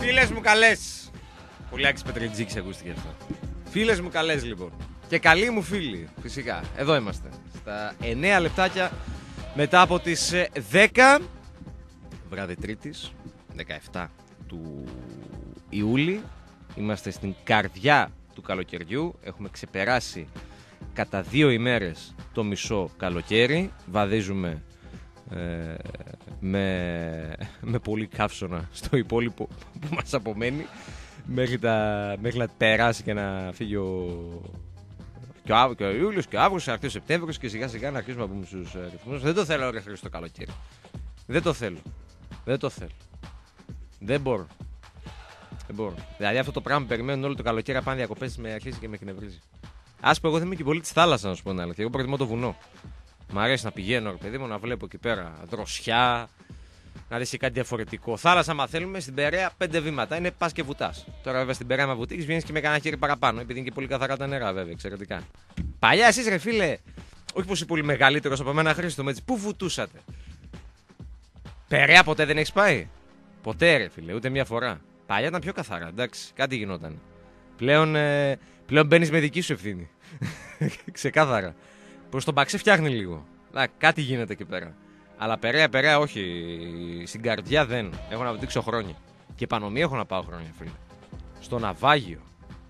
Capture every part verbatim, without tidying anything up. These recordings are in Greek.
Φίλες μου καλές. Πολιάκης Πετρετζίκης ακούστηκε αυτό. Φίλες μου καλές λοιπόν. Και καλοί μου φίλοι, φυσικά. Εδώ είμαστε. Στα εννέα λεπτάκια μετά από τις δέκα βράδυ Τρίτης, δεκαεφτά του Ιούλη. Είμαστε στην καρδιά του καλοκαιριού. Έχουμε ξεπεράσει κατά δύο ημέρες το μισό καλοκαίρι. Βαδίζουμε ε, με, με πολύ καύσωνα στο υπόλοιπο που μας απομένει μέχρι, τα, μέχρι να περάσει και να φύγει ο, και ο, και ο Ιούλιος και ο Αύγουστος, να αρχίσει ο Σεπτέμβριος και σιγά σιγά να αρχίσουμε να πούμε στους ρυθμούς. Δεν το θέλω ρε Χρήστο το καλοκαίρι. Δεν το θέλω. Δεν το θέλω. Δεν μπορώ. Δεν μπορώ. Δηλαδή αυτό το πράγμα που περιμένουν όλο το καλοκαίρι να πάνε διακοπές με αρχίσει και με εκνευρίζει. Ας πω, εγώ δεν είμαι και πολύ τη θάλασσα να σου πω την αλήθεια. Εγώ προτιμώ το βουνό. Μ' αρέσει να πηγαίνω, ρε παιδί μου, να βλέπω εκεί πέρα δροσιά, να δεις και κάτι διαφορετικό. Θάλασσα, άμα θέλουμε, στην Περαία πέντε βήματα είναι πας και βουτάς. Τώρα, βέβαια, στην Περαία, άμα βουτήξεις, βγαίνεις και με κανένα χέρι παραπάνω. Επειδή είναι και πολύ καθαρά τα νερά, βέβαια, εξαιρετικά. Παλιά, εσείς, ρε φίλε, όχι πως είσαι πολύ μεγαλύτερος από μένα, Χρήστο, έτσι, πού βουτούσατε? Περαία ποτέ δεν έχεις πάει? Ποτέ, ρε φίλε, ούτε μια φορά. Παλιά ήταν πιο καθαρά, εντάξει, κάτι γινόταν. Πλέον, ε, πλέον μπαίνεις με δική σου ευθύνη. Ξεκάθαρα. Προς τον Παξέ φτιάχνει λίγο. Να, κάτι γίνεται εκεί πέρα. Αλλά Περαία, Περαία, όχι. Στην καρδιά δεν. Έχω να δείξω χρόνια. Και Πανομία έχω να πάω χρόνια, φίλε. Στο ναυάγιο.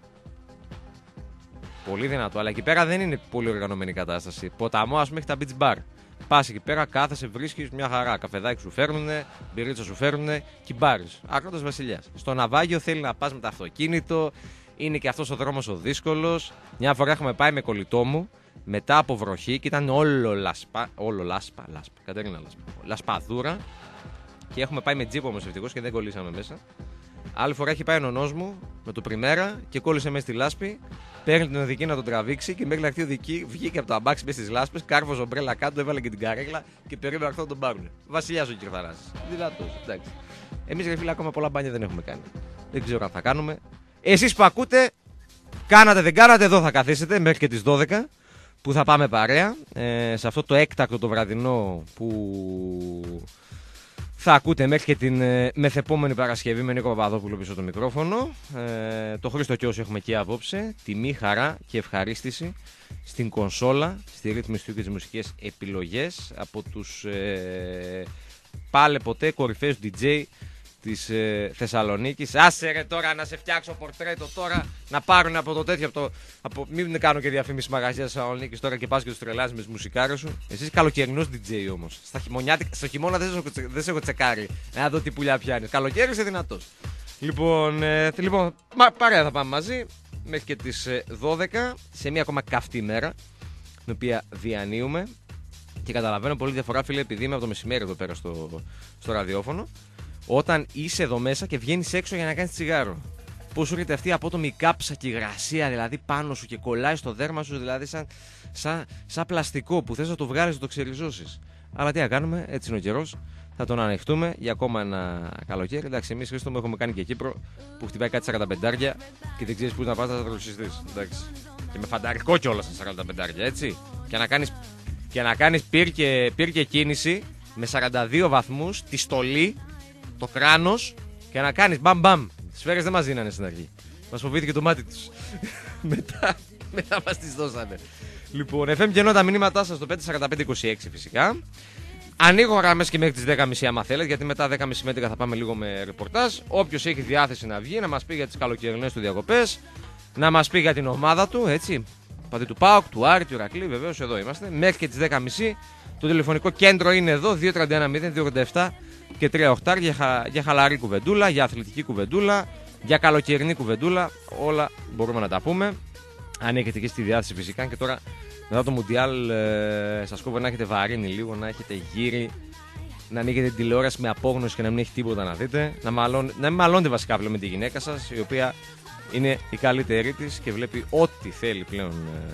Πολύ δυνατό. Αλλά εκεί πέρα δεν είναι πολύ οργανωμένη κατάσταση. Ποταμό, ας πούμε, έχει τα beach bar. Πας εκεί πέρα, κάθεσαι, βρίσκεις μια χαρά. Καφεδάκι σου φέρνουνε, μπυρίτσα σου φέρνουνε, κυμπάρεις. Άκροτος βασιλιάς. Στο ναυάγιο θέλει να πας με το αυτοκίνητο. Είναι και αυτός ο δρόμος ο δύσκολος. Μια φορά έχουμε πάει με κολλητό μου μετά από βροχή και ήταν όλο λάσπα. Όλο λάσπα, λάσπα. Κατέρινα λάσπα. Λασπαδούρα. Και έχουμε πάει με τζίπ όμως ευτυχώς και δεν κολλήσαμε μέσα. Άλλη φορά έχει πάει ο νονός μου με το πριμέρα και κόλλησε μέσα στη λάσπη. Παίρνει την οδική να τον τραβήξει και μέχρι να έρθει η οδική βγήκε από το αμπάξι μέσα στις λάσπες. Κάρβοζε ομπρέλα κάτω, έβαλε και την καρέκλα και περίμενε να τον πάρουν. Βασιλιάς ο Κυρθαράς. Δυνατός, εντάξει. Εμείς ρε φίλε ακόμα πολλά μπάνια δεν έχουμε κάνει. Δεν ξέρω αν θα κάνουμε. Εσείς που ακούτε, κάνατε δεν κάνατε, εδώ θα καθίσετε μέχρι και τις δώδεκα που θα πάμε παρέα. Ε, σε αυτό το έκτακτο το βραδινό που θα ακούτε μέχρι και την ε, μεθεπόμενη Παρασκευή με Νίκο Παπαδόπουλο πίσω το μικρόφωνο. Ε, το Χρήστο Κιώση έχουμε και απόψε. Τιμή, χαρά και ευχαρίστηση στην κονσόλα, στη ρύθμιση του και τις μουσικές επιλογές από τους ε, πάλε ποτέ κορυφαίους ντι τζέι της ε, Θεσσαλονίκης. Άσε ρε τώρα να σε φτιάξω πορτρέτο τώρα, να πάρουν από το τέτοιο, από το, από, μην κάνω και διαφήμιση μαγαζιά της Θεσσαλονίκης τώρα και πας και τους τρελάζεις με τις μουσικάρες σου. Εσύ καλοκαιρινός ντι τζέι όμως. Στα στο χειμώνα δεν σε, δεν σε έχω τσεκάρει να δω τι πουλιά πιάνεις. Καλοκαίρι είσαι δυνατός. Λοιπόν, ε, λοιπόν μα, παρέα θα πάμε μαζί μέχρι και τις ε, δώδεκα σε μια ακόμα καυτή μέρα την οποία διανύουμε. Και καταλαβαίνω πολύ διαφορά, φίλε, επειδή είμαι από το μεσημέρι εδώ πέρα στο, στο ραδιόφωνο. Όταν είσαι εδώ μέσα και βγαίνεις έξω για να κάνεις τσιγάρο. Πώς σου έρχεται αυτή η απότομη κάψα και υγρασία δηλαδή πάνω σου και κολλάει στο δέρμα σου, δηλαδή σαν, σαν, σαν πλαστικό που θες να το βγάλεις να το ξεριζώσεις. Αλλά τι να κάνουμε, έτσι είναι ο καιρός. Θα τον ανεχτούμε για ακόμα ένα καλοκαίρι. Εντάξει, εμείς Χρήστο μου έχουμε κάνει και Κύπρο που χτυπάει κάτι σαράντα πεντάρια και δεν ξέρεις πού να πας να τα τροσιστείς. Και με φανταρικό κιόλας στα σαράντα πεντάρια, έτσι. Και να κάνεις, και να κάνεις πυρ, και, πυρ και κίνηση με σαράντα δύο βαθμούς, τη στολή, το κράνος και να κάνεις μπαμ μπαμ. Τις σφαίρες δεν μας δίνανε στην αρχή. Μας φοβήθηκε το μάτι τους. μετά, μετά μας τις δώσανε. Λοιπόν, εφ εμ και ενώ τα μηνύματά σας στο πέντε τέσσερα πέντε είκοσι έξι φυσικά. Ανοίγω γραμμές και μέχρι τις δέκα και μισή άμα θέλετε, γιατί μετά δέκα και μισή με έντεκα θα πάμε λίγο με ρεπορτάζ. Όποιος έχει διάθεση να βγει, να μας πει για τις καλοκαιρινές του διακοπές, να μας πει για την ομάδα του, έτσι. Παδί του ΠΑΟΚ, του Άρη, του Ηρακλή, βεβαίως εδώ είμαστε. Μέχρι και τις δέκα και μισή. Το τηλεφωνικό κέντρο είναι εδώ, δύο τρία ένα μηδέν δύο ογδόντα επτά και τρία οκτώ για, χα... για χαλαρή κουβεντούλα, για αθλητική κουβεντούλα, για καλοκαιρινή κουβεντούλα. Όλα μπορούμε να τα πούμε. Αν έχετε και στη διάθεση φυσικά. Και τώρα μετά το Μουντιάλ, ε, σας κόβω να έχετε βαρύνει λίγο, να έχετε γύρι, να ανοίγετε την τηλεόραση με απόγνωση και να μην έχει τίποτα να δείτε. Να, μαλών... να μην μαλώνετε βασικά πλέον με τη γυναίκα σας, η οποία είναι η καλύτερη της και βλέπει ό,τι θέλει πλέον ε,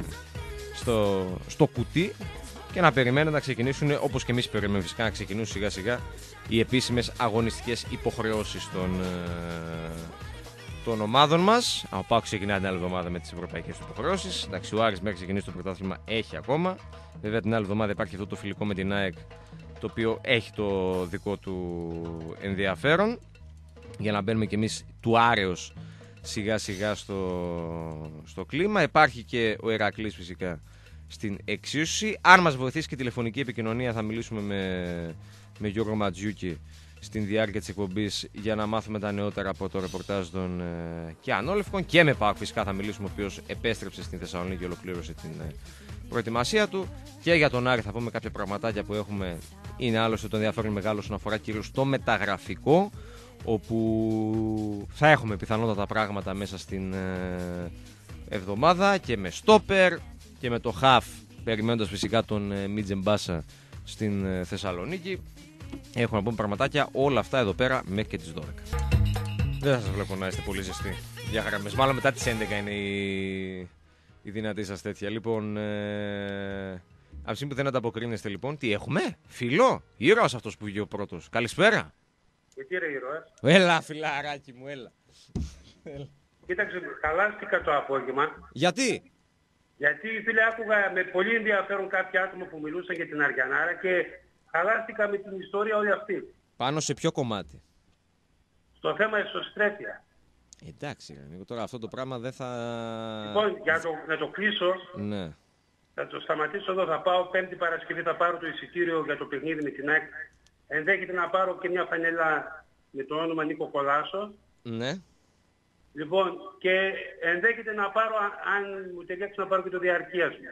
στο... στο κουτί. Και να περιμένουν να ξεκινήσουν, όπως και εμείς περιμένουμε φυσικά, να ξεκινήσουν σιγά σιγά οι επίσημες αγωνιστικές υποχρεώσεις των, ε, των ομάδων μας. Από ΠΑΟΚ ξεκινάει την άλλη εβδομάδα με τις ευρωπαϊκές υποχρεώσεις. Εντάξει, ο Άρης μέχρι ξεκινήσει το πρωτάθλημα έχει ακόμα. Βέβαια την άλλη εβδομάδα υπάρχει αυτό το φιλικό με την ΑΕΚ, το οποίο έχει το δικό του ενδιαφέρον. για να μπαίνουμε κι εμείς του άρεως σιγά σιγά στο, στο κλίμα. Υπάρχει και ο Ηρακλής φυσικά στην εξίσωση. Αν μας βοηθήσει και τηλεφωνική επικοινωνία θα μιλήσουμε με, με Γιώργο Ματζιούκη στην διάρκεια της εκπομπής για να μάθουμε τα νεότερα από το ρεπορτάζ των ε, και Ανόλευκων, και με ΠΑΟΚ φυσικά θα μιλήσουμε, ο οποίος επέστρεψε στην Θεσσαλονίκη και ολοκλήρωσε την ε, προετοιμασία του, και για τον Άρη θα πούμε κάποια πραγματάκια που έχουμε. Είναι άλλωστε το ενδιαφέρον μεγάλο όσον αφορά κυρίως το μεταγραφικό, όπου θα έχουμε πιθανότατα πράγματα μέσα στην ε, εβδομάδα, και με στόπερ και με το χαφ, περιμένοντας φυσικά τον ε, Μίτζε Μπάσα στην ε, Θεσσαλονίκη. Έχουμε να πούμε πραγματάκια, όλα αυτά εδώ πέρα μέχρι και τις δώδεκα. Δεν θα σας βλέπω να είστε πολύ ζεστοί. Διαγραμμές. Μάλλον μετά τις έντεκα είναι η, η δυνατή σας τέτοια. Λοιπόν, ε... από τη στιγμή που δεν ανταποκρίνεστε, λοιπόν, τι έχουμε? Φίλο, ήρωας αυτός που βγήκε ο πρώτος. Καλησπέρα. Γιατί ρε ήρωας? Έλα, φιλαράκι μου, έλα. Κοίταξε, χαλάστηκα το απόγευμα. Γιατί? Γιατί, φίλε, άκουγα με πολύ ενδιαφέρον κάποια άτομα που μιλούσαν για την Αριανάρα και χαλάστηκα με την ιστορία όλη αυτή. Πάνω σε ποιο κομμάτι? Στο θέμα εσωστρέφεια. Εντάξει, Νίκο, τώρα αυτό το πράγμα δεν θα... Λοιπόν, για το, να το κλείσω, ναι. θα το σταματήσω εδώ, θα πάω Πέμπτη Παρασκευή, θα πάρω το εισιτήριο για το παιχνίδι με την ΑΕΚ. Ενδέχεται να πάρω και μια φανέλα με το όνομα Νίκο Κολάσο. Ναι. Λοιπόν, και ενδέχεται να πάρω, αν μου ταιριάξει, να πάρω και το διαρκείας μου.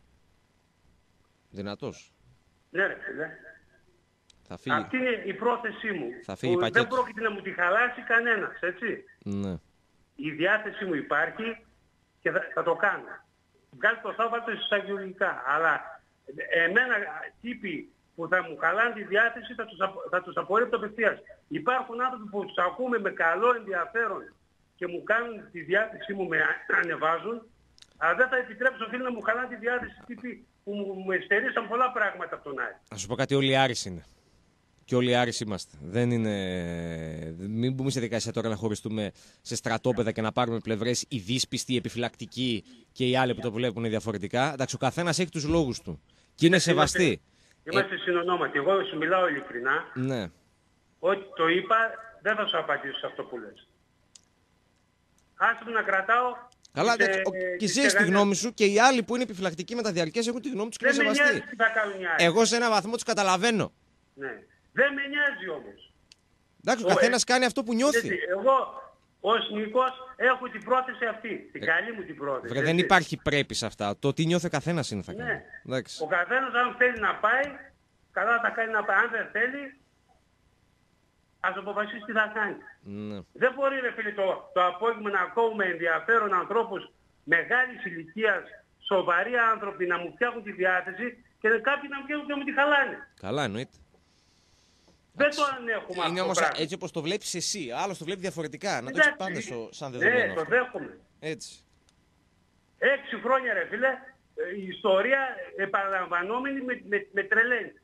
Δυνατός. Ναι ρε φίλε. Θα φύγει. Αυτή είναι η πρόθεσή μου. Θα φύγει δεν πρόκειται να μου τη χαλάσει κανένας, έτσι. Ναι. Η διάθεσή μου υπάρχει και θα, θα το κάνω. Βγάλει το θαύμα το εισαγγελικά. Αλλά εμένα τύποι που θα μου χαλάνε τη διάθεση θα τους, απο, θα τους απορρίπτω απευθείας. Υπάρχουν άνθρωποι που τους ακούμε με καλό ενδιαφέρον και μου κάνουν τη διάθεσή μου, με ανεβάζουν. Αλλά δεν θα επιτρέψω, φίλοι, να μου χαλάνε τη διάθεση τύποι που μου, μου εστερήσαν πολλά πράγματα από τον Άρη. Να σου πω κάτι, όλοι Άρης είναι. Και όλοι Άρης είμαστε. Δεν είναι... Μην μπούμε σε δικασία τώρα να χωριστούμε σε στρατόπεδα και να πάρουμε πλευρές, οι δύσπιστοι, οι επιφυλακτικοί και οι άλλοι που το βλέπουν διαφορετικά. Εντάξει, ο καθένας έχει τους λόγους του. Και είναι σεβαστοί. Είμαστε, είμαστε ε... συνονόματοι. Εγώ σου μιλάω ειλικρινά. Ναι. Ό,τι το είπα, δεν θα σου απαντήσω σε αυτό που λες. Άσε μου να κρατάω. Καλά, και, και εσύ έχεις τη γνώμη σου, και οι άλλοι που είναι επιφυλακτικοί με τα διαρκές έχουν τη γνώμη τους και είναι σεβαστοί. Δεν με νοιάζει τι θα κάνουν οι άλλοι. Εγώ σε ένα βαθμό τους καταλαβαίνω. Ναι. Δεν με νοιάζει όμως. Εντάξει, ο, ο καθένας ε... κάνει αυτό που νιώθει. Έτσι, εγώ ως Νίκος έχω την πρόθεση αυτή. Την ε... καλή μου την πρόθεση. Βρε, δεν υπάρχει πρέπει σε αυτά. Το τι νιώθει ο καθένας είναι θα κάνει. Ναι. Εντάξει. Ο καθένας αν θέλει να πάει, καλά θα κάνει να πάει. Αν δεν θέλει, ας αποφασίσει τι θα κάνει. Ναι. Δεν μπορεί ρε φίλε το, το απόγευμα να ακούμε ενδιαφέρον ανθρώπους μεγάλης ηλικίας, σοβαροί άνθρωποι να μου φτιάχνουν τη διάθεση και κάποιοι να μου φτιάχνουν και να μου τη χαλάνε. Καλά, εννοείται. Δεν το ανέχουμε αυτό. Είναι όμως πράγμα. Έτσι όπως το βλέπεις εσύ, άλλος το βλέπει διαφορετικά. Να το έχεις πάντα στο, σαν δεδομένο. Ναι, το δέχομαι. Έτσι. Έξι χρόνια ρε φίλε, η ιστορία επαναλαμβανόμενη με, με, με τρελαίνει.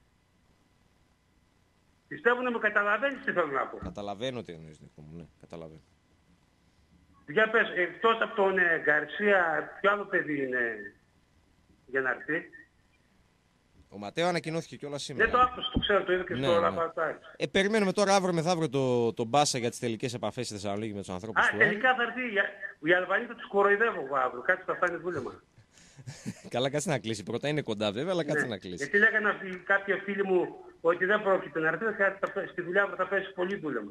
Πιστεύω να με καταλαβαίνεις τι θέλω να πω. Καταλαβαίνω τι εννοείς, Νίκο μου, ναι, καταλαβαίνω. Για πες, εκτός από τον ε, Γκαρσία, ποιο άλλο παιδί είναι για να έρθει? Ο Ματέο ανακοινώθηκε κιόλας σήμερα. Δεν το άκουσα, το ξέρω, το είδα και ναι, στο ναι. ραπαρτάζ. Ε, περιμένουμε τώρα αύριο μεθαύριο τον το Μπάσα για τις τελικές επαφές στη Θεσσαλονίκη με τους ανθρώπους Α, του. τελικά θα έρθει. Οι Αλβανοί θα τους κοροϊδεύω εγώ αύριο. Κάτσε θα φτάνει δούλεμα. Καλά, κάτσε να κλείσει. Πρώτα είναι κοντά βέβαια, αλλά κάτσε ναι. να κλείσει. Γιατί λέγανε αυτοί κάποιοι φίλοι μου ότι δεν πρόκειται να έρθει, στη δουλειά μου θα πέσει πολύ δούλεμα.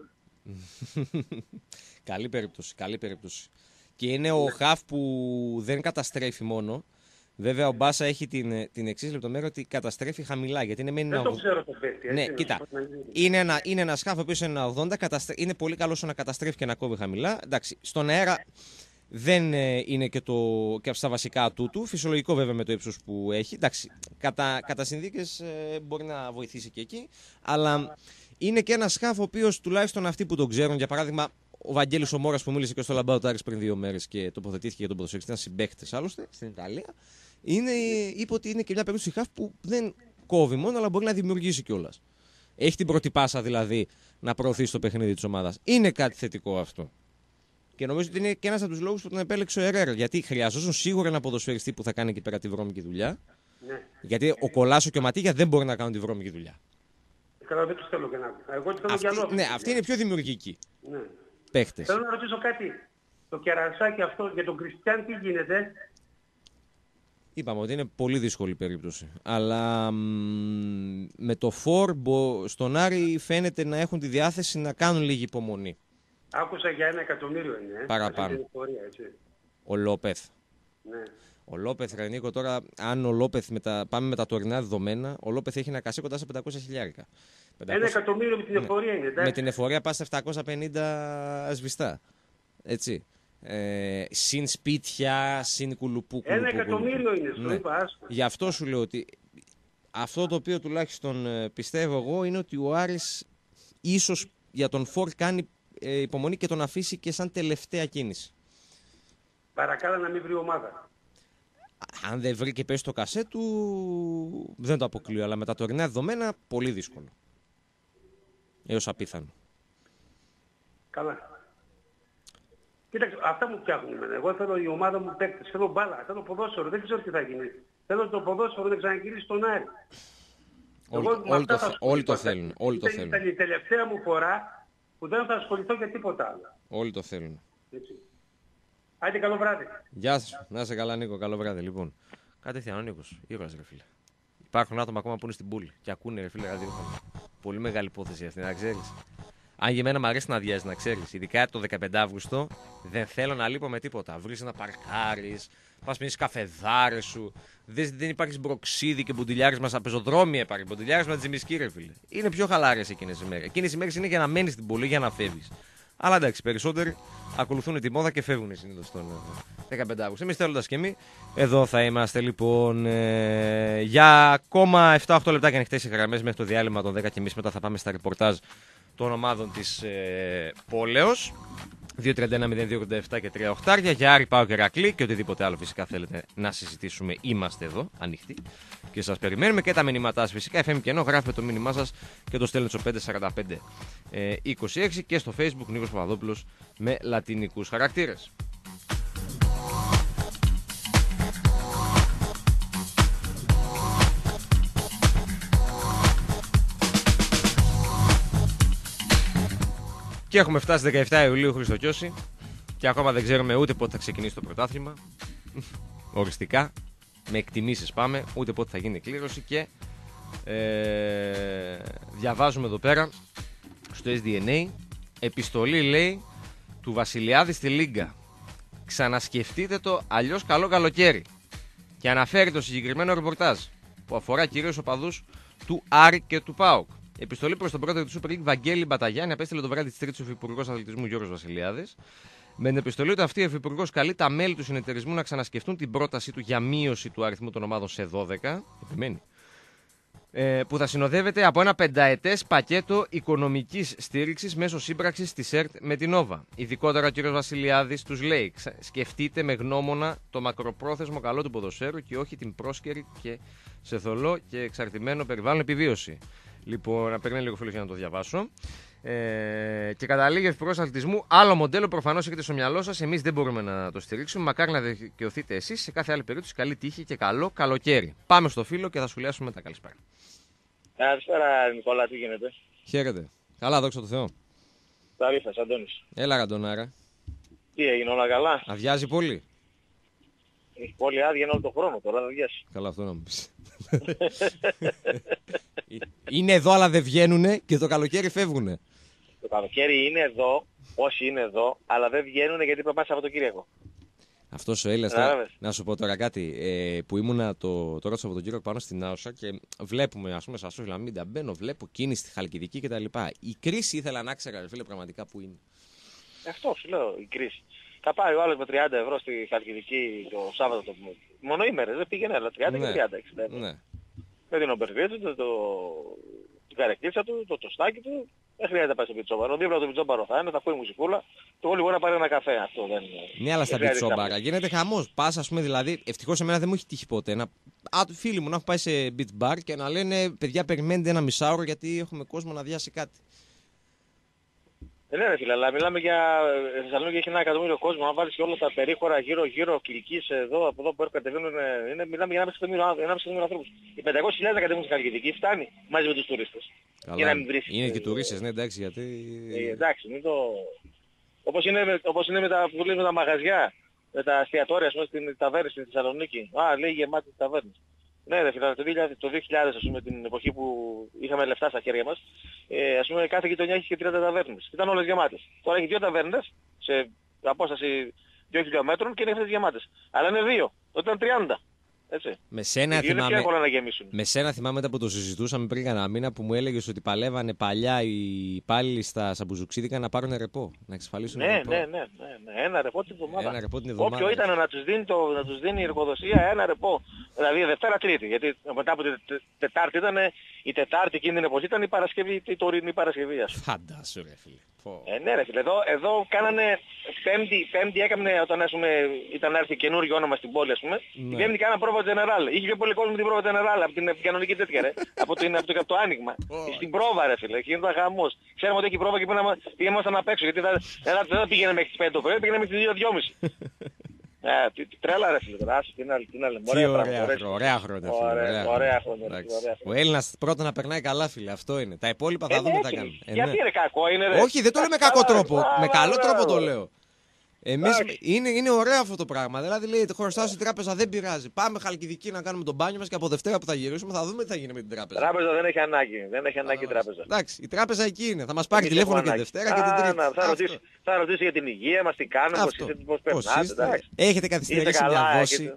Καλή περίπτωση, καλή περίπτωση. Και είναι ο χαφ που δεν καταστρέφει μόνο. Βέβαια ο Μπάσα έχει την, την εξής λεπτομέρεια ότι καταστρέφει χαμηλά. Γιατί είναι δεν το ξέρω το παίκτη. Ναι, κοίτα. Είναι ένα, είναι ένα χαφ ο οποίος είναι ένα ογδόντα, καταστρέ... είναι πολύ καλός να καταστρέφει και να κόβει χαμηλά. Εντάξει, στον αέρα δεν ε, είναι και, το, και στα βασικά τούτου. Φυσιολογικό βέβαια με το ύψος που έχει. Εντάξει, κατά, κατά συνθήκες ε, μπορεί να βοηθήσει και εκεί. Αλλά είναι και ένα χαφ ο οποίος τουλάχιστον αυτοί που τον ξέρουν, για παράδειγμα. Ο Βαγγέλης ο Μόρας που μίλησε και στο Λαμπάο Τάρις πριν δύο μέρες και τοποθετήθηκε για τον ποδοσφαιριστή, ήταν συμπαίκτες άλλωστε στην Ιταλία. Είναι, είπε ότι είναι και μια περίπτωση χαφ που δεν κόβει μόνο, αλλά μπορεί να δημιουργήσει κιόλας. Έχει την πρώτη πάσα δηλαδή να προωθήσει το παιχνίδι της ομάδας. Είναι κάτι θετικό αυτό. Και νομίζω ότι είναι και ένας από τους λόγους που τον επέλεξε ο Ερέρα. Γιατί χρειαζόταν σίγουρα ένα ποδοσφαιριστή που θα κάνει εκεί πέρα τη βρώμικη δουλειά. Ναι. Γιατί ο Κολάσο και ο Ματίγια δεν μπορεί να κάνουν τη βρώμικη δουλειά. Καλά, δεν τους θέλω και να. Εγώ τους θέλω Αυτή, κι άλλο. ναι, αυτοί είναι πιο δημιουργικοί Ναι. παίχτες. Θέλω να ρωτήσω κάτι. Το κερασάκι αυτό για τον Κριστιαν τι γίνεται? Είπαμε ότι είναι πολύ δύσκολη περίπτωση. Αλλά μ, με το φορ στον Άρη φαίνεται να έχουν τη διάθεση να κάνουν λίγη υπομονή. Άκουσα για ένα εκατομμύριο είναι. Ε. Παραπάνω. Αυτή την εφορία, έτσι. Ο Λόπεθ. Ναι. Ο Λόπεθ, Ρενίκο, τώρα, αν ο Λόπεθ με τα, πάμε με τα τωρινά δεδομένα, ο Λόπεθ έχει να κασεί κοντά σε πεντακόσια χιλιάρικα. Ένα εκατομμύριο με την εφορία είναι, εντάξει. Με την εφορία πας σε επτακόσια πενήντα σβηστά. Έτσι. Ε, συν σπίτια, συν κουλουπού, κουλουπού. Ένα εκατομμύριο είναι, σου ναι. είπα, άσχο. Γι' αυτό σου λέω ότι αυτό το οποίο τουλάχιστον πιστεύω εγώ είναι ότι ο Άρης ίσως για τον Φορ κάνει ε, υπομονή και τον αφήσει και σαν τελευταία κίνηση. Παρακάλα να μην βρει ομάδα. Αν δεν βρει και πέσει το κασέ του, δεν το αποκλείω. Αλλά με τα τωρινά δεδομένα, πολύ δύσκολο. Έως απίθανο. Καλά. Κοίταξε, αυτά μου φτιάχνουν εμένα. Εγώ θέλω η ομάδα μου παίκτες. Θέλω μπάλα, θέλω ποδόσφαιρο. Δεν ξέρω τι θα γίνει. Θέλω το ποδόσφαιρο να ξαναγυρίσει στον Άρη. Όλοι, όλοι, όλοι, το, όλοι το θέλουν. Όλοι το θέλουν. Ήταν η τελευταία μου φορά που δεν θα ασχοληθώ για τίποτα άλλο. Όλοι το θέλουν. Έτσι. Άντε, καλό βράδυ. Γεια σου. Να είσαι καλά, Νίκο. Καλό βράδυ. Λοιπόν, κατευθείαν ο Νίκος. Ήρωας, ρε φίλε. Υπάρχουν άτομα ακόμα που είναι στην πούλη και ακούνε, ρε φίλε, ραδιόφωνο. Πολύ μεγάλη υπόθεση αυτή, να ξέρεις. Αν για μένα μου αρέσει να αδειάζει, να ξέρεις. Ειδικά το δεκαπέντε Αυγούστου δεν θέλω να λείπω με τίποτα. Βρεις να παρκάρεις, πας πίνεις καφεδάρες σου. Δεν, δεν υπάρχει μπροξίδι και μπουντιλιάρισμα σαν πεζοδρόμια υπάρχει. Μπουντιλιάρισμα τζιμισκή, ρε φίλε. Είναι πιο χαλάρες εκείνες οι μέρες. Εκείνες οι μέρες είναι για να μένεις στην πόλη, για να φεύγεις. Αλλά εντάξει, περισσότεροι ακολουθούν τη μόδα και φεύγουν συνήθως τον δεκαπέντε Αυγούστου. Εμείς θέλοντας και εμείς, εδώ θα είμαστε λοιπόν ε, για ακόμα επτά οχτώ λεπτά και ανοιχτές οι γραμμές μέχρι το διάλειμμα των δέκα και εμείς μετά θα πάμε στα ρεπορτάζ των ομάδων της ε, Πόλεως. δύο τριάντα ένα μηδέν δύο ογδόντα επτά και τρία οχτάρια για Άρη, Πάο και Ηρακλή και οτιδήποτε άλλο φυσικά θέλετε να συζητήσουμε. Είμαστε εδώ ανοιχτοί και σας περιμένουμε και τα μηνύματά σας φυσικά. εφ εμ και ενώ γράφετε το μήνυμά σας και το στέλνετε στο πέντε τέσσερα πέντε είκοσι έξι και στο Facebook Νίκος Παπαδόπουλος με λατινικούς χαρακτήρες. Και έχουμε φτάσει δεκαεπτά Ιουλίου Χριστοκιώση και ακόμα δεν ξέρουμε ούτε πότε θα ξεκινήσει το πρωτάθλημα. Οριστικά, με εκτιμήσεις πάμε, ούτε πότε θα γίνει η κλήρωση και ε, διαβάζουμε εδώ πέρα στο ες ντι εν έι επιστολή λέει του Βασιλιάδη στη Λίγκα. Ξανασκεφτείτε το, αλλιώς καλό καλοκαίρι. Και αναφέρει το συγκεκριμένο ρεπορτάζ που αφορά κυρίως οπαδούς του Άρη και του ΠΑΟΚ. Επιστολή προς τον πρόεδρο του Super League Βαγγέλη Μπαταγιάννη απέστειλε το βράδυ της Τρίτης ο Υφυπουργός Αθλητισμού Γιώργος Βασιλιάδης. Με την επιστολή του αυτή, ο Υφυπουργός καλεί τα μέλη του συνεταιρισμού να ξανασκεφτούν την πρότασή του για μείωση του αριθμού των ομάδων σε δώδεκα. Επιμένει. Ε, που θα συνοδεύεται από ένα πενταετές πακέτο οικονομικής στήριξης μέσω σύμπραξης της ΕΡΤ με την Nova. Ειδικότερα ο κ. Βασιλιάδης τους λέει: σκεφτείτε με γνώμονα το μακροπρόθεσμο καλό του ποδοσφαίρου και όχι την πρόσκαιρη και σε θολό και εξαρτημένο περιβάλλον επιβίωση. Λοιπόν, να περιμένει λίγο φίλος για να το διαβάσω. Ε, και καταλήγει ο Υφυπουργός Αθλητισμού. Άλλο μοντέλο προφανώς έχετε στο μυαλό σας. Εμείς δεν μπορούμε να το στηρίξουμε. Μακάρι να δικαιωθείτε εσείς. Σε κάθε άλλη περίπτωση, καλή τύχη και καλό καλοκαίρι. Πάμε στο φίλο και θα σχολιάσουμε μετά. Καλησπέρα. Καλησπέρα, Νικόλα, τι γίνεται? Χαίρετε. Καλά, δόξα τω Θεώ. Ταρίφας, Αντώνης. Έλα, Αντωνάρα. Τι έγινε, όλα καλά? Αδειάζει πολύ. Έχει πολύ άδεια όλο τον χρόνο τώρα, δεν αδειάσει. Καλά, αυτό να μου πεις. Είναι εδώ, αλλά δεν βγαίνουνε και το καλοκαίρι φεύγουνε. Το καλοκαίρι είναι εδώ, όσοι είναι εδώ, αλλά δεν βγαίνουν γιατί πρέπει να Σαββατοκύριακο. Αυτό ο Έλληνας, να, να σου πω τώρα κάτι, ε, που ήμουνα το, τώρα το Σαββατοκύριακο πάνω στην Άουσα και βλέπουμε, ας πούμε, στα social media, μπαίνω, βλέπω κίνηση στη Χαλκιδική κτλ. Η κρίση ήθελα να ξέρω, φίλε, πραγματικά που είναι. Αυτό σου λέω, η κρίση. Θα πάει ο άλλος με τριάντα ευρώ στη Χαλκιδική το Σάββατο το πούμε. Μόνο ημέρες, δεν πήγαινε, αλλά τριάντα ναι. Και τριάντα εξήντα ευρώ. Ναι. Με την ομπερβία του, το, το, την καρεκτήτσα του, το τοστάκι του, δεν χρειάζεται να πάει στο πιτσόμπαρο. Δίπλα το πιτσόμπαρο θα είναι, θα ακούει μουσικούλα, το όλοι μπορεί να πάρει ένα καφέ. Αυτό δεν είναι. Ναι, αλλά στα πιτσόμπαρα γίνεται χαμός. Πας, ας πούμε, δηλαδή, ευτυχώς εμένα δεν μου έχει τύχει ποτέ. Να... Α, φίλοι μου να έχουν πάει σε beach bar και να λένε παιδιά, περιμένετε ένα μισάωρο γιατί έχουμε κόσμο να διάσει κάτι. Ε, ναι, ρε φίλε, αλλά μιλάμε για Θεσσαλονίκη, έχει ένα εκατομμύριο κόσμο. Αν βάλεις και όλα τα περίχωρα γύρω-γύρω, κλικείς εδώ, από εδώ που κατεβαίνουν, είναι, μιλάμε για ένα εκατομμύριο ανθρώπους. Οι πεντακόσιες χιλιάδες να κατεβούν στη Χαλκιδική φτάνει μαζί με τους τουρίστες. Καλά, για να μην βρεις, είναι και οι τουρίστες, ναι, εντάξει, γιατί... Ε, εντάξει, μην το... Όπως είναι, όπως είναι με, τα, με τα μαγαζιά, με τα εστιατόρια, ας πούμε, στην ταβέρνη στην Θεσσαλονίκη. Α, λέει γεμάτη ταβέρνη. Ναι, ρε φίλε, το δύο χιλιάδες, ας πούμε, την εποχή που είχαμε λεφτά στα χέρια μας, ε, ας πούμε, κάθε γειτονιά είχε και τριάντα ταβέρνες. Ήταν όλες γεμάτες. Τώρα έχει δύο ταβέρνες σε απόσταση δύο χιλιόμετρων και είναι αυτές γεμάτες. Αλλά είναι δύο. Τότε ήταν τριάντα. Έτσι. Με σένα, θυμάμαι, να γεμίσουν. με σένα θυμάμαι μετά που το συζητούσαμε πριν κανένα μήνα που μου έλεγες ότι παλεύανε παλιά οι υπάλληλοι στα Σαμπουζουξίδικα να πάρουν ρεπό, να εξασφαλίσουν ναι, ρεπό. Ναι, ναι, ναι, ναι, ένα ρεπό την εβδομάδα. Ένα ρεπό την εβδομάδα. Όποιο ήταν να τους δίνει, το, να τους δίνει η εργοδοσία ένα ρεπό. Δηλαδή Δευτέρα Τρίτη. Γιατί μετά από την Τετάρτη ήταν η Τετάρτη εκείνη την εποχή ήταν η Παρασκευή, η τωρινή Παρασκευή. Φαντάσου ρε φίλε. Ε, ναι ρε φίλε, εδώ, εδώ κάνανε πέμπτη, πέμπτη έκαμε όταν πούμε, ήταν να έρθει καινούργιο όνομα στην πόλη ας πούμε, ναι. Την πέμπτη κάνανε πρόβα General, είχε πιο πολύ κόσμο την πρόβα General από την κανονική τέτοια ρε, από, την, από, το, από το άνοιγμα, oh. Στην πρόβα ρε φίλε, γίνεται χαμός, ξέρουμε ότι έχει πρόβα και πήγαμε απ' έξω, γιατί δεν θα, θα πήγαινε μέχρι τις πέντε το πρωί, πήγαινε μέχρι τις δύο και δυόμιση. Ε, τι, τι τρέλα ρε φίλε, άσε την άλλη, την άλλη. Ωραία, ωραία, ωραία, ωραία χρόνια φίλε. Ωραία, ωραία χρόνια. Ο Έλληνας πρώτα να περνάει καλά φίλε, αυτό είναι. Τα υπόλοιπα θα ε, δούμε τι θα θα κάνουμε. Γιατί είναι κακό, είναι ρε. Όχι, δεν το λέω με κακό τρόπο, με καλό τρόπο το λέω. Εμείς είναι, είναι ωραίο αυτό το πράγμα. Δηλαδή λέει χρωστάω στην τράπεζα δεν πειράζει. Πάμε Χαλκιδική να κάνουμε τον μπάνιο μας και από Δευτέρα που θα γυρίσουμε θα δούμε τι θα γίνει με την τράπεζα. Τράπεζα δεν έχει ανάγκη. Δεν έχει ανάγκη η τράπεζα. Εντάξει, η τράπεζα εκεί είναι. Θα μας πάρει τηλέφωνο και τη Δευτέρα και την Τρίτη. Θα ρωτήσει, θα ρωτήσει για την υγεία μας, τι κάνουμε, πώς είστε, πώς περνάτε. Έχετε καθυστερήσει μια δόση.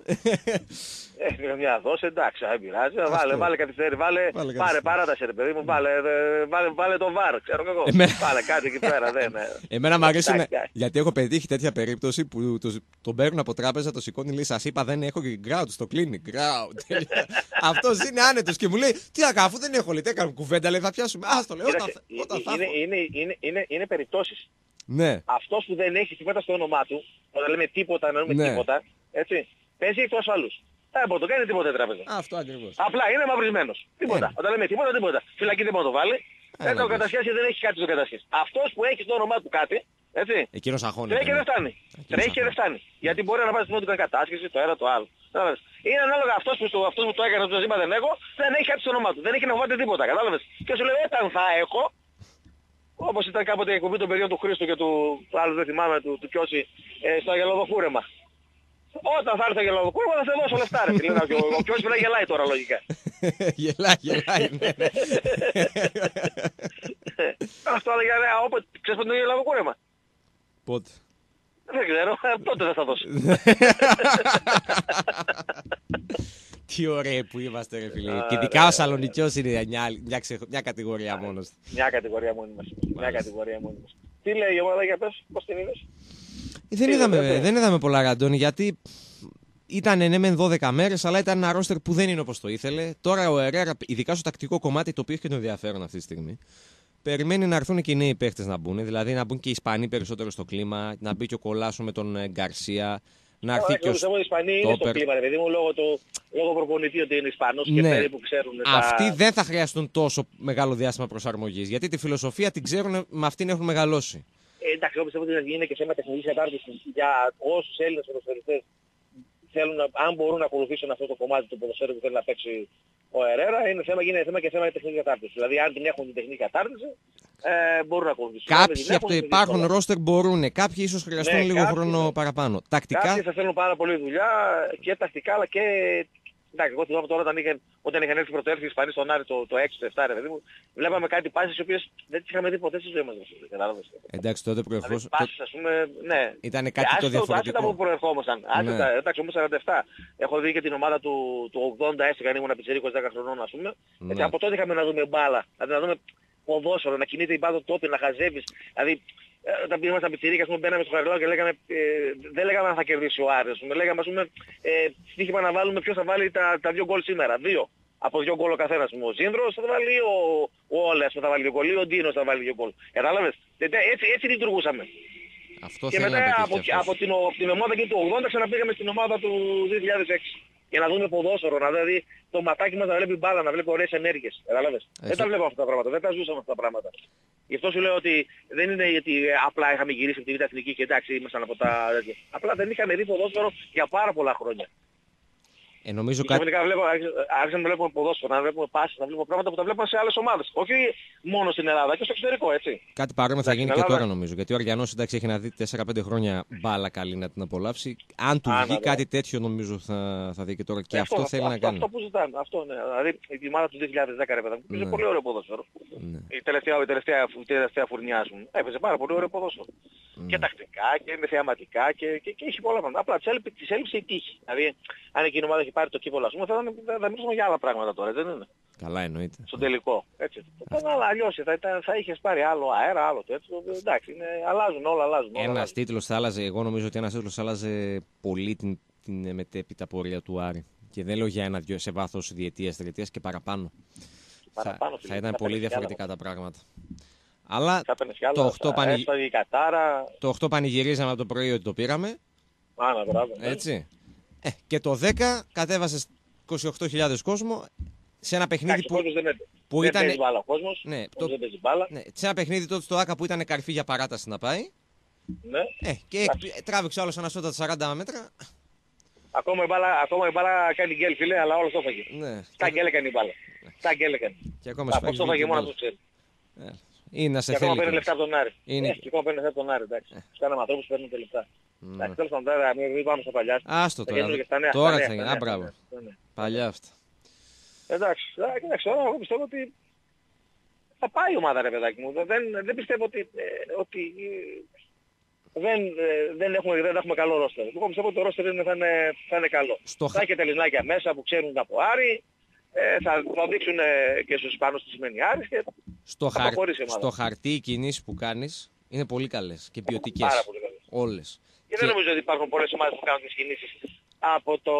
Έχει μια δόση, εντάξει, δεν πειράζει. Βάλε, βάλε καθυστέρηση, βάλε, πάρε παράταση ρε παιδί μου, βάλε, βάλε, βάλε το βάρ, ξέρω και εγώ. Βάλε κάτι εκεί πέρα, δεν. Εμένα μου αρέσει γιατί έχω πετύχει τέτοια περίπτωση που τον παίρνουν από τράπεζα, το σηκώνει, λέει σας είπα δεν έχω και ground στο κλείνει, ground. Αυτός είναι άνετος και μου λέει τι να κάνω, αφού δεν έχω λέει, τι έκανα κουβέντα, λέει θα πιάσουμε, ας το λέω όταν θα έχω. Είναι περιπτώσεις. Ναι. Αυτός που δεν έχει τίποτα στο όνομά του, όταν λέμε τίποτα, να λέμε τίποτα, έτσι, παίζει εκ του ασφαλούς. Δεν μπορεί να το κάνει τίποτα η τράπεζα. Αυτό ακριβώς. Απλά είναι μαυρισμένος. Τίποτα. Yeah. Όταν λέμε τίποτα, τίποτα. Φυλακή δεν μπορεί να το βάλει. Δεν το κατασχέσει, δεν έχει κάτι στο κατασχέσει. Αυτός που έχει στο όνομά του κάτι, έτσι. Εκείνος αγώνει. Τρέχει και δεν φτάνει. Τρέχει και δεν φτάνει. Γιατί μπορεί να βάζει την κατάσχεση, το ένα το άλλο. Είναι ανάλογα αυτός που, το, αυτός που το έκανε, που το είπα δεν έχω, δεν έχει κάτι στο όνομά του. Δεν έχει να φοβάται τίποτα. Κατάλαβες. Και σου λέει όταν θα έχω, όπως ήταν κάποτε η εκπομπή των παιδιών του Χρήστου και του, του άλλου δεν θυμάμαι, του, του Κιώση, ε, στο αγελοδοκούρεμα. Όταν θα έρθει το αγελοδοκούρεμα θα σε δώσω λεφτά ρε φίλε. Ο Κιώσης πρέπει να γελάει τώρα λογικά. Γελάει, γελάει, ναι, ναι. Αυτό έλεγε, όποτε, ξέρεις πότε είναι το αγελοδοκούρεμα. Πότε. Δεν ξέρω, πότε δεν θα δώσει. Τι ωραίοι που είμαστε ρε φίλε. Και ειδικά ο Σαλονικιός είναι μια κατηγορία μόνος. Μια κατηγορία μόνη μας. Μια κατηγορία μόνη μας. Τι λέει η ομάδα για πες, πώς την είδες? Δεν είδαμε, δεν είδαμε πολλά Ραντώνη γιατί ήταν ναι μεν δώδεκα μέρες αλλά ήταν ένα ρόστερ που δεν είναι όπως το ήθελε. Τώρα ο Ερέρα, ειδικά στο τακτικό κομμάτι το οποίο έχει και το ενδιαφέρον αυτή τη στιγμή, περιμένει να έρθουν και οι νέοι παίχτες να μπουν. Δηλαδή να μπουν και οι Ισπανοί περισσότερο στο κλίμα, να μπει και ο Κολάσο με τον Γκαρσία. Να έρθει και ο Στόπερ. Οι Ισπανοί είναι στο κλίμα, ρε παιδί μου, λόγω του λόγω προπονητή ότι είναι Ισπανός και περίπου ξέρουν. Αυτοί δεν θα χρειαστούν τόσο μεγάλο διάστημα προσαρμογής γιατί τη φιλοσοφία την ξέρουν, με αυτήν έχουν μεγαλώσει. Ε, εντάξει, εγώ πιστεύω ότι είναι και θέμα τεχνικής κατάρτισης για όσους Έλληνες ποδοσφαιριστές θέλουν, αν μπορούν να ακολουθήσουν αυτό το κομμάτι του ποδοσφαίρου που θέλει να παίξει ο Ερέρα, είναι θέμα, είναι θέμα και θέμα τεχνικής κατάρτισης. Δηλαδή, αν την έχουν την τεχνική κατάρτιση, ε, μπορούν να ακολουθήσουν. Κάποιοι από το υπάρχον ρόστερ μπορούν, κάποιοι ίσως χρειαστούν ναι, λίγο κάποιοι, χρόνο ναι. παραπάνω. Τακτικά... Κάποιοι θα θέλουν πάρα πολύ δουλειά και τακτικά, αλλά και... Εντάξει, εγώ θυμάμαι τώρα όταν είχαν, όταν είχαν έρθει πρωτοέρθει οι Ισπανοί στον Άρη το, το έξι, το επτά, ρε παιδί μου, βλέπαμε κάτι πάσεις οι οποίες δεν τις είχαμε δει ποτέ στη ζωή μας. Εντάξει, τότε προερχόσαν. Δηλαδή, πάσεις, ας πούμε, ναι. Ήταν κάτι ε, το διαφορετικό. Άστα που προερχόμασταν. Άστα, ναι. Εντάξει, όμως σαράντα επτά. Έχω δει και την ομάδα του, του ογδόντα, έστω και αν ήμουν πιτσιρίκος δέκα χρονών, ας πούμε. Ναι. Έτσι, από τότε είχαμε να δούμε μπάλα, δηλαδή να δούμε ποδόσφαιρο, να κινείται η μπάλα τόπι, να χαζεύεις. Δηλαδή, όταν πήγαμε στα πιτσιρίκια, ας πούμε, μπαίναμε στο Χαριλάου και λέγαμε, ε, δεν λέγαμε αν θα κερδίσει ο Άρης. Λέγαμε, ας πούμε, ε, στοίχημα να βάλουμε ποιος θα βάλει τα, τα δύο γκολ σήμερα. Δύο. Από δύο γκολ ο καθένας. Ο Ζήνδρος θα βάλει ο, ο Όλες θα βάλει δύο γκολ ή ο Ντίνος θα βάλει δύο γκολ. Κατάλαβες. Έτσι, έτσι λειτουργούσαμε. Αυτό και μετά από, από, την, από την ομάδα και του ογδόντα ξαναπήγαμε στην ομάδα του δύο χιλιάδες έξι. για να δούμε ποδόσφαιρο, να δηλαδή το ματάκι μας να βλέπει μπάλα, να βλέπει ωραίες ενέργειες. Κατάλαβες. Δεν τα βλέπαμε αυτά τα πράγματα, δεν τα ζούσαμε αυτά τα πράγματα. Γι' αυτό σου λέω ότι δεν είναι γιατί απλά είχαμε γυρίσει από τη Β' Εθνική και εντάξει ήμασταν από τα... Απλά δεν είχαμε δει ποδόσφαιρο για πάρα πολλά χρόνια. Ε, νομίζω και κάτι... άρχισαν να βλέπουμε ποδόσφαιρο, να βλέπουμε πάσεις, να βλέπουμε πράγματα που τα βλέπουμε σε άλλες ομάδες. Όχι μόνο στην Ελλάδα και στο εξωτερικό, έτσι. Κάτι παρόμοιο θα γίνει και τώρα νομίζω. Γιατί ο Αριανός εντάξει έχει να δει τέσσερα πέντε χρόνια μπάλα καλή να την απολαύσει. Αν του βγει κάτι τέτοιο νομίζω θα, θα δει και τώρα. Και ε, αυτό, αυτό θέλει αυτό, να κάνει. Αυτό που ζητάνε. Αυτό, ναι. Δηλαδή η ομάδα του δύο χιλιάδες δέκα ρε παιδά μου έπαιζε ναι. πολύ ωραίο ποδόσφαιρο. Ναι. Η τελευταία, η τελευταία, η τελευταία φουρνιά σου έπαιζε πάρα πολύ ωραίο ποδόσφαιρο. Ναι. Και τακτικά και με θεαματικά και, και, και έχει πολλά πράγματα. Απλά της έλειψε η τύχη. Δηλαδή αν εκείνη η ομάδα έχει πάρει το κύπολο, ας πούμε, θα, θα, θα μιλήσουμε για άλλα πράγματα τώρα, δεν είναι. Καλά εννοείται. Στον τελικό. Έτσι. Αλλά αλλιώς θα, θα, θα είχες πάρει άλλο αέρα, άλλο τέτοιο. Εντάξει, είναι, αλλάζουν όλα, αλλάζουν. Ένας τίτλος θα άλλαζε, εγώ νομίζω ότι ένας τίτλος θα άλλαζε πολύ την, την μετέπειτα πορεία του Άρη. Και δεν λέω για ένα δυο σε βάθος διετίας, τριετίας και παραπάνω. παραπάνω θα, θα ήταν πολύ διαφορετικά άλλα. Τα πράγματα. Αλλά το οκτώ πανη... πανηγυρίζαμε από το πρωί ότι το πήραμε. Άνα, μπράβο. Έτσι. Ε, και το δέκα κατέβασε είκοσι οκτώ χιλιάδες κόσμο σε ένα παιχνίδι Άχι, που, δεν, που δεν ήταν. Παίζει μπάλα, ο κόσμος, ναι, το... δεν παίζει μπάλα. Ναι, σε ένα παιχνίδι τότε στο ΆΚΑ που ήταν καρφί για παράταση να πάει. Ναι. Ε, και Άχι. τράβηξε όλος ένα σώτα σαράντα μέτρα. Ακόμα η μπάλα, ακόμα η μπάλα κάνει γκέλ, φίλε, αλλά όλος το έφαγε. Ναι. Στα γκέλ έκανε η μπάλα. Στα γκέλ έκανε. Και ακόμα σφάγει. Το έφαγε μόνο του ξέρει. Ή να σε και θέλει. ακόμα παίρνει λεφτά από τον Άρη. Είναι... Ε, και ακόμα παίρνει λεφτά από τον Άρη, εντάξει. Τους κάναμε ανθρώπους που παίρνουν και λεφτά. Εντάξει, τέλος πάντων, τώρα μην πάμε στα παλιά. Άστο τώρα. Τώρα θα γίνει. Α, μπράβο. Παλιά αυτά. Εντάξει, εντάξει, τώρα εγώ πιστεύω ότι θα πάει η ομάδα, ρε παιδάκι μου. Δεν, δεν πιστεύω ότι, ε, ότι ε, δεν, ε, δεν, έχουμε, δεν έχουμε καλό ρόστερ. Εγώ πιστεύω ότι το ρόστερ θα είναι, θα είναι καλό. Στο... Θα έχετε Ελληνάκια μέσα που ξέρουν από Άρη. Ε, θα, θα δείξουν ε, και στους Ισπανούς τι σημαίνει Άρης και στο, χαρ... στο χαρτί οι κινήσεις που κάνεις είναι πολύ καλές και ποιοτικές. Πάρα πολύ καλές. Όλες. Και, και δεν νομίζω ότι υπάρχουν πολλές ομάδες που κάνουν τις κινήσεις από το...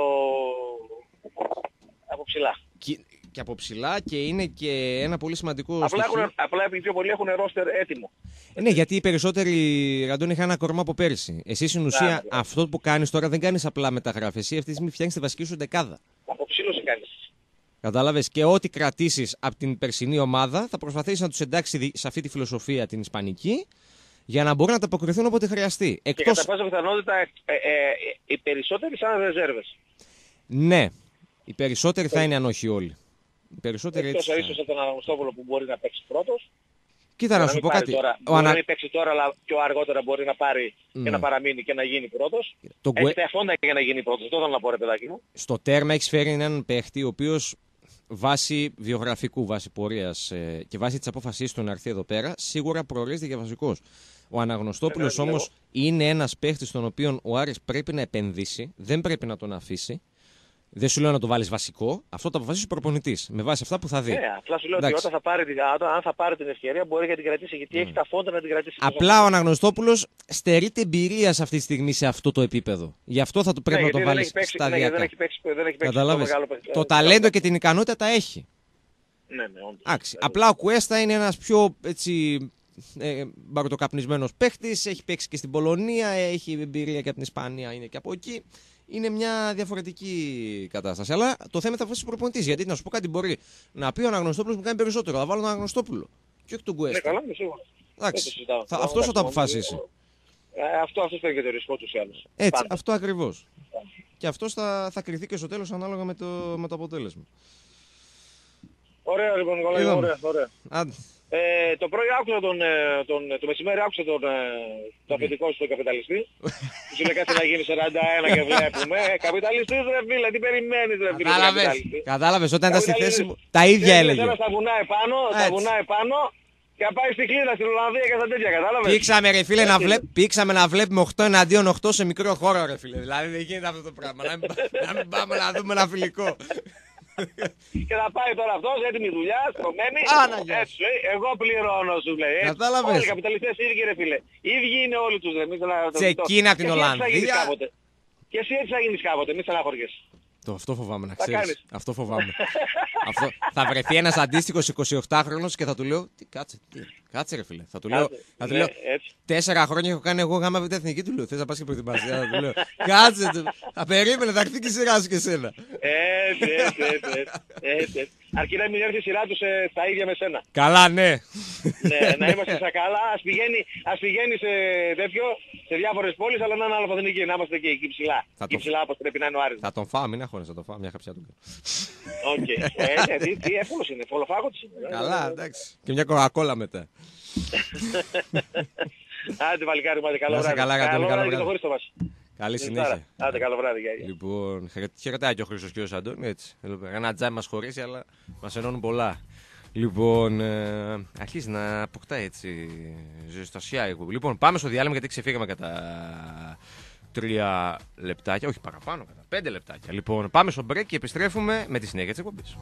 από ψηλά. Και, και από ψηλά και είναι και ένα πολύ σημαντικό απλά έχουν, απλά οι πιο πολλοί έχουν ρόστερ έτοιμο. Ε, ναι, γιατί οι περισσότεροι Ραντώνη είχαν ένα κορμά από πέρυσι. Εσύ στην ουσία ναι, αυτό που κάνεις τώρα δεν κάνεις απλά μεταγράφες. Εσύ αυτή τη στιγμή φτιάχνεις τη βασική σου δεκάδα. Αποψήλωση κάνεις. Κατάλαβες, και ό,τι κρατήσεις από την περσινή ομάδα θα προσπαθήσεις να τους εντάξει σε αυτή τη φιλοσοφία την ισπανική για να μπορούν να τα αποκριθούν όποτε χρειαστεί. Εκτός... Και κατά πάσα πιθανότητα ε, ε, ε, οι περισσότεροι σαν ρεζέρβες. Ναι, οι περισσότεροι θα είναι αν όχι όλοι. Οι περισσότεροι εκτός έτσι. Ίσως από τον Αναγνωστόπουλο που μπορεί να παίξει πρώτος. Κοίτα να σου πω κάτι. Τώρα, μπορεί ανα... να μην παίξει τώρα, αλλά πιο αργότερα μπορεί να πάρει mm. και να παραμείνει και να γίνει πρώτος. Το... Έχει τα εφόντα για να γίνει πρώτος. Αυτό θέλω να πω, ρε παιδάκι μου. Στο τέρμα έχεις φέρει έναν παίχτη ο οποίος βάσει βιογραφικού, βάσει πορείας ε, και βάσει της απόφασής του να έρθει εδώ πέρα, σίγουρα προορίζεται για βασικός. Ο Αναγνωστόπουλος όμως είναι ένας παίχτης στον οποίο ο Άρης πρέπει να επενδύσει, δεν πρέπει να τον αφήσει. Δεν σου λέω να το βάλεις βασικό, αυτό το αποφασίσει ο προπονητής με βάση αυτά που θα δει. Ναι, απλά σου λέω εντάξει. Ότι όταν θα πάρει, αν θα πάρει την ευκαιρία μπορεί να την κρατήσει, γιατί mm. έχει τα φόντα να την κρατήσει. Απλά ο Αναγνωστόπουλος στερείται εμπειρία σε αυτή τη στιγμή σε αυτό το επίπεδο. Γι' αυτό θα το πρέπει ναι, να το βάλεις σταδιακά. Δεν έχει παίξει, δεν έχει παίξει Καταλάβες. Το, το, το ταλέντο και την ικανότητα τα έχει. Ναι, ναι, όντως. Άξι. Απλά ο Κουέστα είναι ένας πιο έτσι, ε, μπαρτοκαπνισμένος παίχτης, έχει παίξει και στην Πολωνία, έχει εμπειρία και από την Ισπανία, είναι και από εκεί. Είναι μια διαφορετική κατάσταση. Αλλά το θέμα θα αποφασίσει ο προπονητής. Γιατί να σου πω κάτι, μπορεί να πει ο Αναγνωστόπουλος μου κάνει περισσότερο. Θα βάλω τον Αναγνωστόπουλο. Και όχι τον Κουέστα. Ναι, καλά, σίγουρα. Εντάξει. Θα, αυτός θα το αποφασίσει. Ε, αυτό αυτός παίρνει και το ρισκό τους ή άλλους. Έτσι, πάντα. Αυτό ακριβώς. Και αυτός θα, θα κρυθεί και στο τέλος ανάλογα με το, με το αποτέλεσμα. Ωραία λοιπόν, καλά, ωραία, ωραία. Άντε. Ε, το πρωί άκουσα τον, τον, το μεσημέρι άκουσα τον, το αφεντικό σου τον καπιταλιστή. Σου λέει κάτι να γίνει σαράντα ένα και βλέπουμε. Ε, καπιταλιστής ρε φίλε, τι περιμένεις ρε φίλε. Κατάλαβες, κατάλαβες όταν ήταν στη θέση μου, τα ίδια έλεγε. Τώρα στα βουνά επάνω, στα βουνά επάνω και να πάει στη Κλίδα, στην Ολλανδία και στα τέτοια, κατάλαβες. Πήξαμε ρε φίλε, να βλέπ, πήξαμε να βλέπουμε οκτώ εναντίον οκτώ σε μικρό χώρο ρε φίλε. Δηλαδή δεν γίνεται αυτό το πράγμα, να μην, να μην πάμε να δούμε ένα φιλικό. Και θα πάει τώρα αυτός, έτοιμη δουλειά, στρωμένη. Έτσι, εγώ πληρώνω σου λέει. Κατάλαβες. Όλοι οι καπιταλιστές ίδιοι ρε φίλε. Ίδιοι είναι όλοι τους ρε. Τσεκίνα από την Ολλανδία. Και εσύ έτσι θα γίνεις κάποτε, μη στεναχωριέσαι. Το, αυτό φοβάμαι να ξέρεις. Αυτό φοβάμαι. αυτό, θα βρεθεί ένας αντίστοιχος εικοσιοκτάχρονος και θα του λέω. Τι, κάτσε, τι, κάτσε ρε φίλε. Θα του λέω. Θα του ναι, λέω τέσσερα χρόνια έχω κάνει εγώ γάμα β' εθνική. Του λέω. Θες να πας και προετοιμασία. Θα του λέω. Κάτσε. Του, θα περίμενε, θα έρθει και η σειρά σου και εσένα. Έτσι, έτσι, έτσι, έτσι. Αρκεί να μην έρθει η σειρά του στα ίδια με σένα. Καλά, ναι. Ναι, να είμαστε στα καλά. Ας πηγαίνει, ας πηγαίνει σε τέτοιο, σε διάφορες πόλεις, αλλά να είναι αλφαδενική. Να είμαστε και εκεί ψηλά. Εκεί το... ψηλά όπως πρέπει να είναι ο Άρης. Θα τον φάω, μην αγχώνεσαι, θα τον φάω. Μια χαψιά του. Οκ. Ε, ναι, τι, τι εύκολος είναι. Φολοφάγωτος είναι. Καλά, εντάξει. Και μια κοκακόλα μετά. Άντε βαλικάρι μου, άντε καλό βράδυ. Καλό βράδυ και το χωρίς το βάση. Καλή συνέχεια. Άντε καλό βράδυ. Λοιπόν, χαιρετάει και ο Χρήστος και ο Σαντώνη, έτσι. Ένα τζάμι μας χωρίσει, αλλά μας ενώνουν πολλά. Λοιπόν, ε, αρχίζει να αποκτά έτσι ζεστασιά εγώ. Λοιπόν, πάμε στο διάλειμμα γιατί ξεφύγαμε κατά τρία λεπτάκια, όχι παραπάνω, κατά πέντε λεπτάκια. Λοιπόν, πάμε στο break και επιστρέφουμε με τη συνέχεια της εκπομπής.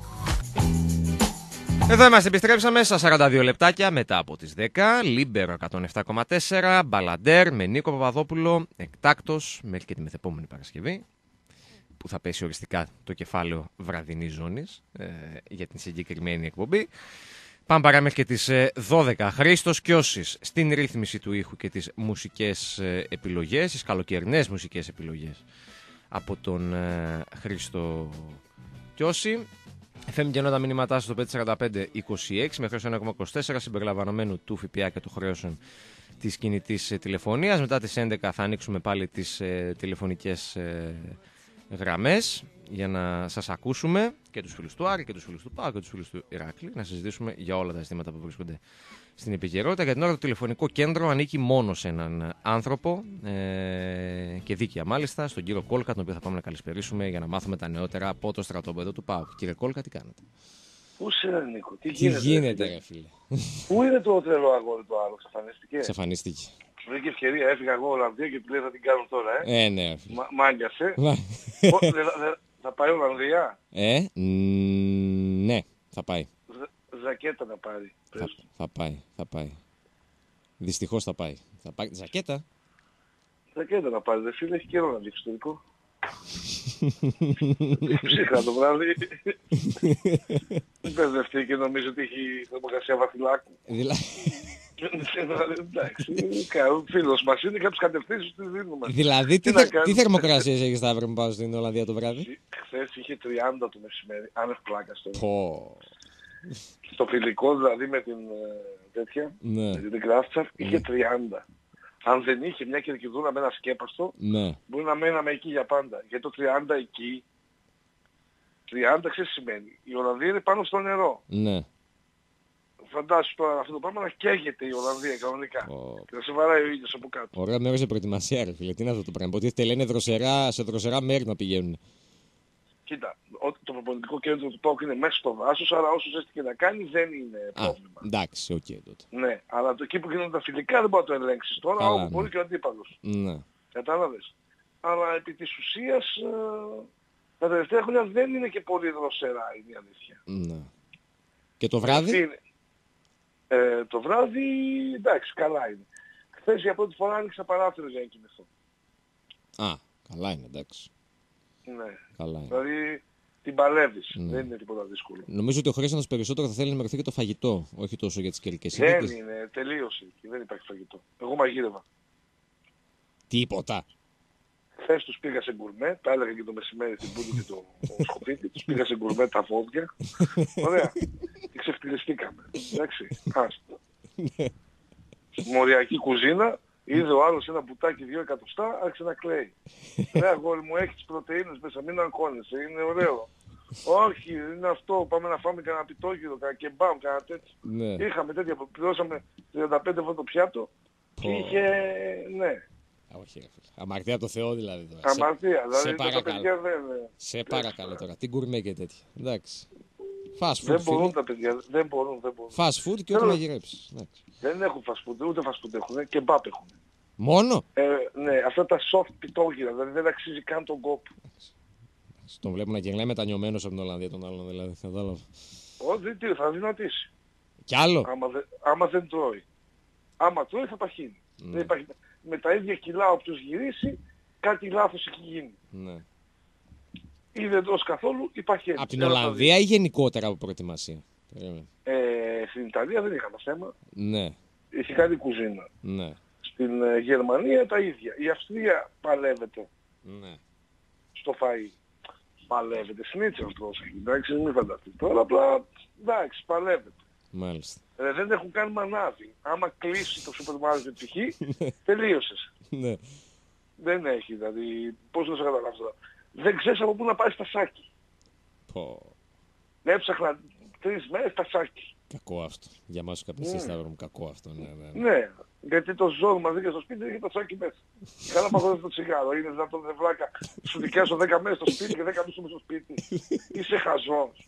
Εδώ είμαστε, επιστρέψαμε στα σαράντα δύο λεπτάκια μετά από τις δέκα. Λίμπερο εκατόν επτά κόμμα τέσσερα, Μπαλαντέρ με Νίκο Παπαδόπουλο, εκτάκτος μέχρι και τη μεθεπόμενη Παρασκευή, που θα πέσει οριστικά το κεφάλαιο βραδινής ζώνης ε, για την συγκεκριμένη εκπομπή. Πάμε παρά μέχρι και τις δώδεκα. Χρήστος Κιώσης στην ρύθμιση του ήχου και τις μουσικές επιλογές, τις καλοκαιρινές μουσικές επιλογές από τον ε, Χρήστο Κιώση. εφ εμ και νότα μηνύματά στο πέντε τέσσερα πέντε είκοσι έξι με χρέος ένα κόμμα είκοσι τέσσερα συμπεριλαμβανομένου του ΦΠΑ και του χρέωσεων της κινητής τηλεφωνίας. Μετά τις έντεκα θα ανοίξουμε πάλι τις ε, τηλεφωνικές ε, γραμμές για να σας ακούσουμε και τους φίλους του Άρη και τους φίλους του ΠΑΟΚ και τους φίλους του Ηράκλη, να συζητήσουμε για όλα τα ζητήματα που βρίσκονται στην επικαιρότητα. Για την ώρα το τηλεφωνικό κέντρο ανήκει μόνο σε έναν άνθρωπο ε, και δίκαια μάλιστα, στον κύριο Κόλκα, τον οποίο θα πάμε να καλησπερίσουμε για να μάθουμε τα νεότερα από το στρατόπεδο του ΠΑΟΚ. Κύριε Κόλκα, τι κάνετε? Πού είσαι, Νίκο, τι, τι γίνεται, γίνεται ρε φίλε? Πού είναι το τρελό αγόρι το άλλο, ξαφανίστηκε? Ξαφανίστηκε. Βρήκε ευκαιρία, έφυγα εγώ Ολλανδία και του λέει θα την κάνουν τώρα, ε. Ε, ναι. Μα, μάγκας, ε. Θα πάει Ολλανδία? Ε, ναι, θα πάει. Ζακέτα να πάρει. Θα, θα πάει, θα πάει. Δυστυχώς θα πάει. Θα πάει. Ζακέτα. Ζακέτα να πάρει, δε φίλε, έχει καιρό να δείξει το δικό. Ψύχα το βράδυ. Μην παιδευτεί και νομίζω ότι έχει θερμοκρασία βαθυλάκου. Εντάξει, φίλος μας είναι, κάποιες κατευθύνσεις τις δίνουμε. Δηλαδή, τι, θε, τι θερμοκρασίες έχεις τα αύριο που πάω στην Ολλανδία το βράδυ? Χθες είχε τριάντα το μεσημέρι, άνευ πλάκας τώρα. Πω. Στο φιλικό δηλαδή με την τέτοια, ναι. με την Κράφτσαφ, είχε τριάντα. Αν δεν είχε μια κερκιδούρα με ένα σκέπαστο, ναι. μπορεί να μέναμε εκεί για πάντα. Γιατί το τριάντα εκεί, τριάντα ξέρεις σημαίνει, η Ολλανδία είναι πάνω στο νερό. Ναι. Φαντάσου τώρα αυτό το πράγμα να καίγεται η Ολλανδία κανονικά. Oh. Και να σε βαράει ο ήλιος από κάτω. Ωραία μέρος σε προετοιμασία ρε φίλε, τι είναι αυτό το πράγμα? Ότι λένε δροσερά, σε δροσερά μέρη να πηγαίνουν. Κοίτα, το προπονητικό κέντρο του ΠΑΟΚ είναι μέσα στο δάσος, άρα όσο ζέστη και να κάνει δεν είναι πρόβλημα. Α, εντάξει, οκ okay, τότε. Ναι, αλλά το εκεί που γίνονται τα φιλικά δεν μπορεί να το ελέγξεις τώρα, καλά, όπου ναι. μπορεί και ο αντίπαλος. Ναι. Κατάλαβες. Αλλά επί της ουσίας, ε, τα τελευταία χρόνια δεν είναι και πολύ δροσερά, είναι η αλήθεια. Ναι. Και το βράδυ? Είναι, ε, το βράδυ, εντάξει, καλά είναι. Χθες για πρώτη φορά άνοιξα παράθυρο για να κοιμηθώ. Α, καλά είναι, εντάξει. Ναι. Καλά είναι. Δηλαδή την παλεύεις. Ναι. Δεν είναι τίποτα δύσκολο. Νομίζω ότι ο Χρήστος περισσότερο θα θέλει να μερωθεί και το φαγητό, όχι τόσο για τις καιρικές συνθήκες. Δεν είναι, τελείωσε και δεν υπάρχει φαγητό. Εγώ μαγείρευα. Τίποτα. Χθες τους πήγα σε γκουρμέ, τα έλεγα και το μεσημέρι στην Πούντου και το σκοπίτι, τους πήγα σε γκουρμέ τα φόδια. Ωραία. Και ξεφτυλιστήκαμε. Εντάξει. Άστο. Μοριακή κουζίνα. Είδε ο άλλος ένα μπουτάκι δύο εκατοστά, άρχισε να κλαίει. Ρε αγόρι μου, έχει τις πρωτεΐνες μέσα, μην αγχώνεσαι, είναι ωραίο. Όχι, είναι αυτό, πάμε να φάμε κανένα πιτόγυρο, κανένα κεμπάμ, κανένα τέτοιο. Ναι. Είχαμε τέτοια που πληρώσαμε τριάντα πέντε ευρώ το πιάτο και είχε, ναι. Α, όχι ρε φίλε. Αμαρτία το Θεό δηλαδή τώρα. Αμαρτία, δηλαδή σε τα παιδιά δεν... Σε παρακαλώ τώρα, τι γκουρμέ και τέτοια. Εντάξει. Fast food, δεν μπορούν φίλε. τα παιδιά, δεν μπορούν, δεν μπορούν. Fast food και ό,τι μαγειρέψεις. Δεν έχουν fast food, ούτε fast food έχουν, και μπάπ έχουν. Μόνο? Ε, ναι, αυτά τα soft πιτόγυρα, δηλαδή δεν αξίζει καν τον κόπο. Τον βλέπω να γυρνάει μετανιωμένος από την Ολλανδία τον άλλον, δηλαδή, κατάλαβα. Όχι, τι, θα δυνατήσει. Κι άλλο? Άμα, δε, άμα δεν τρώει. Άμα τρώει θα παχύνει. Ναι. Δεν υπάρχει, με τα ίδια κιλά όποιος γυρίσει, κάτι λάθος έχει γίνει. Ναι. ή δεν τρως καθόλου ή παχαίνεις. Από την Ολλανδία ή γενικότερα από προετοιμασία? Ε, στην Ιταλία δεν είχαμε θέμα. Ναι. Είχε καλή κουζίνα. Ναι. Στην ε, Γερμανία τα ίδια. Η Αυστρία παλεύεται. Ναι. Στο φαΐ. Παλεύεται. Σνίτσελ πρόσεχε. Εντάξει, μην φανταστείτε. Τώρα απλά εντάξει, παλεύεται. Μάλιστα. Ε, δεν έχουν καν μανάβι. Άμα κλείσει το σούπερ μάρκετ π.χ. τελείωσες. Ναι. Δεν έχει, δηλαδή, πώς να σε καταλάβω τώρα. Δεν ξέρεις από πού να πάρεις τα σάκι. Πω. Έψαχνα τρεις μέρες τα σάκι. Κακό αυτό. Για μας τους καπνιστές Σταύρο μου, κακό αυτό. Ναι, ναι, ναι. Ναι, γιατί το ζώο μας δίκαια στο σπίτι έχει το σάκι μέσα. Καλά παγόδες το τσιγάρο. Είναι δυνατόν δε βλάκα. Σου δικιάσω δέκα μέρες στο σπίτι και δέκα μισούς στο σπίτι. Είσαι χαζός.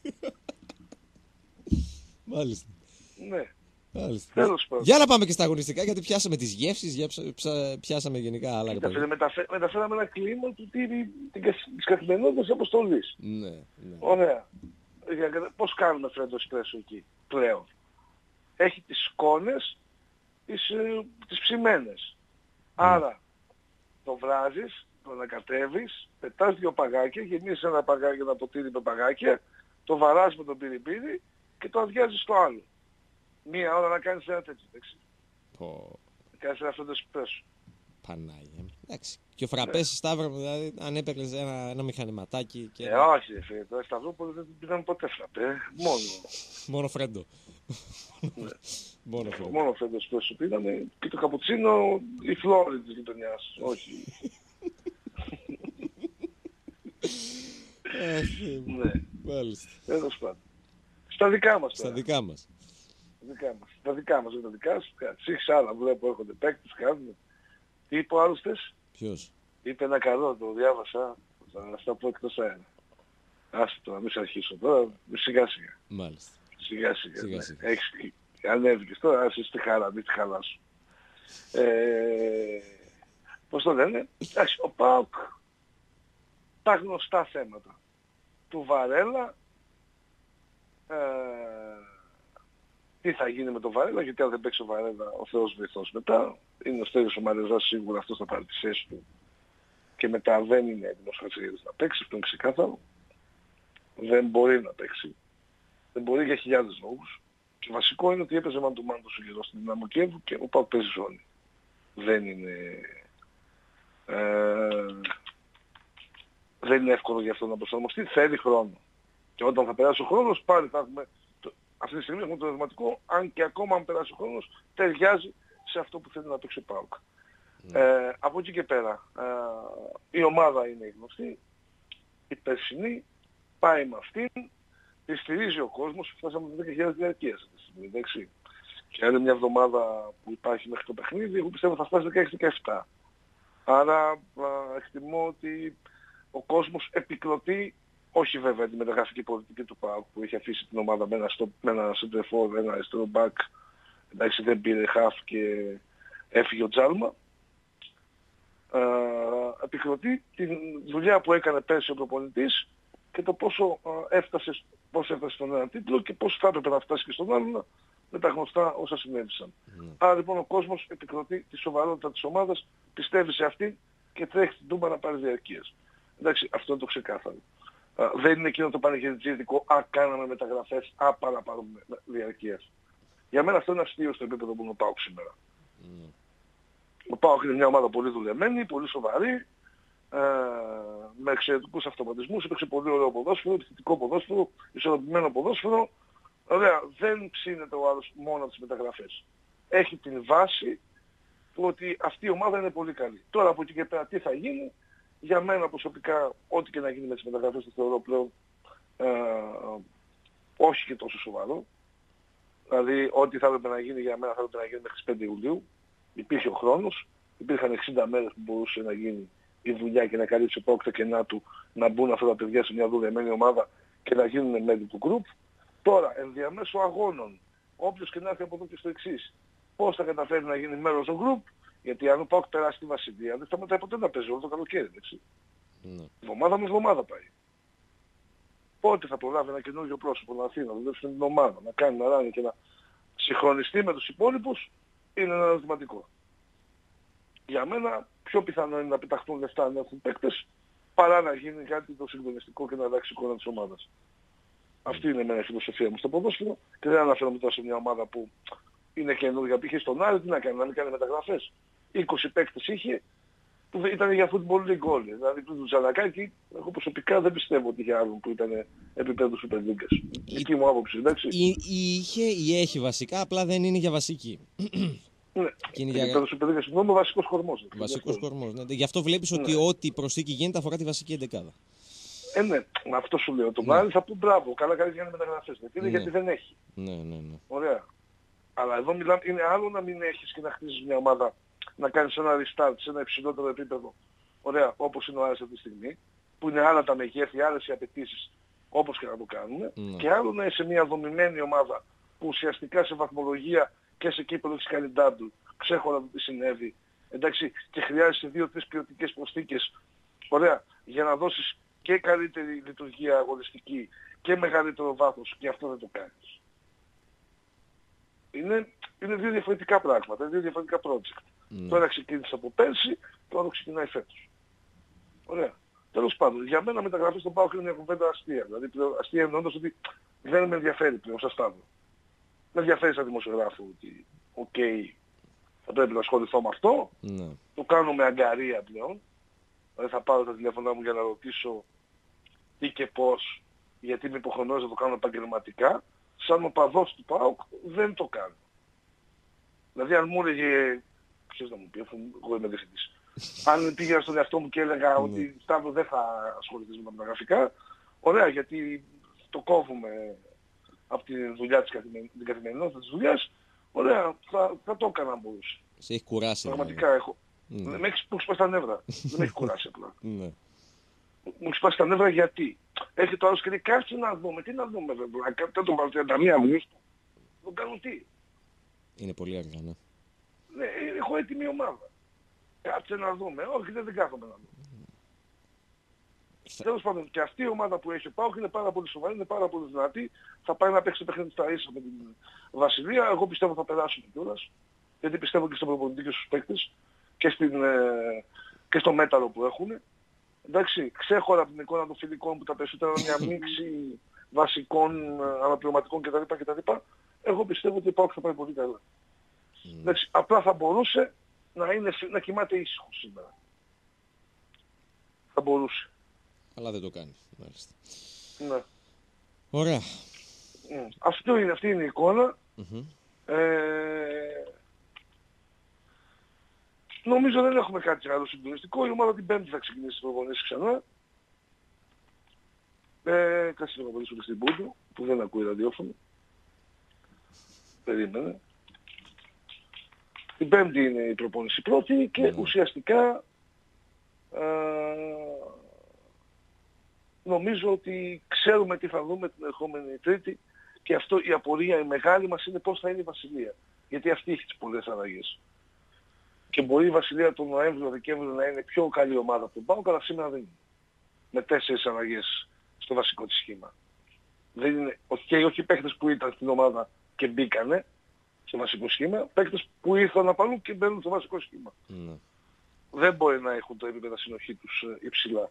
Μάλιστα. Ναι. Μάλιστα. Τέλος πάντων. Για να πάμε και στα αγωνιστικά, γιατί πιάσαμε τις γεύσεις, γεύσα- ψα- πιάσαμε γενικά άλλα. ρε Κοίτα, παιδί. φίλε, μεταφέ- μεταφέραμε ένα κλίμα του τύπου της καθημερινότητας αποστολής. Ναι, ναι. Ωραία. Για να- Πώς κάνουμε φρέντο εσπρέσο εκεί πλέον. Έχει τις σκόνες, τις, ε, τις ψημένες. Άρα το βράζεις, το ανακατεύεις, πετάς δύο παγάκια, γεμίζεις ένα παγάκι, ένα ποτήρι με παγάκια, το βαράς με τον πυριπύρι και το αδειάζεις στο άλλο. Μία ώρα να κάνεις ένα τέτοιο, εντάξει. Πω. Να κάνεις ένα φρέντο εσπρέσο. Πανάγια. Εντάξει. Και ο φραπές Σταύρο μου, δηλαδή, αν έπαιρνες ένα, ένα μηχανηματάκι και. Ε, όχι, ρε φίλε, τώρα Σταυρόπολη δεν πήραμε ποτέ φραπέ, ε. μόνο. Μόνο φρέντο. Μόνο φρέντο. Μόνο φρέντο εσπρέσο πήραμε και το καπουτσίνο η φλόρη της γειτονιάς, όχι. Αχ, Ναι, μάλιστα. τέλος πάντων. Στα δικά μας Στα τώρα. δικά μας. Δικά μας. Τα δικά μας, δεν τα δικά σου. Κάτσε, έχεις άλλα, βλέπω έρχονται παίκτες, κάνουν. Τι είπε ο άλλος θες? Ποιος? Είπε ένα καλό, το διάβασα, θα στα πω εκτός αέρα. Άσε τώρα, μην σε αρχίσω τώρα, σιγά σιγά. Μάλιστα. Σιγά σιγά. Σιγά ναι. σιγά. Έχεις, ανέβηκες τώρα, άσε στη χαρά, μην τη χαλάσου. Ε, πώς το λένε, εντάξει, ο ΠΑΟΚ, τα γνωστά θέματα του Βαρέλα, ε, τι θα γίνει με τον Βαρέλα, γιατί αν δεν παίξει ο Βαρέλα ο Θεός βοηθός μετά. Είναι ο Στέλιος ο Μαρεζάς, σίγουρα αυτός θα πάρει τη θέση του και μετά δεν είναι έτοιμος Χατζηδάκης να παίξει, αυτό είναι ξεκάθαρο. Δεν μπορεί να παίξει. Δεν μπορεί για χιλιάδες λόγους. Και βασικό είναι ότι έπαιζε μαν του μαν τόσο καιρό στην Δυναμό Κιέβου και ο ΠΑΟΚ παίζει ζώνη. Δεν είναι... Ε, δεν είναι εύκολο για αυτό να προσαρμοστεί, θέλει χρόνο. Και όταν θα περάσει ο χρόνος πάλι θα έχουμε... Αυτή τη στιγμή έχουμε το δευματικό, αν και ακόμα αν περάσει ο χρόνος, ταιριάζει σε αυτό που θέλει να παίξει ο ΠΑΟΚ. Mm. Ε, από εκεί και πέρα, ε, η ομάδα είναι γνωστή, η περσινή, πάει με αυτήν, τη στηρίζει ο κόσμος, φτάσαμε με δέκα χιλιάδες διαρκείας αυτή τη στιγμή, εντάξει. Και άλλη μια εβδομάδα που υπάρχει μέχρι το παιχνίδι, εγώ πιστεύω θα φτάσει δεκαέξι δεκαεπτά. Άρα α, εκτιμώ ότι ο κόσμος επικροτεί, όχι βέβαια τη μεταγραφική πολιτική του ΠΑΟΚ που έχει αφήσει την ομάδα με ένα, στο, με ένα σεντερφόρ, ένα αριστερό μπακ, εντάξει δεν πήρε χαφ και έφυγε ο Τζάλμα. Ε, επικροτεί τη δουλειά που έκανε πέρσι ο προπονητής και το πόσο ε, έφτασε, πώς έφτασε στον ένα τίτλο και πώς θα έπρεπε να φτάσει και στον άλλο με τα γνωστά όσα συνέβησαν. Mm. Άρα λοιπόν ο κόσμος επικροτεί τη σοβαρότητα της ομάδας, πιστεύει σε αυτήν και τρέχει την τούμπα να πάρει διαρκείας. Εντάξει, αυτό είναι το ξεκάθαρο. Uh, δεν είναι εκείνο το πανηγυριτζίδικο, α, κάναμε μεταγραφές, α, πάρα πάρουμε διαρκείας. Για μένα αυτό είναι αστείο στο επίπεδο που είναι ο ΠΑΟΚ σήμερα. Mm. Ο ΠΑΟΚ είναι μια ομάδα πολύ δουλεμένη, πολύ σοβαρή, ε, με εξαιρετικούς αυτοματισμούς, έπαιξε πολύ ωραίο ποδόσφαιρο, επιθετικό ποδόσφαιρο, ισορροπημένο ποδόσφαιρο. Ωραία, δεν ψήνεται ο άλλος μόνο από τις μεταγραφές. Έχει την βάση του ότι αυτή η ομάδα είναι πολύ καλή. Τώρα από εκεί και πέρα τι θα γίνει, για μένα προσωπικά ό,τι και να γίνει με τις μεταγραφές το θεωρώ πλέον ε, όχι και τόσο σοβαρό. Δηλαδή ό,τι θα έπρεπε να γίνει για μένα θα έπρεπε να γίνει μέχρι τις πέντε Ιουλίου. Υπήρχε ο χρόνος, υπήρχαν εξήντα μέρες που μπορούσε να γίνει η δουλειά και να καλύψει ο τα κενά του, να μπουν αυτά τα παιδιά σε μια δουλεμένη ομάδα και να γίνουν μέλη του group. Τώρα, ενδιαμέσου αγώνων, όποιος και να έρθει από εδώ και στο εξής, πώς θα καταφέρει να γίνει μέρος του group, γιατί αν ο ΠΑΟΚ περάσει τη Βασιλεία, δεν σταματάει ποτέ να παίζει όλο το καλοκαίρι, έτσι. Mm. Εβδομάδα με εβδομάδα πάει. Πότε θα προλάβει ένα καινούργιο πρόσωπο να έρθει να δουλέψει την ομάδα, να κάνει να ράνει και να συγχρονιστεί με τους υπόλοιπους, είναι ένα ερωτηματικό. Για μένα, πιο πιθανό είναι να πεταχτούν λεφτά να έχουν παίκτες, παρά να γίνει κάτι το συγκλονιστικό και να αλλάξει εικόνα της ομάδας. Αυτή είναι η φιλοσοφία μου στο ποδόσφαιρο και δεν αναφέρομαι τώρα σε μια ομάδα που είναι καινούργια. Π.χ. στον Άρη τι να κάνει, να μην κάνει μεταγραφές. είκοσι παίκτες είχε που ήταν για football league όλοι. Δηλαδή πριν του Τζανακάκη, εγώ προσωπικά δεν πιστεύω ότι είχε άλλον που ήταν επίπεδο Super League. Δική μου άποψη, εντάξει. Είχε ή έχει βασικά, απλά δεν είναι για βασική. Ναι, επίπεδο Super League, συγγνώμη, ο βασικός κορμός. Βασικός κορμός, ναι. Γι' αυτό βλέπεις ότι ό,τι προσθήκη γίνεται αφορά τη βασική εντεκάδα. Ε, ναι, με αυτό σου λέω. Το ναι. Μάλι θα πω μπράβο, καλά κάνει για να μεταγραφές. Γιατί, ναι. γιατί δεν έχει. Ναι, ναι, ναι. Ωραία. Αλλά εδώ μιλάμε, είναι άλλο να μην έχεις και να χτίσεις μια ομάδα, να κάνεις ένα restart σε ένα υψηλότερο επίπεδο. Ωραία, όπως είναι ο Άρης αυτή τη στιγμή, που είναι άλλα τα μεγέθη, άλλες οι απαιτήσεις, όπως και να το κάνουμε. Ναι. Και άλλο να είσαι μια δομημένη ομάδα, που ουσιαστικά σε βαθμολογία και σε κύπελλο έχεις κάνει double, ξέχωρα το τι συνέβη. Εντάξει, και χρειάζεσαι δύο-τρεις ποιοτικές προσθήκες. Ωραία, για να δώσεις και καλύτερη λειτουργία αγωνιστική και μεγαλύτερο βάθος, και αυτό δεν το κάνεις. Είναι, είναι δύο διαφορετικά πράγματα, είναι δύο διαφορετικά project. Mm. Τώρα ξεκίνησε από πέρσι, τώρα ξεκινάει φέτος. Ωραία. Τέλος πάντων, για μένα μεταγραφή στον ΠΑΟΚ είναι μια κουβέντα αστεία. Δηλαδή πλέον, αστεία εννοώντας ότι δεν με ενδιαφέρει πλέον, σας στάνω. Με ενδιαφέρει σαν δημοσιογράφο ότι, οκ, okay, θα πρέπει να ασχοληθώ με αυτό. Mm. Το κάνω με αγκαρία πλέον. Δηλαδή θα πάρω τα τηλέφωνά μου για να ρωτήσω τι και πώς, γιατί είμαι υποχρεωμένος να το κάνω επαγγελματικά. Σαν οπαδός του ΠΑΟΚ δεν το κάνω. Δηλαδή αν μου έλεγε, ποιος να μου πει, αφού εγώ είμαι διευθυντής, αν πήγαινα στον εαυτό μου και έλεγα ότι Σταύρο δεν θα ασχοληθείς με τα μεταγραφικά, ωραία, γιατί το κόβουμε από τη δουλειά της καθημερι... την καθημερινότητα της δουλειάς, ωραία, θα, θα το έκανα αν μπορούσε. Σε έχει κουράσει. Πραγματικά έχω. Mm. Με έχει σπάσει τα νεύρα. Δεν με έχει κουράσει απλά. Mm. Μου έχει σπάσει τα νεύρα γιατί. Έχει το άλλο και λέει κάτσε να δούμε. Τι να δούμε βέβαια. Δεν τον βάλω τριάντα μία Αυγούστου. Τον κάνω τι. Είναι πολύ αργά, ναι. Ναι, έχω έτοιμη ομάδα. Κάτσε να δούμε. Όχι, δεν, δεν κάθομαι να δούμε. Mm. Τέλος πάντων, και αυτή η ομάδα που έχει ο ΠΑΟΚ είναι πάρα πολύ σοβαρή, είναι πάρα πολύ δυνατή. Θα πάει να παίξει το παιχνίδι στα ίσα με την Βασιλεία. Εγώ πιστεύω θα περάσουμε κιόλας. Γιατί πιστεύω και στον προπονητή και στους παίκτες και, στην, ε, και στο μέταλλο που έχουν. Εντάξει, ξέχωρα από την εικόνα των φιλικών που τα περισσότερα είναι μια μίξη βασικών, αναπληρωματικών κτλ. κτλ. Εγώ πιστεύω ότι ο ΠΑΟΚ θα πάει πολύ καλά. Mm. Εντάξει, απλά θα μπορούσε να, είναι, να κοιμάται ήσυχο σήμερα. Θα μπορούσε. Αλλά δεν το κάνει, μάλιστα. Ναι. Ωραία. Mm. Αυτό είναι, αυτή είναι η εικόνα. Mm-hmm. Ε, νομίζω δεν έχουμε κάτι άλλο συγκλονιστικό. Η ομάδα την Πέμπτη θα ξεκινήσει τις προπονήσεις ξανά. Ε, κάτσε να απαντήσω και στην Πούντο, που δεν ακούει ραδιόφωνο. Περίμενε. Την Πέμπτη είναι η προπόνηση πρώτη και mm. ουσιαστικά ε, νομίζω ότι ξέρουμε τι θα δούμε την ερχόμενη Τρίτη και αυτό η απορία η μεγάλη μας είναι πώς θα είναι η Βασιλεία. Γιατί αυτή έχει τις πολλές αλλαγές. Και μπορεί η Βασιλεία τον Νοέμβριο-Δεκέμβριο να είναι πιο καλή ομάδα από τον ΠΑΟΚ, αλλά σήμερα δεν είναι. Με τέσσερις αλλαγές στο βασικό της σχήμα. Δεν είναι, και όχι οι παίκτες που ήταν στην ομάδα και μπήκανε στο βασικό σχήμα, παίκτες που ήρθαν από αλλού και μπαίνουν στο βασικό σχήμα. Mm. Δεν μπορεί να έχουν το επίπεδο συνοχή τους υψηλά.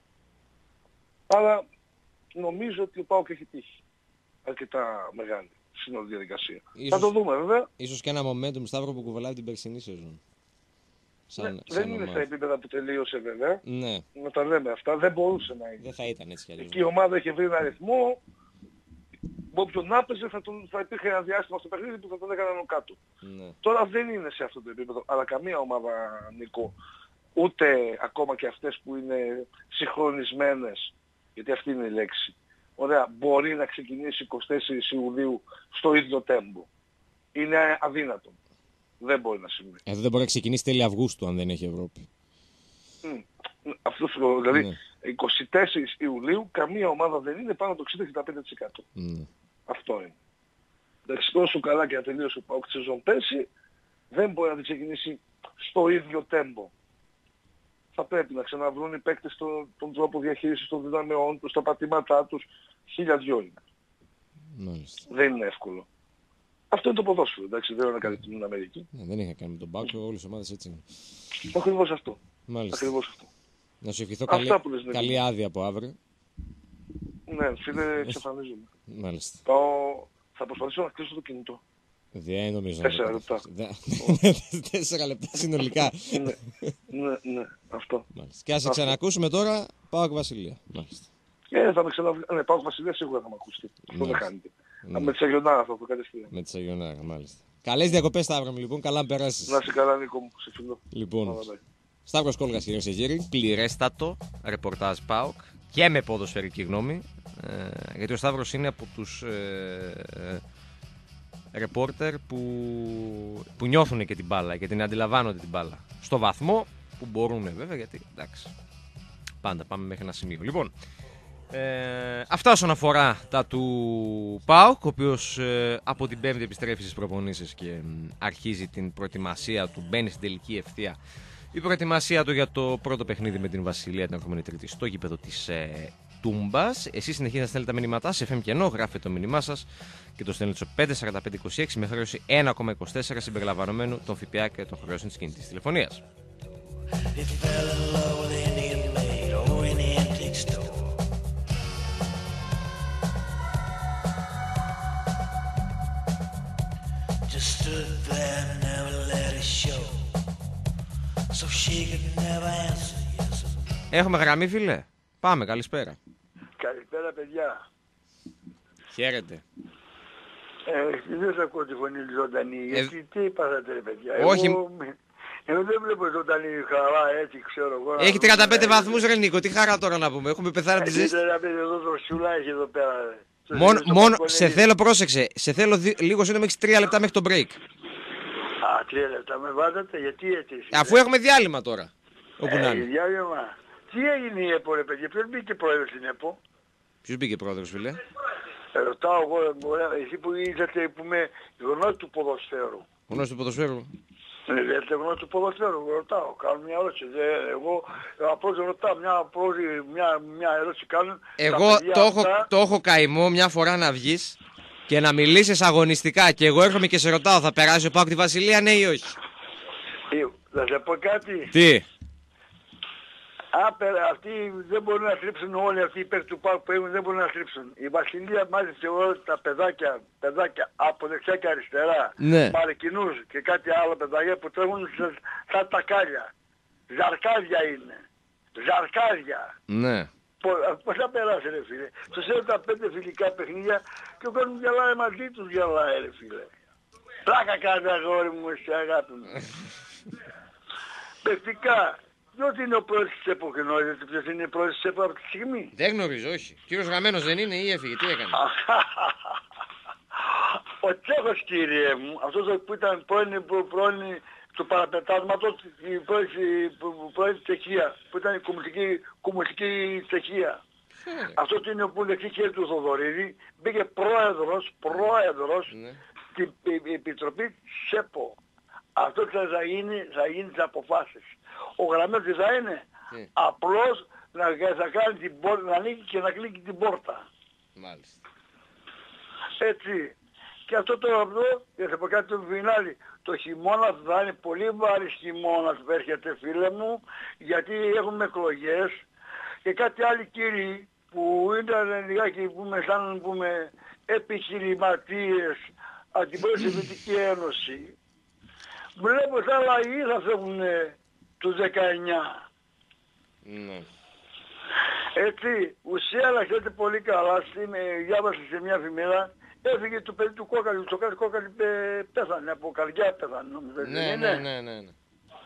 Αλλά νομίζω ότι ο ΠΑΟΚ έχει τύχει αρκετά μεγάλη στην όλη διαδικασία. Ίσως, θα το δούμε βέβαια. Ίσως και ένα momentum, Σταύρο, που κουβαλάει την περσινή σεζόν. Σαν, ναι, σαν δεν είναι στα επίπεδα που τελείωσε βέβαια. Ναι. Να τα λέμε αυτά. Δεν μπορούσε να είναι. Δεν θα ήταν έτσι κι αλλιώς. Εκεί η ομάδα είχε βρει ένα ρυθμό. Όποιον άπαιζε θα, τον, θα υπήρχε ένα διάστημα στο παιχνίδι που θα τον έκαναν κάτω. Ναι. Τώρα δεν είναι σε αυτό το επίπεδο. Αλλά καμία ομάδα, Νίκο, ούτε ακόμα και αυτές που είναι συγχρονισμένες, γιατί αυτή είναι η λέξη, ωραία, μπορεί να ξεκινήσει εικοστή τέταρτη Ιουλίου στο ίδιο τέμπο. Είναι αδύνατο. Δεν μπορεί να συμβεί. Εδώ δεν μπορεί να ξεκινήσει τέλη Αυγούστου αν δεν έχει Ευρώπη. Mm. Αυτό δηλαδή ναι. εικοστή τέταρτη Ιουλίου καμία ομάδα δεν είναι πάνω από το εξήντα με εξήντα πέντε τοις εκατό. Mm. Αυτό είναι. Εντάξει, τόσο καλά και να τελείωσε ο ΠΑΟΚ τη σεζόν πέρσι, δεν μπορεί να την ξεκινήσει στο ίδιο τέμπο. Θα πρέπει να ξαναβρούν οι παίκτες τον, τον τρόπο διαχείρισης των δυναμεών τους, τα πατήματά τους, χίλια δυο είναι. Μάλιστα. Δεν είναι εύκολο. Αυτό είναι το ποδόσφαιρο, εντάξει, δεν είναι κάτι στην Αμερική. Ναι, δεν είχα κάνει με τον ΠΑΟΚ, όλες οι ομάδες έτσι είναι. Ακριβώς αυτό. Μάλιστα. Ακριβώς αυτό. Να σου ευχηθώ καλή, καλή άδεια από αύριο. Ναι, φίλε, εξαφανίζομαι. Μάλιστα. Πάω... Θα προσπαθήσω να κλείσω το κινητό. Δεν νομίζω. Τέσσερα λεπτά. Τέσσερα λεπτά συνολικά. Ναι, ναι, ναι, αυτό. Μάλιστα. Και ας σε ξανακούσουμε τώρα, ΠΑΟΚ Βασιλεία. Μάλιστα. Ε, θα με ξαναβγεί. Ναι, ΠΑΟΚ Βασιλεία σίγουρα θα με ακούσετε. Αυτό δεν κάνετε. Ναι. Με τη Σαγιονάρα αυτό που κατευθείαν. Με τη Σαγιονάρα, μάλιστα. Καλές διακοπές, Σταύρο μου, λοιπόν. Καλά να περάσεις. Να είσαι καλά, Νίκο μου. Σε φιλό. Λοιπόν, Σταύρος Κόλγας, κύριε Σεγγύρη. Πληρέστατο ρεπορτάζ ΠΑΟΚ και με ποδοσφαιρική γνώμη. Ε, γιατί ο Σταύρος είναι από τους ε, ε, ρεπόρτερ που, που νιώθουν και την μπάλα και την αντιλαμβάνονται την μπάλα. Στο βαθμό που μπορούν, βέβαια, γιατί εντάξει. Πάντα πάμε μέχρι ένα σημείο. Λοιπόν, ε, αυτά όσον αφορά τα του ΠΑΟΚ, ο οποίος ε, από την Πέμπτη επιστρέφει στις προπονήσεις και ε, αρχίζει την προετοιμασία του, μπαίνει στην τελική ευθεία η προετοιμασία του για το πρώτο παιχνίδι με την Βασιλεία την ερχόμενη Τρίτη στο γήπεδο της ε, Τούμπας. Εσείς συνεχίζετε να στέλνετε τα μηνύματά σε εφ εμ και ενώ γράφετε το μήνυμά σας και το στέλνετε στο πέντε τέσσερα πέντε είκοσι έξι με χρέωση ένα κόμμα είκοσι τέσσερα συμπεριλαμβανομένου των ΦΠΑ και των χρεώσεων της κινητής τηλεφωνίας. Έχουμε γραμμή, φίλε. Πάμε, καλησπέρα. Καλησπέρα, παιδιά. Χαίρετε. Ε, δεν σας ακούω τη φωνή ζωντανή. Ε, γιατί τι είπατε, ρε παιδιά. Όχι. Εγώ, εγώ δεν βλέπω ζωντανή χαρά, έτσι ξέρω εγώ. Έχει τριάντα πέντε βαθμούς, ρε Νίκο. Τι χαρά τώρα να πούμε. Έχουμε πεθάνει από τη ζέστη. τριάντα πέντε εδώ το σουλάκι εδώ πέρα. Ρε. Μόνο, μόνο σε θέλω, πρόσεξε. Σε θέλω δι, λίγο σύντομα, έχεις τρία λεπτά μέχρι το break. Α, τρία λεπτά με βάζατε, γιατί έτσι. Αφού έχουμε διάλειμμα τώρα. Όπου ε, να είναι. διάλειμμα. Τι έγινε η ΕΠΟ, ρε παιδιά. Ποιος μπήκε πρόεδρος στην ΕΠΟ. Ποιος μπήκε πρόεδρος, φίλε. Ε, ρωτάω εγώ, εσύ που είσαστε που είμαι γνώση του ποδοσφαίρου. Γνώση του ποδοσφαίρου. Ναι, λέτε γνώση του ποδοσφαίρου, ρωτάω, κάνω μια ερώτηση. Ε, εγώ απλώς ρωτάω, μια, μια, μια ερώτηση κάνω. Εγώ το έχω, αυτά... το έχω καημό μια φορά να βγεις και να μιλήσεις αγωνιστικά και εγώ έρχομαι και σε ρωτάω, θα περάσει ο ΠΑΟΚ τη Βασιλεία, ναι ή όχι. Ε, θα σε πω κάτι. Τι. Άπερα, αυτοί δεν μπορούν να στρίψουν όλοι αυτοί υπέρ του ΠΑΟΚ που έχουν, δεν μπορούν να στρίψουν. Η Βασιλεία μάλιστα όλα τα παιδάκια, παιδάκια από δεξιά και αριστερά, ναι. Μαρκινούς και κάτι άλλο παιδάκια που τρέχουν σαν τακάλια. Ζαρκάδια είναι. Ζαρκάδια. Ναι. Πώς θα περάσει ρε φίλε. Τους έρθουν τα πέντε φιλικά παιχνίδια και ο κόσμος γελάει μαζί τους γελάει ρε φίλε. Πλάκα κάνετε αγόρι μου, εσύ αγάπη μου. Παιχτικά. Ποιος είναι ο πρόεδρος της ΕΠΟ, γνωρίζετε ποιος είναι ο πρόεδρος της ΕΠΟ από τη στιγμή. Δεν γνωρίζω, όχι. Κύριος Γραμμένος δεν είναι ή έφυγε, τι έκανε. Ο Τσέχος κύριε μου, αυτός που ήταν πρώην, πρώην του παραπετάσματος, η πρώην Τσεχία, που ήταν η κομμουνιστική, κομμουνιστική Τσεχία. Αυτός είναι ο που δεξί χέρι του Θοδωρίδη, μπήκε πρόεδρος, πρόεδρος ναι. στην Επιτροπή ΣΕΠΟ. Αυτό θα γίνει, θα γίνει τις αποφάσεις. Ο Γραμμένος τι θα είναι, mm. απλώς να, θα κάνει την πόρτα, να ανοίγει και να κλείσει την πόρτα. Μάλιστα. Έτσι. Και αυτό το αυτό, για θα πω κάτι το φινάλι, το χειμώνα θα είναι πολύ βάρης χειμώνας που έρχεται φίλε μου, γιατί έχουμε εκλογές και κάτι άλλοι κύριοι που ήταν λιγάκι που πούμε σαν πούμε επιχειρηματίες από την πρώτη Σοβιετική Ένωση. Βλέπω σαν λαγοί θα φεύγουν του δεκαεννιά. Ναι. Έτσι, ουσία να ξέρετε πολύ καλά, με διάβασα σε μια εφημερίδα, έφυγε το παιδί του Κόκαλη, το κάτι Κόκαλη πέθανε, από καρδιά πέθανε νομίζω. Ναι, ναι, ναι, ναι, ναι.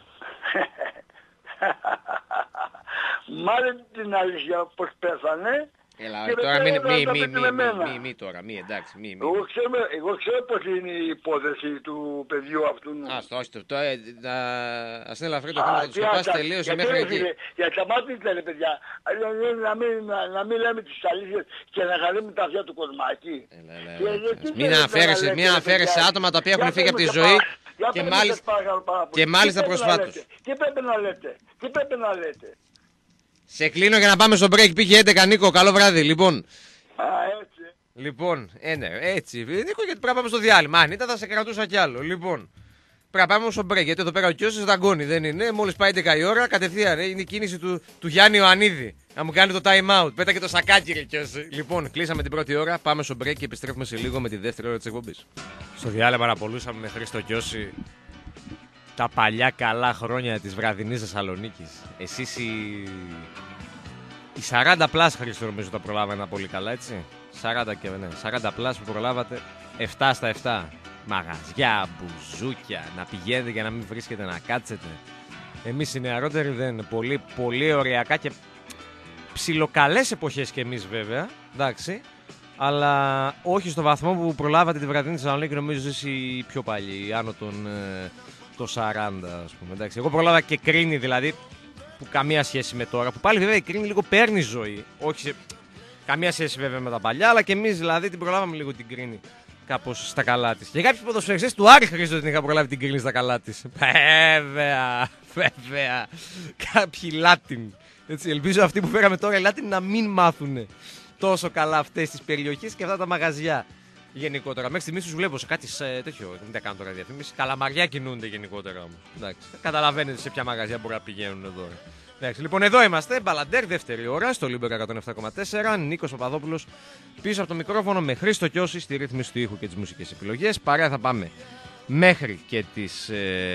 Μάλλον την αλήθεια πως πέθανε. Έλα, τώρα μη, μη, μη, μη, μη, μη τώρα, μη, εντάξει, μη, μη. Εγώ ξέρω, εγώ ξέρω πως είναι η υπόθεση του παιδιού αυτού. Ας το, όχι το, ας είναι ελαφρύ το θέμα, θα τους σκεπάσει τελείωσε μέχρι εκεί. Για σταμάτητε ρε παιδιά, να μην λέμε τις αλήθειες και να χαρούμε τα αυτιά του Κοσμάκη. Μην αναφέρεσαι άτομα τα οποία έχουν φύγει από τη ζωή και μάλιστα προσφάτως. Τι πρέπει να λέτε, τι πρέπει να λέτε. Σε κλείνω για να πάμε στο break. Πήγε έντεκα Νίκο, καλό βράδυ. Λοιπόν. Α, έτσι. Λοιπόν, ε, ναι, έτσι. Νίκο, γιατί πρέπει να πάμε στο διάλειμμα. Αν ήταν, θα σε κρατούσα κι άλλο. Λοιπόν. Πρέπει να πάμε στο break. Γιατί εδώ πέρα ο Κιώσης δαγκώνει, δεν είναι. Μόλις πάει έντεκα η ώρα, κατευθείαν είναι η κίνηση του, του Γιάννη Ιωαννίδη. Να μου κάνει το time out. Πέτα και το σακάκι, ρε Κιώση. Λοιπόν, κλείσαμε την πρώτη ώρα. Πάμε στο break και επιστρέφουμε σε λίγο με τη δεύτερη ώρα της εκπομπής. Στο διάλειμμα αναπολούσαμε με Χρήστο Κιώση τα παλιά καλά χρόνια της βραδινής Θεσσαλονίκης. Εσείς οι. Οι σαράντα πλάς, Χρήστο, νομίζω τα προλάβανε πολύ καλά, έτσι. σαράντα και ναι, σαράντα πλάς που προλάβατε. επτά στα επτά. Μαγαζιά, μπουζούκια, να πηγαίνετε και να μην βρίσκετε να κάτσετε. Εμείς οι νεαρότεροι δεν είναι πολύ, πολύ ωριακά και ψιλοκαλές εποχές κι εμείς βέβαια, εντάξει. Αλλά όχι στο βαθμό που προλάβατε τη βραδινή της Θεσσαλονίκη, νομίζω εσύ πιο παλιοί, άνω των ε, το σαράντα, ας πούμε. Εντάξει. Εγώ προλάβα και Κρίνη δηλαδή, που καμία σχέση με τώρα, που πάλι βέβαια η Κρίνη λίγο παίρνει ζωή. Όχι σε... καμία σχέση βέβαια με τα παλιά, αλλά και εμείς δηλαδή την προλάβαμε λίγο την Κρίνη κάπως στα καλά της. Και κάποιοι ποδοσφαιριστές του Άρη, Χρήστο, την είχα προλάβει την Κρίνη στα καλά της. Βέβαια, βέβαια. Κάποιοι Λάτιν. Έτσι, ελπίζω αυτοί που φέραμε τώρα οι Λάτιν να μην μάθουν τόσο καλά αυτές τις περιοχές και αυτά τα μαγαζιά γενικότερα. Μέχρι στιγμής τους βλέπω σε κάτι σε τέτοιο. Δεν τα κάνω τώρα διαφήμιση. Καλαμαριά κινούνται γενικότερα όμως. Εντάξει. Καταλαβαίνετε σε ποια μαγαζιά μπορεί να πηγαίνουν εδώ. Εντάξει, λοιπόν, εδώ είμαστε. Μπαλαντέρ, δεύτερη ώρα στο Λίμπερο εκατόν επτά κόμμα τέσσερα. Νίκος Παπαδόπουλος πίσω από το μικρόφωνο με Χρήστο Κιώση στη ρύθμιση του ήχου και τις μουσικές επιλογές. Παρέα θα πάμε μέχρι και τις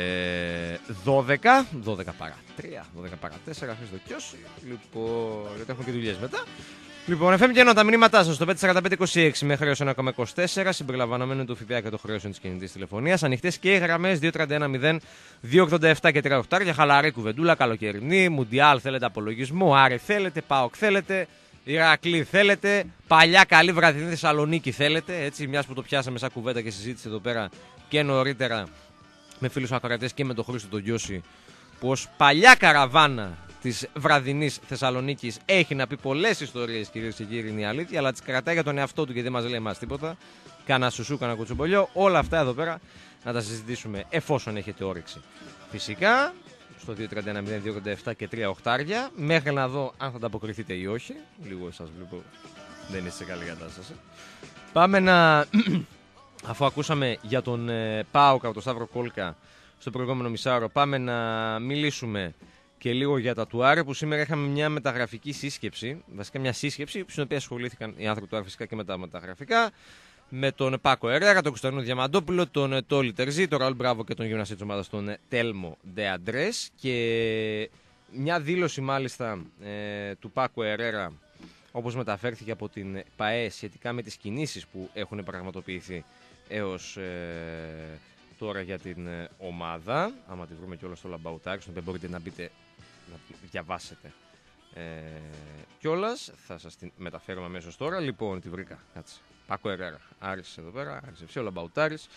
ε, δώδεκα. δώδεκα παρά τρία, δώδεκα παρά τέσσερα. Χρήστο Κιώση. Λοιπόν, γιατί έχουμε και δουλειές μετά. Λοιπόν, εφ εμ και ενώ τα μηνύματά σας στο πέντε τέσσερα πέντε είκοσι έξι με χρέος ένα κόμμα είκοσι τέσσερα, συμπεριλαμβανομένου του ΦΠΑ και των χρέωσεων της κινητής τηλεφωνίας. Ανοιχτές και οι γραμμές δύο τριάντα ένα μηδέν δύο ογδόντα επτά και τριάντα οκτώ για χαλαρή κουβεντούλα, καλοκαιρινή, Μουντιάλ θέλετε απολογισμό, Άρη θέλετε, ΠΑΟΚ θέλετε, Ηρακλή θέλετε, παλιά καλή βραδινή Θεσσαλονίκη θέλετε. Έτσι, μιας που το πιάσαμε σαν κουβέντα και συζήτηση εδώ πέρα και νωρίτερα με φίλους ακροατές και με τον Χρήστο τον Κιώση, πως παλιά καραβάνα της βραδινής Θεσσαλονίκης έχει να πει πολλές ιστορίες, κυρίες και κύριοι, είναι η αλήθεια, αλλά τις κρατάει για τον εαυτό του και δεν μας λέει εμάς τίποτα. Κάνα σουσού, κάνα κουτσομπολιό, όλα αυτά εδώ πέρα να τα συζητήσουμε εφόσον έχετε όρεξη. Φυσικά στο δύο τριάντα ένα μηδέν δύο ογδόντα επτά και τρία οχτάρια, μέχρι να δω αν θα ανταποκριθείτε ή όχι. Λίγο σας βλέπω, δεν είστε σε καλή κατάσταση. Πάμε να. Αφού ακούσαμε για τον ε, ΠΑΟΚ από τον Σταύρο Κόλκα στο προηγούμενο μισάωρο, πάμε να μιλήσουμε και λίγο για τα του Άρη, που σήμερα είχαμε μια μεταγραφική σύσκεψη, βασικά μια σύσκεψη, στην οποία ασχολήθηκαν οι άνθρωποι του Άρη φυσικά και με τα μεταγραφικά, με τον Πάκο Ερέρα, τον Κωνσταντίνο Διαμαντόπουλο, τον Τόλι Τερζή, τον Ραούλ Μπράβο και τον γυμναστή της ομάδας, τον Τέλμο Ντε Αντρές. Και μια δήλωση μάλιστα ε, του Πάκο Ερέρα, όπως μεταφέρθηκε από την ΠΑΕ, σχετικά με τις κινήσεις που έχουν πραγματοποιηθεί έως ε, τώρα για την ε, ομάδα. Άμα τη βρούμε κιόλας στο Λαμπαουτάρι, στον οποίο μπορείτε να μπείτε να διαβάσετε ε, κιόλας. Θα σας την μεταφέρουμε αμέσως τώρα. Λοιπόν, τη βρήκα. Κάτσε. Πάκο Ερέρα. Άρης εδώ πέρα. Άρης Ευσύ, ο Λαμπαουτάρης.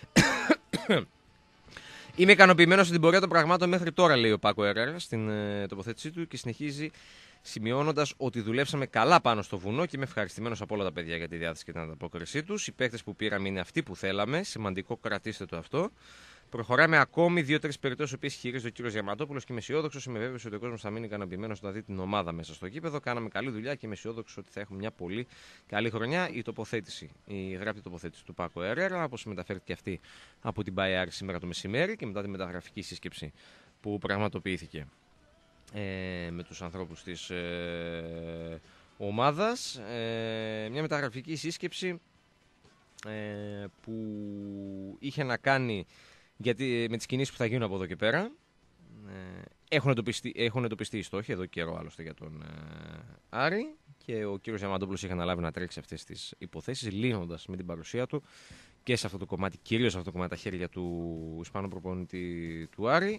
Είμαι ικανοποιημένος στην πορεία των πραγμάτων μέχρι τώρα, λέει ο Πάκο Ερέρα στην ε, τοποθέτησή του και συνεχίζει σημειώνοντας ότι δουλέψαμε καλά πάνω στο βουνό και είμαι ευχαριστημένος από όλα τα παιδιά για τη διάθεση και την ανταπόκρισή τους. Οι παίκτες που πήραμε είναι αυτοί που θέλαμε. Σημαντικό, κρατήστε το αυτό. Προχωράμε ακόμη δύο-τρεις περιπτώσεις που χειρίζεται ο κύριος Διαμαντόπουλος και είμαι αισιόδοξος. Είμαι βέβαιος ότι ο κόσμος θα μείνει ικανοποιημένος να δει την ομάδα μέσα στο γήπεδο. Κάναμε καλή δουλειά και είμαι αισιόδοξος ότι θα έχουμε μια πολύ καλή χρονιά. Η τοποθέτηση, η γραπτή τοποθέτηση του Πάκο Ερέρα, όπως μεταφέρθηκε αυτή από την ΠΑΕ σήμερα το μεσημέρι και μετά τη μεταγραφική σύσκεψη που πραγματοποιήθηκε ε, με τους ανθρώπους της ε, ομάδας. Ε, μια μεταγραφική σύσκεψη ε, που είχε να κάνει γιατί, με τις κινήσεις που θα γίνουν από εδώ και πέρα. Ε, έχουν, εντοπιστεί, έχουν εντοπιστεί οι στόχοι εδώ καιρό άλλωστε για τον ε, Άρη και ο κύριος Διαμαντόπουλος είχε αναλάβει να τρέξει αυτές τις υποθέσεις, λύνοντας με την παρουσία του και σε αυτό το κομμάτι, κυρίως σε αυτό το κομμάτι, τα χέρια του Ισπανού προπονητή του Άρη.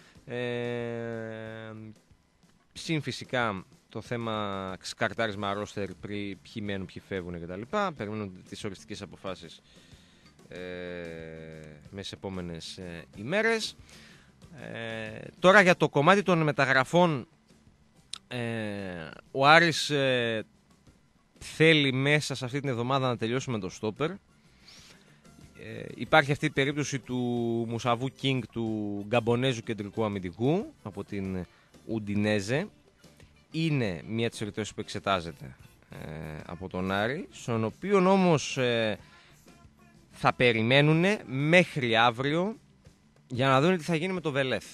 Ε, συν φυσικά το θέμα σκαρτάρισμα ρόστερ, ποιοι μένουν, ποιοι φεύγουν κτλ. Περιμένουν τις οριστικές αποφάσεις ε, μέσα στις επόμενες ε, ημέρες. Ε, τώρα για το κομμάτι των μεταγραφών, ε, ο Άρης ε, θέλει μέσα σε αυτή την εβδομάδα να τελειώσουμε το στόπερ. Ε, υπάρχει αυτή η περίπτωση του Μουσαβού Κίνγκ, του Γκαμπονέζου κεντρικού αμυντικού από την Ουντινέζε. Είναι μία της περιπτώσεις που εξετάζεται ε, από τον Άρη, στον οποίο όμως ε, θα περιμένουν μέχρι αύριο για να δουν τι θα γίνει με το Βελέθ.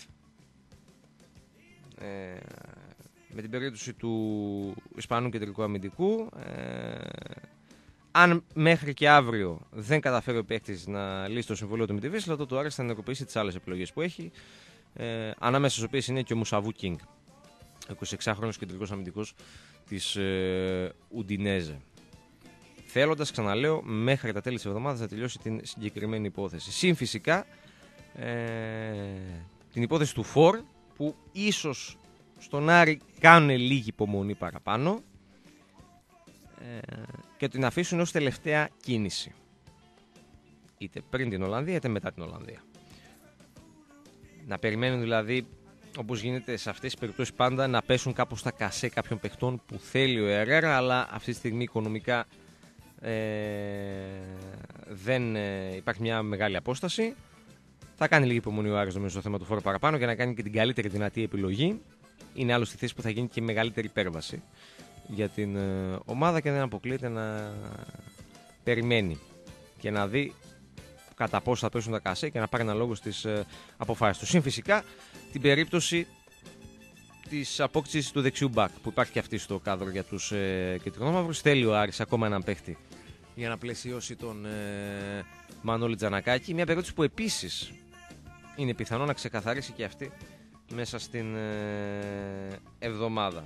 Ε, με την περίπτωση του Ισπανού κεντρικού αμυντικού, ε, αν μέχρι και αύριο δεν καταφέρει ο παίκτης να λύσει το συμβόλαιο του με τη Βίσλα, τότε ο Άρης θα ενεργοποιήσει τις άλλες επιλογές που έχει, ε, ανάμεσα στις οποίες είναι και ο Μουσαβού Κίνγκ, εικοσιεξάχρονος κεντρικός αμυντικός της ε, Ουντινέζε. Θέλοντας, ξαναλέω, μέχρι τα τέλη της εβδομάδας να τελειώσει την συγκεκριμένη υπόθεση. Συν φυσικά ε, την υπόθεση του Φορ, που ίσως στον Άρη κάνουν λίγη υπομονή παραπάνω ε, και την αφήσουν ως τελευταία κίνηση. Είτε πριν την Ολλανδία είτε μετά την Ολλανδία. Να περιμένουν δηλαδή, όπως γίνεται σε αυτές τις περιπτώσεις πάντα, να πέσουν κάπως στα κασέ κάποιων παιχτών που θέλει ο Ερέρα, αλλά αυτή τη στιγμή οικονομικά ε, δεν ε, υπάρχει μια μεγάλη απόσταση. Θα κάνει λίγη υπομονή ο Άρης νομίζω στο θέμα του Φόρου παραπάνω για να κάνει και την καλύτερη δυνατή επιλογή. Είναι άλλο στη θέση που θα γίνει και η μεγαλύτερη υπέρβαση για την ε, ομάδα και δεν αποκλείεται να περιμένει και να δει κατά πόσο θα πέσουν τα κασέ και να πάρει ένα λόγο στις ε, αποφάσεις του. Συν φυσικά την περίπτωση της απόκτησης του δεξιού μπακ που υπάρχει και αυτή στο κάδρο για τους ε, κεντρικονόμαυρους. Θέλει ο Άρης ακόμα έναν παίχτη για να πλαισιώσει τον ε, Μανώλη Τζανακάκη. Μια περίπτωση που επίσης είναι πιθανό να ξεκαθαρίσει και αυτή μέσα στην ε, εβδομάδα.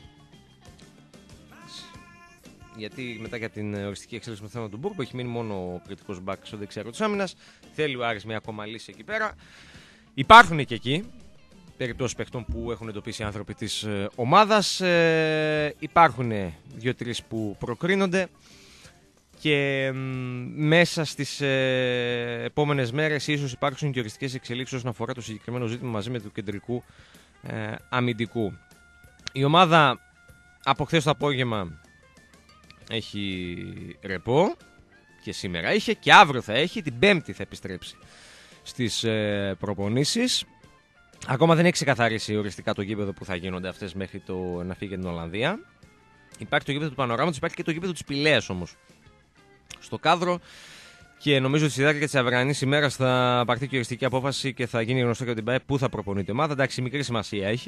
Γιατί μετά για την οριστική εξέλιξη με το θέμα του Μπούρκο έχει μείνει μόνο ο κριτικός μπακ στο δεξιάρο της άμυνας. Θέλει ο Άρης μια ακόμα λύση εκεί πέρα. Υπάρχουν και εκεί περιπτώσεις παιχτών που έχουν εντοπίσει οι άνθρωποι της ε, ομάδας. Ε, υπάρχουν δύο-τρεις που προκρίνονται. Και μ, μέσα στις ε, επόμενες μέρες ίσως υπάρξουν και οριστικές εξελίξεις όσον αφορά το συγκεκριμένο ζήτημα μαζί με του κεντρικού ε, αμυντικού. Η ομάδα από χθες το απόγευμα έχει ρεπό και σήμερα είχε και αύριο θα έχει, την Πέμπτη θα επιστρέψει στις ε, προπονήσεις. Ακόμα δεν έχει ξεκαθαρίσει οριστικά το γήπεδο που θα γίνονται αυτές μέχρι το να φύγει για την Ολλανδία. Υπάρχει το γήπεδο του Πανοράματος, υπάρχει και το γήπεδο της Πηλαίας όμως στο κάδρο και νομίζω ότι στη διάρκεια της αυριανής ημέρας θα πάρθει και οριστική απόφαση και θα γίνει γνωστό για την ΠΑΕ πού θα προπονείται η ομάδα. Εντάξει, μικρή σημασία έχει,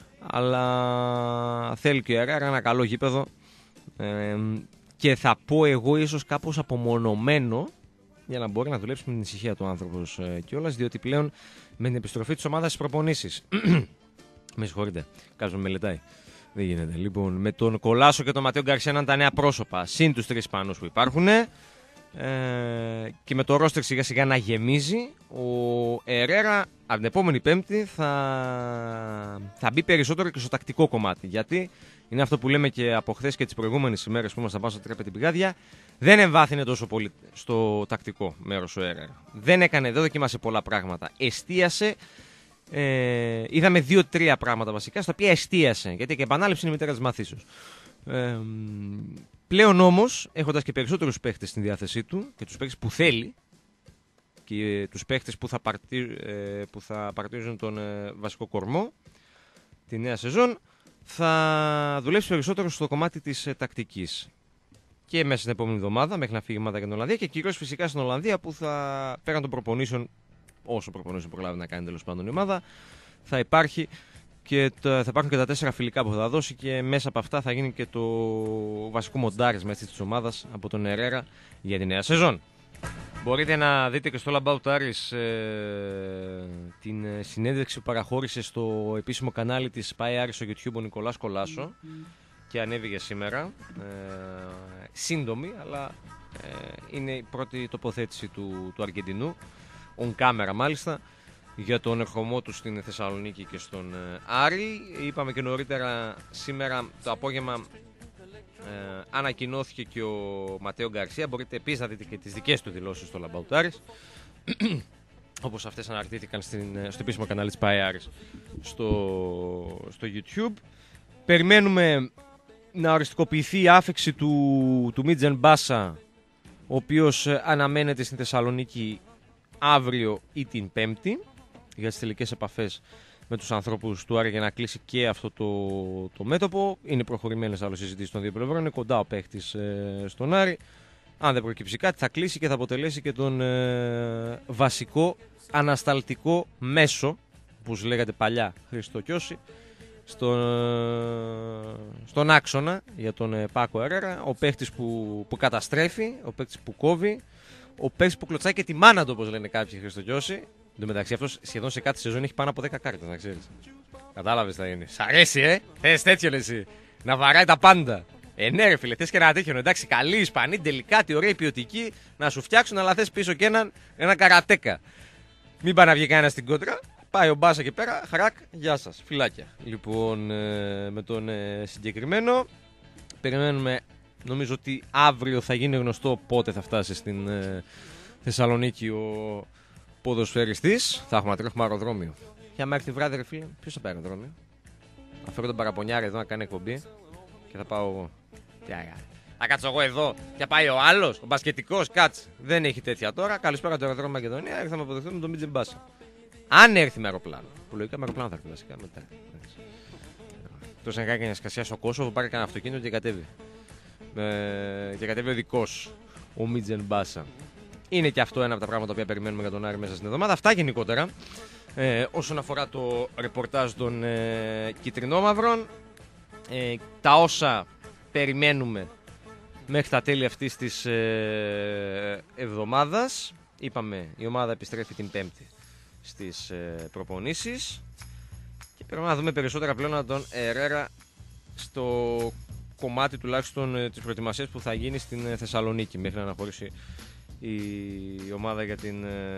αλλά θέλει και ο Ερέρα ένα καλό γήπεδο ε, και θα πω εγώ ίσως κάπως απομονωμένο για να μπορεί να δουλέψει με την ησυχία του άνθρωπος ε, κιόλας, διότι πλέον με την επιστροφή της ομάδας στις προπονήσεις. Με συγχωρείτε, κάποιος με μελετάει. Δεν γίνεται. Λοιπόν, με τον Κολάσο και τον Ματέο Γκαρσία να είναι τα νέα πρόσωπα, συν τους τρεις Ισπανούς που υπάρχουν, ε, και με το ρόστερ σιγά σιγά να γεμίζει, ο Ερέρα από την επόμενη Πέμπτη θα, θα μπει περισσότερο και στο τακτικό κομμάτι. Γιατί είναι αυτό που λέμε και από χθες και τις προηγούμενες ημέρες που ήμασταν πάνω στα τρέπε την πηγάδια, δεν εμβάθυνε τόσο πολύ στο τακτικό μέρος ο Ερέρα. Δεν έκανε, δεν δοκίμασε πολλά πράγματα. Εστίασε. Ε, είδαμε δύο-τρία πράγματα βασικά στα οποία εστίασε, γιατί και επανάληψη είναι η μητέρα της μαθήσεως. Ε, πλέον όμως, έχοντας και περισσότερους παίχτες στην διάθεσή του και τους παίχτες που θέλει και ε, τους παίχτες που θα, παρτί, ε, που θα παρτίζουν τον ε, βασικό κορμό τη νέα σεζόν, θα δουλέψει περισσότερο στο κομμάτι της ε, τακτικής και μέσα στην επόμενη εβδομάδα μέχρι να φύγει η ομάδα για την Ολλανδία και κυρίως φυσικά στην Ολλανδία που θα πέραν των προπονήσεων, όσο προπονήσεων προλάβει να κάνει τέλος πάντων η ομάδα, θα, υπάρχει και τα, θα υπάρχουν και τα τέσσερα φιλικά που θα δώσει και μέσα από αυτά θα γίνει και το βασικό μοντάρισμα της ομάδας από τον Ερέρα για τη νέα σεζόν. Μπορείτε να δείτε και στο All About Aris ε, την συνέντευξη που παραχώρησε στο επίσημο κανάλι της Πάει Aris στο YouTube ο Νικολάς Κολάσο mm-hmm. και ανέβηκε σήμερα. Ε, σύντομη, αλλά ε, είναι η πρώτη τοποθέτηση του, του Αργεντινού. On camera μάλιστα, για τον ερχομό του στην Θεσσαλονίκη και στον ε, Άρη. Είπαμε και νωρίτερα σήμερα το απόγευμα ε, ανακοινώθηκε και ο Ματέο Γκαρσία. Μπορείτε επίσης να δείτε και τις δικές του δηλώσεις στο Λαμπαουτάρης, όπως αυτές αναρτήθηκαν στην, στο επίσημο κανάλι της Πάει Άρης στο, στο YouTube. Περιμένουμε να οριστικοποιηθεί η άφεξη του, του Μίτζεν Μπάσα, ο οποίος αναμένεται στην Θεσσαλονίκη αύριο ή την Πέμπτη για τις τελικές επαφές με τους ανθρώπους του Άρη για να κλείσει και αυτό το, το μέτωπο. Είναι προχωρημένες άλλες συζητήσεις των δύο πλευρών, είναι κοντά ο παίχτης ε, στον Άρη. αν δεν προκύψει κάτι, θα κλείσει και θα αποτελέσει και τον ε, βασικό ανασταλτικό μέσο, όπως λέγατε παλιά Χρήστο Κιώση, στον, στον άξονα για τον ε, Πάκο Ερέρα. Ο παίχτης που, που καταστρέφει, ο παίχτης που κόβει, ο παίχτης που κλωτσάει και τη μάνα του, όπως λένε κάποιοι, Χρήστο Κιώση. Εν τω μεταξύ, αυτός σχεδόν σε κάθε σεζόν έχει πάνω από δέκα κάρτες, να ξέρεις. Κατάλαβες θα είναι. Σ' αρέσει, ε! Θες τέτοιο εσύ. Να βαράει τα πάντα. Ε, ναι, ρε φίλε, θες και ένα τέτοιο. Εντάξει, καλή Ισπανή, τελικά, τι ωραία ποιοτική, να σου φτιάξουν, αλλά θες πίσω και έναν ένα καρατέκα. Μην πάει να βγει κανένα στην κόντρα. Πάει ο Μπάσα εκεί πέρα, χαράκ, γεια σας, φυλάκια. Λοιπόν, ε, με τον ε, συγκεκριμένο, περιμένουμε, νομίζω ότι αύριο θα γίνει γνωστό πότε θα φτάσει στην ε, Θεσσαλονίκη ο ποδοσφαιριστής. Θα έχουμε, τρέχουμε αεροδρόμιο. Για μέχρι τη βράδυ, ρε φίλε, ποιος θα πάει αεροδρόμιο? Θα φέρω τον παραπονιάρη εδώ να κάνει εκπομπή και θα πάω εγώ. Θα κάτσω εγώ εδώ και πάει ο άλλος, ο μπασκετικός, κάτσε. Δεν έχει τέτοια τώρα. Καλησπέρα το αεροδρόμιο Μακεδονία, ήρθαμε να αποδεχθούμε τον Μίτζεν Μπάσα. Αν έρθει με αεροπλάνο. Που λογικά με αεροπλάνο θα έρθει βασικά μετά. Τόσο να κάνει μια σκασιά στο Κόσοβο, πάρει κανένα αυτοκίνητο και κατέβει. Ε, και κατέβει ο δικός, ο Μίτζεν Μπάσα. Είναι και αυτό ένα από τα πράγματα που περιμένουμε για τον Άρη μέσα στην εβδομάδα. Αυτά γενικότερα. Ε, όσον αφορά το ρεπορτάζ των ε, κυτρινόμαυρων, ε, τα όσα περιμένουμε μέχρι τα τέλη αυτής της ε, εβδομάδας. Είπαμε, η ομάδα επιστρέφει την Πέμπτη στις ε, προπονήσεις και πρέπει να δούμε περισσότερα πλέον από τον Ερέρα στο κομμάτι τουλάχιστον ε, της προετοιμασίας που θα γίνει στην ε, Θεσσαλονίκη μέχρι να αναχωρήσει η, η ομάδα για την ε,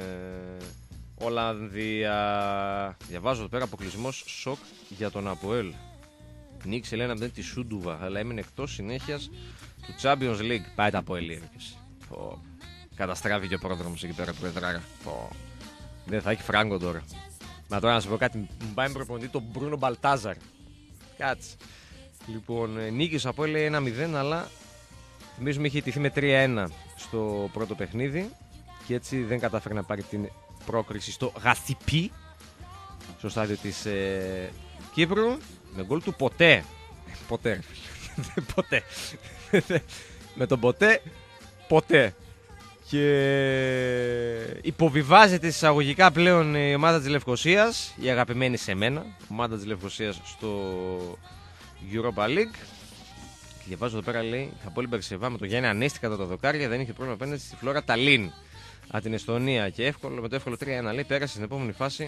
Ολλανδία. Διαβάζω εδώ πέρα αποκλεισμός σοκ για τον ΑΠΟΕΛ. Νίκησε λένε από τη Σούντουβα, αλλά έμεινε εκτός συνέχειας του Champions League. Πάει τα ΑΠΟΕΛ. Καταστράφηκε ο πρόδρομος εκεί πέρα προεδράρα. Δεν θα έχει φράγκο τώρα. Μα τώρα να σου πω κάτι, μου πάει με προπονητή τον Μπρούνο Μπαλτάζαρ. Κάτσε. Λοιπόν, νίκησε από έλεγε ένα μηδέν, αλλά θυμίζουμε είχε ιτηθεί με τρία ένα στο πρώτο παιχνίδι και έτσι δεν κατάφερε να πάρει την πρόκριση στο Γαθιπί, στο στάδιο της ε, Κύπρου, με γκολ του ποτέ. Ποτέ. Ποτέ. Με τον ποτέ, ποτέ. Και υποβιβάζεται εισαγωγικά πλέον η ομάδα της Λευκοσίας, η αγαπημένη σε μένα, ομάδα της Λευκοσίας στο Europa League. Και διαβάζω εδώ πέρα λέει, θα πω Μπερσεβά με το Γιάννη Ανέστη κατά τα δοκάρια, δεν είχε πρόβλημα απέναντι στη Φλόρα Ταλίν από την Εστονία και εύκολο, με το εύκολο τρία ένα λέει, πέρασε στην επόμενη φάση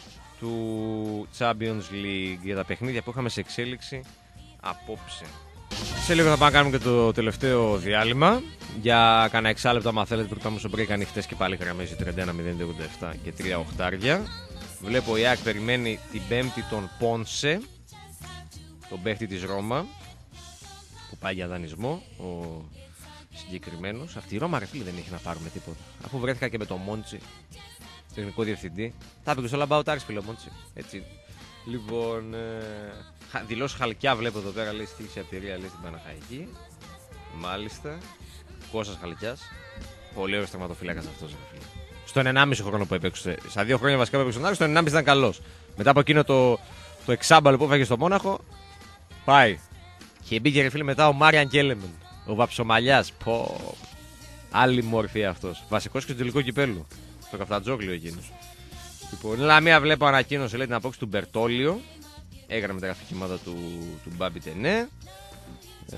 του Champions League για τα παιχνίδια που είχαμε σε εξέλιξη απόψε. Σε λίγο θα πάμε να κάνουμε και το τελευταίο διάλειμμα. Για κανένα εξάλεπτο, άμα θέλετε, που πάμε στο break ανοιχτές και πάλι γραμμίζει τριάντα ένα μηδέν ογδόντα επτά και τρία οχτάρια. Βλέπω η ΑΕΚ περιμένει την Πέμπτη τον Πόνσε, τον παίχτη της Ρώμα, που πάει για δανεισμό, ο συγκεκριμένος. Αυτή η Ρώμα, ρε φίλε, δεν έχει να πάρουμε τίποτα. Αφού βρέθηκα και με τον Μόντσι, τεχνικό διευθυντή. Τα έπαιξε στο Λαμπάου Τάρις, φίλε Μόντσι. Έτσι. Λοιπόν, ε, δηλώσει Χαλκιά βλέπω εδώ πέρα, λέει στήριξη από τη Ρία, λέει στην Παναχαϊκή. Μάλιστα. Κώστας Χαλκιάς. Πολύ ωραίος τερματοφύλακας αυτός. Στον ενάμιση χρόνο που έπαιξε. Στα δύο χρόνια βασικά που έπαιξε τον Άρη, στον ενάμιση ήταν καλός. Μετά από εκείνο το, το εξάμπαλο που έφαγε στο Μόναχο, πάει. Και μπήκε ρε φίλε μετά ο Μάριαν Κέλεμεν. Ο Βαψομαλιάς. Πω. Άλλη μορφή αυτός. Βασικός και στο τελικό κυπέλλου. Στο Καφτατζόγλιο εκείνος. Λοιπόν, Λαμία βλέπω ανακοίνωση λέει την απόκτηση του Μπερτόλιο. Έγραψε τα γραφική ομάδα του, του Μπάμπι Τενέ. Ε,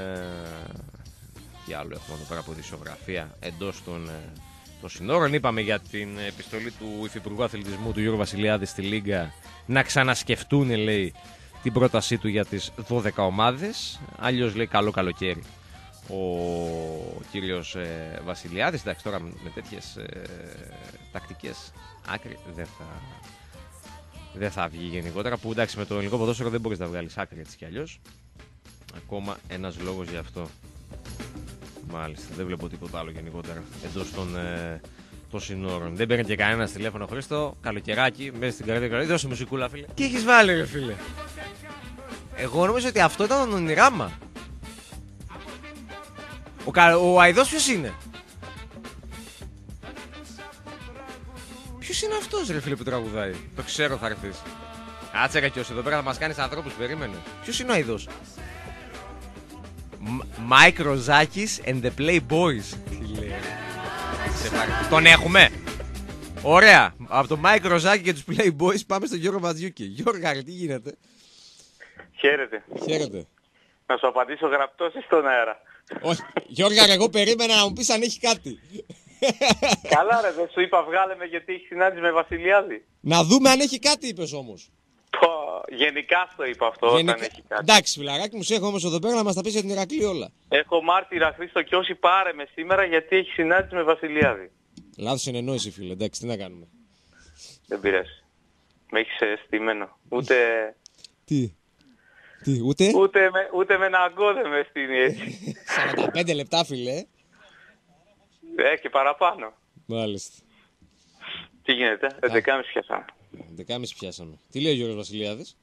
τι άλλο έχουμε εδώ πέρα από δισογραφία εντός των, των συνόρων. Είπαμε για την επιστολή του Υφυπουργού Αθλητισμού του Γιώργου Βασιλιάδη στη Λίγκα να ξανασκεφτούν λέει την πρότασή του για τις δώδεκα ομάδες. Αλλιώς λέει καλό καλοκαίρι ο κύριος ε, Βασιλιάδης. Εντάξει, τώρα με τέτοιες ε, τακτικές άκρη δεν θα, δεν θα βγει γενικότερα. Που εντάξει, με το ελληνικό ποδόσφαιρο δεν μπορείς να βγάλεις άκρη έτσι κι αλλιώς. Ακόμα ένας λόγος γι' αυτό. Μάλιστα, δεν βλέπω τίποτα άλλο γενικότερα εντός των, ε, των συνόρων. Δεν παίρνει και κανένα τηλέφωνο Χρήστο. Καλοκαιράκι, μέσα στην καρδιά καρδιά. Δώσε μουσικούλα, φίλε. Τι έχεις βάλει, ρε φίλε? Εγώ νομίζω ότι αυτό ήταν το Ονειράμα. Ο, κα... ο Αηδός ποιος είναι? Ποιος είναι αυτός ρε φίλε που τραγουδάει? Το ξέρω θα έρθεις. Κάτσε ρε Κιώση, εδώ πέρα θα μας κάνεις ανθρώπους, περίμενε. Ποιος είναι ο Αηδός? Mike Rozakis and the Playboys. Τι λέει. Τον έχουμε. Ωραία. Από τον Mike Rozakis και τους Playboys πάμε στον Γιώργο Βατζιούκη. Γιώργο, τι γίνεται? Χαίρετε. Χαίρετε. Να σου απαντήσω γραπτός ή στον αέρα? Όχι. Γιώργο, εγώ περίμενα να μου πεις αν έχει κάτι. Καλά ρε, δεν σου είπα βγάλε με γιατί έχει συνάντηση με Βασιλιάδη. Να δούμε αν έχει κάτι, είπες όμως. Πω, γενικά στο είπα αυτό. Γενικά... όταν έχει κάτι. Εντάξει, φιλαράκι μου, σε έχω όμως εδώ πέρα να μας τα πεις για την Ηρακλή όλα. Έχω μάρτυρα Χρήστο και όσοι πάρε με σήμερα γιατί έχει συνάντηση με Βασιλιάδη. Λάθος συνεννόηση, φίλε. Εντάξει, τι να κάνουμε. Δεν πειράζει. Με έχεις στημένο. Ούτε... τι. Τι, ούτε... Ούτε με, ούτε με ένα αγκό δεν με στείνει έτσι. σαράντα πέντε λεπτά, φίλε. Ε, και παραπάνω. Μάλιστα. Τι γίνεται, έντεκα και μισή πιάσαμε. έντεκα και μισή πιάσαμε. Τι λέει ο Γιώργος Βασιλιάδης?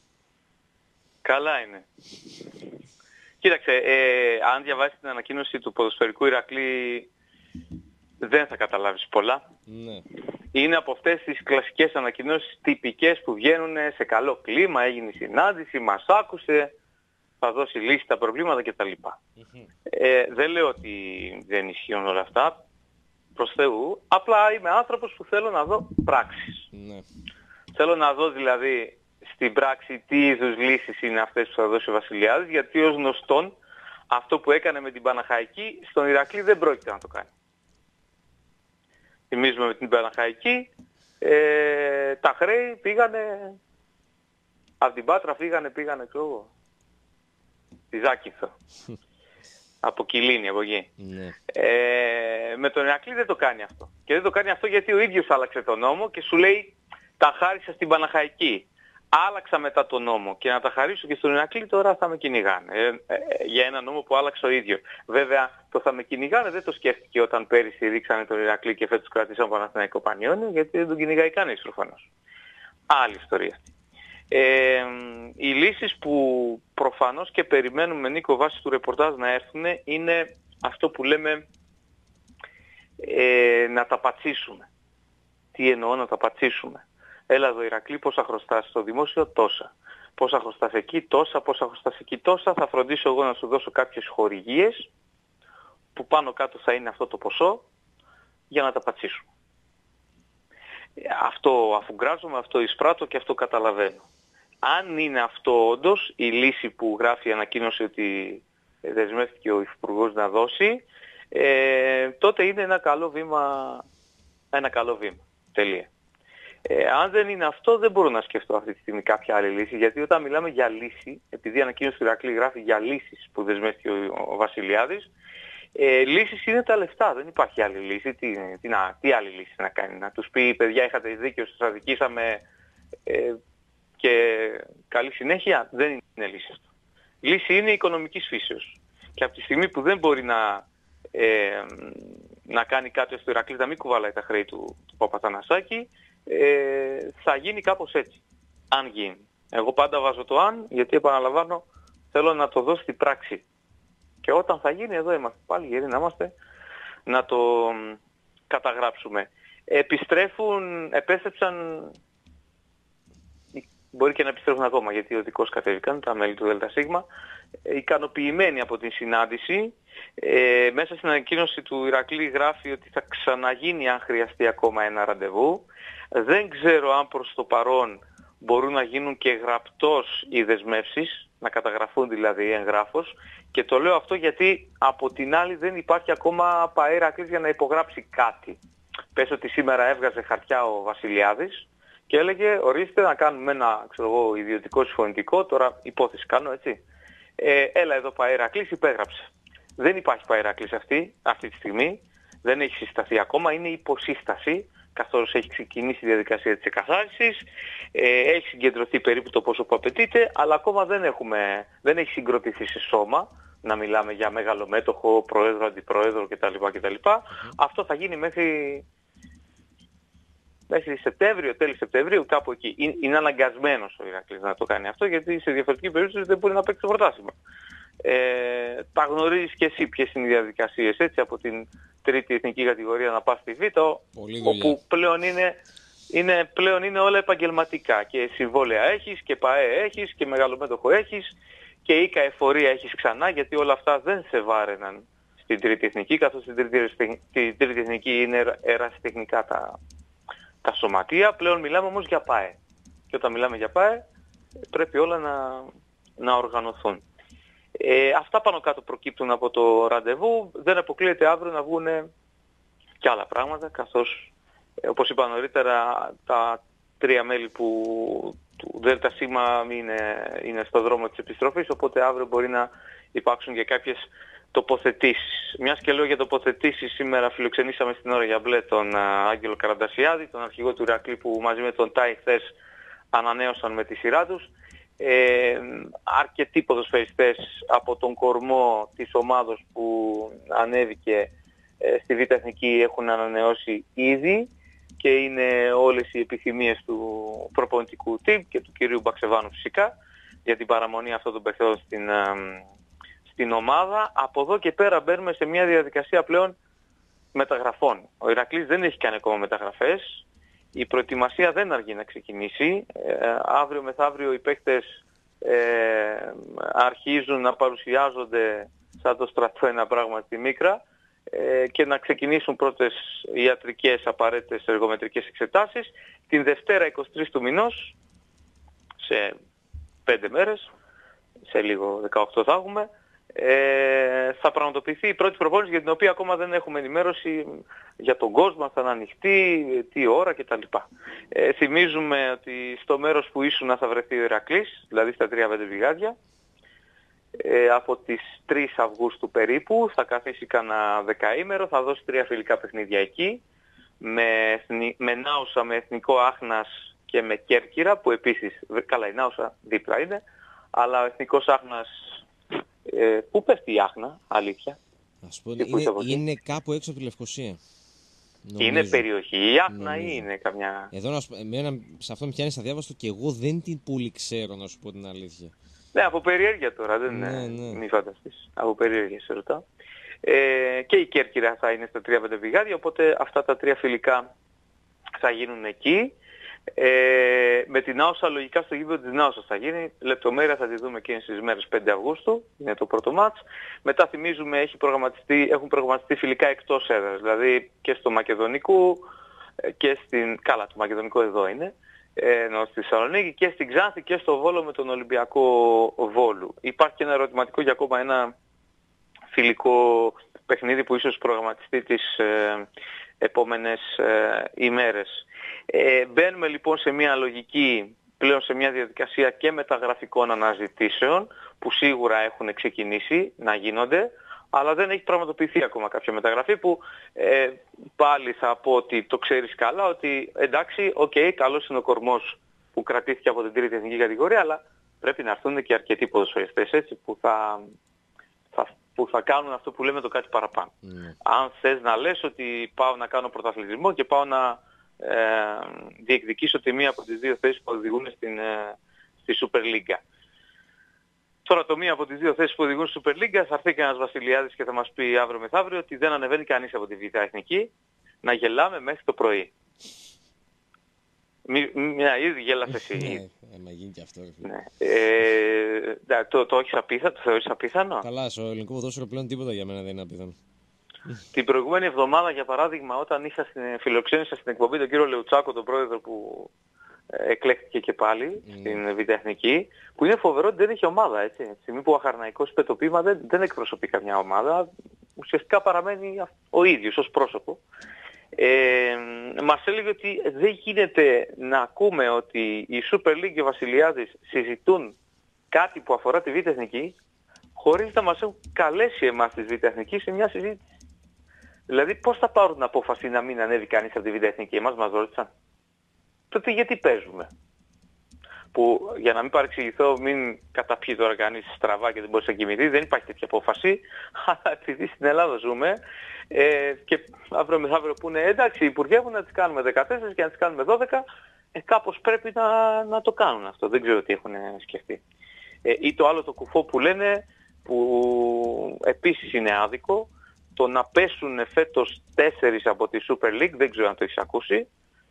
Καλά είναι. Κοίταξε, ε, αν διαβάσεις την ανακοίνωση του ποδοσφαιρικού Ηρακλή δεν θα καταλάβεις πολλά. Ναι. Είναι από αυτές τις κλασικές ανακοινώσεις τυπικές που βγαίνουν σε καλό κλίμα, έγινε η συνάντηση, μας άκουσε, θα δώσει λύση τα προβλήματα κτλ. Mm-hmm. Ε, δεν λέω ότι δεν ισχύουν όλα αυτά, προς Θεού, απλά είμαι άνθρωπος που θέλω να δω πράξεις. Ναι. Θέλω να δω δηλαδή στην πράξη τι είδους λύσεις είναι αυτές που θα δώσει ο Βασιλιάδης, γιατί ως γνωστόν αυτό που έκανε με την Παναχαϊκή στον Ηρακλή δεν πρόκειται να το κάνει. Θυμίζουμε με την Παναχαϊκή, ε, τα χρέη πήγανε, από την Πάτρα φύγανε, πήγανε και εγώ, τη Ζάκηθο, από Κιλίνη, από εκεί. Ναι. Ε, με τον Ηρακλή δεν το κάνει αυτό. Και δεν το κάνει αυτό γιατί ο ίδιος άλλαξε τον νόμο και σου λέει τα χάρισα στην Παναχαϊκή. Άλλαξα μετά τον νόμο και να τα χαρίσω και στον Ηρακλή τώρα θα με κυνηγάνε. Ε, ε, για ένα νόμο που άλλαξε ο ίδιος. Βέβαια το θα με κυνηγάνε δεν το σκέφτηκε όταν πέρυσι ρίξανε τον Ηρακλή και φέτος κρατήσαν Παναθηναϊκό Πανιόνιο, γιατί δεν τον κυνηγάει κανείς προφανώς. Άλλη ιστορία. Ε, οι λύσεις που προφανώς και περιμένουμε, Νίκο, βάσει του ρεπορτάζ να έρθουν είναι αυτό που λέμε ε, να τα πατσίσουμε. Τι εννοώ να τα πατσίσουμε? Έλα εδώ Ηρακλή, πόσα χρωστάς στο δημόσιο? Τόσα. Πόσα χρωστάς εκεί? Τόσα. Πόσα χρωστάς εκεί? Τόσα. Θα φροντίσω εγώ να σου δώσω κάποιες χορηγίες που πάνω κάτω θα είναι αυτό το ποσό για να τα πατσίσουμε. Αυτό αφουγκράζομαι, αυτό εισπράττω και αυτό καταλαβαίνω. Αν είναι αυτό όντως η λύση που γράφει η ανακοίνωση ότι δεσμεύτηκε ο Υφυπουργός να δώσει, ε, τότε είναι ένα καλό βήμα, ένα καλό βήμα. Τελεία. Ε, αν δεν είναι αυτό, δεν μπορώ να σκεφτώ αυτή τη στιγμή κάποια άλλη λύση, γιατί όταν μιλάμε για λύση, επειδή η ανακοίνωση του Ηρακλή γράφει για λύσεις που δεσμεύτηκε ο, ο Βασιλιάδης, ε, λύσεις είναι τα λεφτά, δεν υπάρχει άλλη λύση. Τι, τι, να, τι άλλη λύση να κάνει? Να τους πει παιδιά είχατε δίκιο, σας αδικήσαμε ε, και καλή συνέχεια? Δεν είναι λύση αυτό. Λύση είναι οικονομικής φύσεως. Και από τη στιγμή που δεν μπορεί να, ε, να κάνει κάτι στο Ηρακλή, να μην κουβαλάει τα χρέη του, του Παπαθανασάκη, ε, θα γίνει κάπως έτσι. Αν γίνει. Εγώ πάντα βάζω το αν, γιατί επαναλαμβάνω θέλω να το δω στην πράξη. Και όταν θα γίνει, εδώ είμαστε πάλι γεροί να είμαστε, να το καταγράψουμε. Επιστρέφουν, επέστρεψαν, μπορεί και να επιστρέφουν ακόμα, γιατί ο δικός κατέβηκαν, τα μέλη του ΔΣ, ικανοποιημένοι από την συνάντηση. Ε, μέσα στην ανακοίνωση του Ηρακλή γράφει ότι θα ξαναγίνει αν χρειαστεί ακόμα ένα ραντεβού. Δεν ξέρω αν προς το παρόν μπορούν να γίνουν και γραπτός οι δεσμεύσεις, να καταγραφούν δηλαδή εγγράφος. Και το λέω αυτό γιατί από την άλλη δεν υπάρχει ακόμα ΠΑΕ Ηρακλής για να υπογράψει κάτι. Πες ότι σήμερα έβγαζε χαρτιά ο Βασιλιάδης και έλεγε ορίστε να κάνουμε ένα ξέρω εγώ, ιδιωτικό συμφωνητικό, τώρα υπόθεση κάνω έτσι. Ε, έλα εδώ ΠΑΕ Ηρακλής, υπέγραψε. Δεν υπάρχει ΠΑΕ Ηρακλής αυτή, αυτή τη στιγμή, δεν έχει συσταθεί ακόμα, είναι υποσύσταση, καθώς έχει ξεκινήσει η διαδικασία της εκαθάρισης, ε, έχει συγκεντρωθεί περίπου το πόσο που απαιτείται, αλλά ακόμα δεν, έχουμε, δεν έχει συγκροτηθεί σε σώμα, να μιλάμε για μεγαλομέτωχο, πρόεδρο, αντιπρόεδρο κτλ. κτλ. Mm-hmm. Αυτό θα γίνει μέχρι, μέχρι Σεπτέμβριο, τέλη Σεπτεμβρίου, κάπου εκεί. Είναι, είναι αναγκασμένος ο Ηρακλής να το κάνει αυτό, γιατί σε διαφορετική περίπτωση δεν μπορεί να παίξει το πρωτάθλημα. Ε, τα γνωρίζεις και εσύ ποιες είναι οι διαδικασίες, έτσι, από την τρίτη εθνική κατηγορία να πας στη Β, όπου πλέον είναι Είναι, πλέον είναι όλα επαγγελματικά και συμβόλαια έχεις και ΠΑΕ έχεις και μεγαλομέτωχο έχεις και ΙΚΑ εφορία έχεις ξανά, γιατί όλα αυτά δεν σε βάρεναν στην τρίτη εθνική, καθώς στην τρίτη, στην τρίτη εθνική είναι ερασιτεχνικά τα, τα σωματεία. Πλέον μιλάμε όμως για ΠΑΕ. Και όταν μιλάμε για ΠΑΕ πρέπει όλα να, να οργανωθούν. Ε, αυτά πάνω κάτω προκύπτουν από το ραντεβού. Δεν αποκλείεται αύριο να βγουν και άλλα πράγματα, καθώς ε, όπως είπα νωρίτερα, τα τρία μέλη που του ΔΣ είναι, είναι στο δρόμο της επιστροφής, οπότε αύριο μπορεί να υπάρξουν και κάποιες τοποθετήσεις. Μιας και λέω για τοποθετήσεις, σήμερα φιλοξενήσαμε στην ώρα για μπλε τον α, Άγγελο Καραντασιάδη, τον αρχηγό του Ηρακλή, που μαζί με τον Τάι χθες ανανέωσαν με τη σειρά τους. Ε, αρκετοί ποδοσφαιριστές από τον κορμό της ομάδος που ανέβηκε ε, στη Β' Εθνική έχουν ανανεώσει ήδη και είναι όλες οι επιθυμίες του προπονητικού team και του κυρίου Μπαξεβάνου φυσικά για την παραμονή αυτών των παιχτών στην, ε, στην ομάδα. Από εδώ και πέρα μπαίνουμε σε μια διαδικασία πλέον μεταγραφών. Ο Ηρακλής δεν έχει κάνει ακόμα μεταγραφές. Η προετοιμασία δεν αργεί να ξεκινήσει. Ε, αύριο μεθαύριο οι παίκτες ε, αρχίζουν να παρουσιάζονται σαν το στρατό ένα πράγμα στη Μίκρα ε, και να ξεκινήσουν πρώτες ιατρικές απαραίτητες εργομετρικές εξετάσεις. Την Δευτέρα είκοσι τρεις του μηνός, σε πέντε μέρες, σε λίγο δεκαοκτώ θα έχουμε, Ε, θα πραγματοποιηθεί η πρώτη προπόνηση, για την οποία ακόμα δεν έχουμε ενημέρωση για τον κόσμο, θα είναι ανοιχτή, τι ώρα κτλ. Ε, θυμίζουμε ότι στο μέρος που ήσουν θα βρεθεί ο Ηρακλής, δηλαδή στα τρία πέντε Βηγάδια, ε, από τις τρεις Αυγούστου περίπου, θα καθίσει κανένα δεκαήμερο, θα δώσει τρία φιλικά παιχνίδια εκεί, με, με Νάουσα, με Εθνικό Άχνας και με Κέρκυρα, που επίσης, καλά η Νάουσα δίπλα είναι, αλλά ο Εθνικός Άχνας, Ε, πού πέφτει η Άχνα, αλήθεια? Ας πω, είναι, είναι κάπου έξω από τη Λευκοσία. Νομίζω. Είναι περιοχή η Άχνα ή είναι καμιά... Εδώ να σου, εμένα, σε αυτό με πιάνει στα διάβαστο και εγώ δεν την πολύ ξέρω, να σου πω την αλήθεια. Ναι, από περιέργεια τώρα, δεν ναι, είναι, ναι. μη φανταστείς. Από περιέργεια σε ρωτάω. Ε, και η Κέρκυρα θα είναι στα τρία πέντε Βηγάδια, οπότε αυτά τα τρία φιλικά θα γίνουν εκεί. Ε, με την Νάουσα λογικά στο γήπεδο της Νάουσας θα γίνει. Λεπτομέρεια θα τη δούμε και στις μέρες πέντε Αυγούστου, είναι το πρώτο μάτς. Μετά θυμίζουμε έχει προγραμματιστεί, έχουν προγραμματιστεί φιλικά εκτός έδρας, δηλαδή και στο Μακεδονικού και στην... Καλά, το Μακεδονικό εδώ είναι, ενώ στη Θεσσαλονίκη, και στην Ξάνθη και στο Βόλο με τον Ολυμπιακό Βόλου. Υπάρχει και ένα ερωτηματικό για ακόμα ένα φιλικό παιχνίδι που ίσως προγραμματιστεί τις ε, επόμενες ε, ημέρες. Ε, μπαίνουμε λοιπόν σε μια λογική, πλέον σε μια διαδικασία και μεταγραφικών αναζητήσεων που σίγουρα έχουν ξεκινήσει να γίνονται, αλλά δεν έχει πραγματοποιηθεί ακόμα κάποια μεταγραφή που ε, πάλι θα πω ότι το ξέρεις καλά, ότι εντάξει, οκ, okay, καλός είναι ο κορμός που κρατήθηκε από την τρίτη εθνική κατηγορία, αλλά πρέπει να έρθουν και αρκετοί ποδοσφαιριστές έτσι που θα, θα, που θα κάνουν αυτό που λέμε το κάτι παραπάνω. Mm. Αν θες να λες ότι πάω να κάνω πρωταθλητισμό και πάω να ε, διεκδικήσω τη μία από τις δύο θέσεις που οδηγούν στην, ε, στη Super League. Τώρα το μία από τις δύο θέσεις που οδηγούν στη Super League θα έρθει και ένας Βασιλιάδης και θα μας πει αύριο μεθαύριο ότι δεν ανεβαίνει κανείς από τη Β' Εθνική, να γελάμε μέχρι το πρωί. Μια ήδη γέλασε εσύ. Ναι, μα γίνει και αυτό. Ναι. Ε, το, το έχεις απίθανο, το θεωρείς απίθανο? Καλά, στο ελληνικό ποδόσφαιρο πλέον τίποτα για μένα δεν είναι απίθανο. Την προηγούμενη εβδομάδα, για παράδειγμα, όταν είχα στην, φιλοξένησα στην εκπομπή τον κύριο Λεουτσάκο, τον πρόεδρο που ε, εκλέχθηκε και πάλι mm. στην Β' Εθνική, που είναι φοβερό ότι δεν έχει ομάδα, έτσι. Τη στιγμή που ο Αχαρναϊκός είπε το ποίημα δεν, δεν εκπροσωπεί καμιά ομάδα, ουσιαστικά παραμένει ο ίδιος ως πρόσωπο. Ε, μας έλεγε ότι δεν γίνεται να ακούμε ότι η Super League και ο Βασιλιάδης συζητούν κάτι που αφορά τη Β' Εθνική χωρίς να μας έχουν καλέσει εμάς της Β' Εθνική σε μια συζήτηση. Δηλαδή πώς θα πάρουν την απόφαση να μην ανέβει κανείς από τη Β' Εθνική? Εμάς μας ρώτησαν. Τότε γιατί παίζουμε? Που για να μην παρεξηγηθώ, μην καταπιεί τώρα κανείς στραβά και δεν μπορεί να κοιμηθεί, δεν υπάρχει τέτοια απόφαση, αλλά επειδή στην Ελλάδα ζούμε ε, και αύριο μεθαύριο που είναι εντάξει, υπουργεύουν να τις κάνουμε δεκατέσσερα και να τις κάνουμε δώδεκα, ε, κάπως πρέπει να, να το κάνουν αυτό. Δεν ξέρω τι έχουν σκεφτεί. Ε, ή το άλλο το κουφό που λένε, που επίσης είναι άδικο, το να πέσουν φέτος τέσσερις από τη Super League, δεν ξέρω αν το έχεις ακούσει,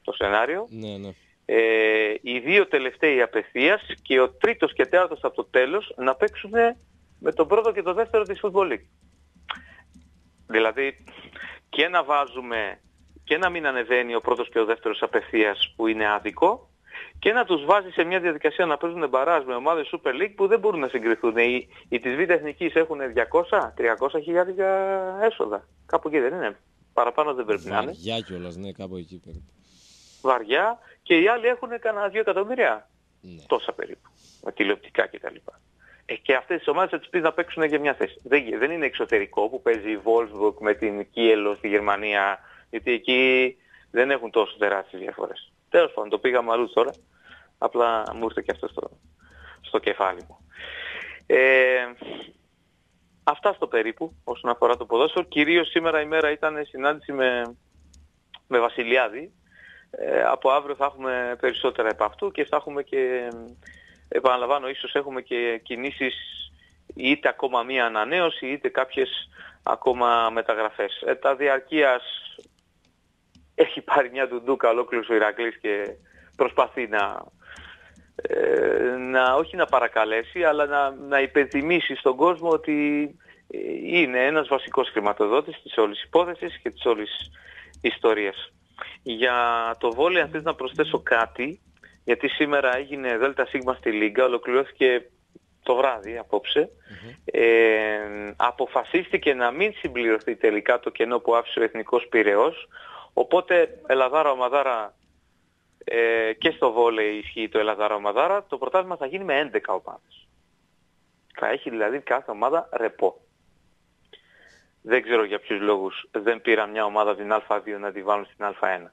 το σενάριο. Ναι, ναι. Ε, οι δύο τελευταίοι απευθείας και ο τρίτος και τέταρτος από το τέλος να παίξουν με τον πρώτο και το δεύτερο της Football League. Δηλαδή και να βάζουμε και να μην ανεβαίνει ο πρώτος και ο δεύτερος απευθείας που είναι άδικο και να τους βάζει σε μια διαδικασία να παίζουν μπαράζ με ομάδες Super League που δεν μπορούν να συγκριθούν. Οι, οι της Β' Εθνικής έχουν διακόσια με τριακόσια χιλιάδες έσοδα. Κάπου εκεί δεν είναι. Παραπάνω δεν πρέπει να είναι. Βαριά κιόλας, ναι, κάπου εκεί περίπου. Βαριά και οι άλλοι έχουν κανένα δύο εκατομμύρια. Ναι. Τόσα περίπου. Με τηλεοπτικά κτλ. Ε, και αυτές τις ομάδες θα τις πεις να παίξουν για μια θέση. Δεν, δεν είναι εξωτερικό που παίζει η Wolfsburg με την Kiel στη Γερμανία, γιατί εκεί δεν έχουν τόσο τεράστιες διαφορές. Τέλος πάντων, το πήγαμε αλλού τώρα. Απλά μου ήρθε και αυτό στο, στο κεφάλι μου. Ε, αυτά στο περίπου όσον αφορά το ποδόσφαιρο. Κυρίως σήμερα η μέρα ήταν συνάντηση με, με Βασιλιάδη. Ε, από αύριο θα έχουμε περισσότερα επ' αυτού και θα έχουμε και, επαναλαμβάνω, ίσως έχουμε και κινήσεις είτε ακόμα μία ανανέωση είτε κάποιες ακόμα μεταγραφές. Ε, τα διαρκείας έχει πάρει μια ντουντούκα ολόκληρος ο Ηρακλής και προσπαθεί να, ε, να όχι να παρακαλέσει αλλά να, να υπενθυμίσει στον κόσμο ότι είναι ένας βασικός χρηματοδότης της όλης υπόθεσης και της όλης ιστορίας. Για το βόλεϊ αν θες να προσθέσω κάτι, γιατί σήμερα έγινε ΔΣ στη Λίγκα, ολοκληρώθηκε το βράδυ απόψε, mm-hmm. ε, αποφασίστηκε να μην συμπληρωθεί τελικά το κενό που άφησε ο Εθνικός Πειραιώς, οπότε Ελλαδάρα Ομαδάρα ε, και στο βόλεϊ ισχύει το Ελλαδάρα Ομαδάρα, το πρωτάθλημα θα γίνει με έντεκα ομάδες. Θα έχει δηλαδή κάθε ομάδα ρεπό. Δεν ξέρω για ποιους λόγους δεν πήραν μια ομάδα από την Α2 να τη βάλουν στην Α1.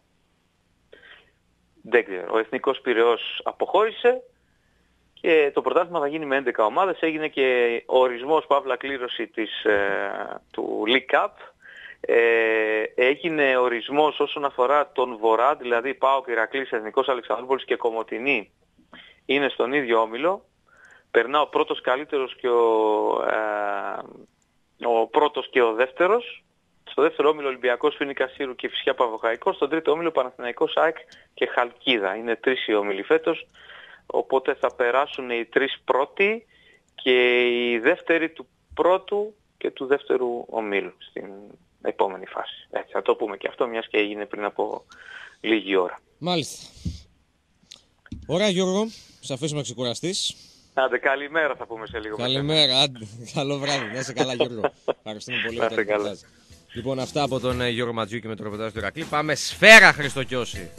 Δεν ξέρω. Ο Εθνικός Πειραιώς αποχώρησε και το πρωτάθλημα θα γίνει με έντεκα ομάδες. Έγινε και ο ορισμός παύλα κλήρωση της, ε, του League Cup. Ε, έγινε ορισμός όσον αφορά τον Βορρά, δηλαδή ΠΑΟΚ, Ηρακλής, Εθνικός Αλεξανδρούπολης και Κομοτηνή είναι στον ίδιο όμιλο. Περνά ο πρώτος καλύτερος και ο... Ε, ο πρώτος και ο δεύτερος. Στο δεύτερο όμιλο Ολυμπιακός, Φοίνικα Σύρου και Φυσιά Παβοχαϊκός. Στον τρίτο όμιλο Παναθηναϊκός, ΑΕΚ και Χαλκίδα. Είναι τρεις οι όμιλοι φέτος. Οπότε θα περάσουν οι τρεις πρώτοι και οι δεύτεροι του πρώτου και του δεύτερου ομίλου στην επόμενη φάση. Έτσι, θα το πούμε και αυτό, μιας και έγινε πριν από λίγη ώρα. Μάλιστα. Ωραία Γιώργο, σε αφήσουμε να ξεκουραστείς. Άντε, καλημέρα θα πούμε σε λίγο. Καλημέρα, άντε. Καλό βράδυ. Να είσαι καλά Γιώργο. Ευχαριστούμε πολύ για το ρεπορτάζ. Λοιπόν, αυτά από τον Γιώργο Ματζιούκη με το ρεπορτάζ του Ηρακλή. Πάμε σφαίρα Χριστοκιώση.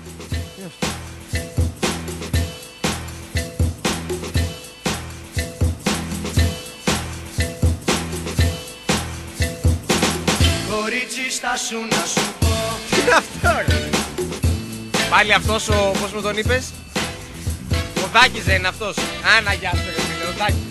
Κορίτσι στάσου να σου πω. Τι είναι αυτό ρε? Πάλι αυτός ο, πώς μου τον είπες? Ο Δάκης δεν είναι αυτός? Άνα γεια σου ρε φίλε, ο Δάκης.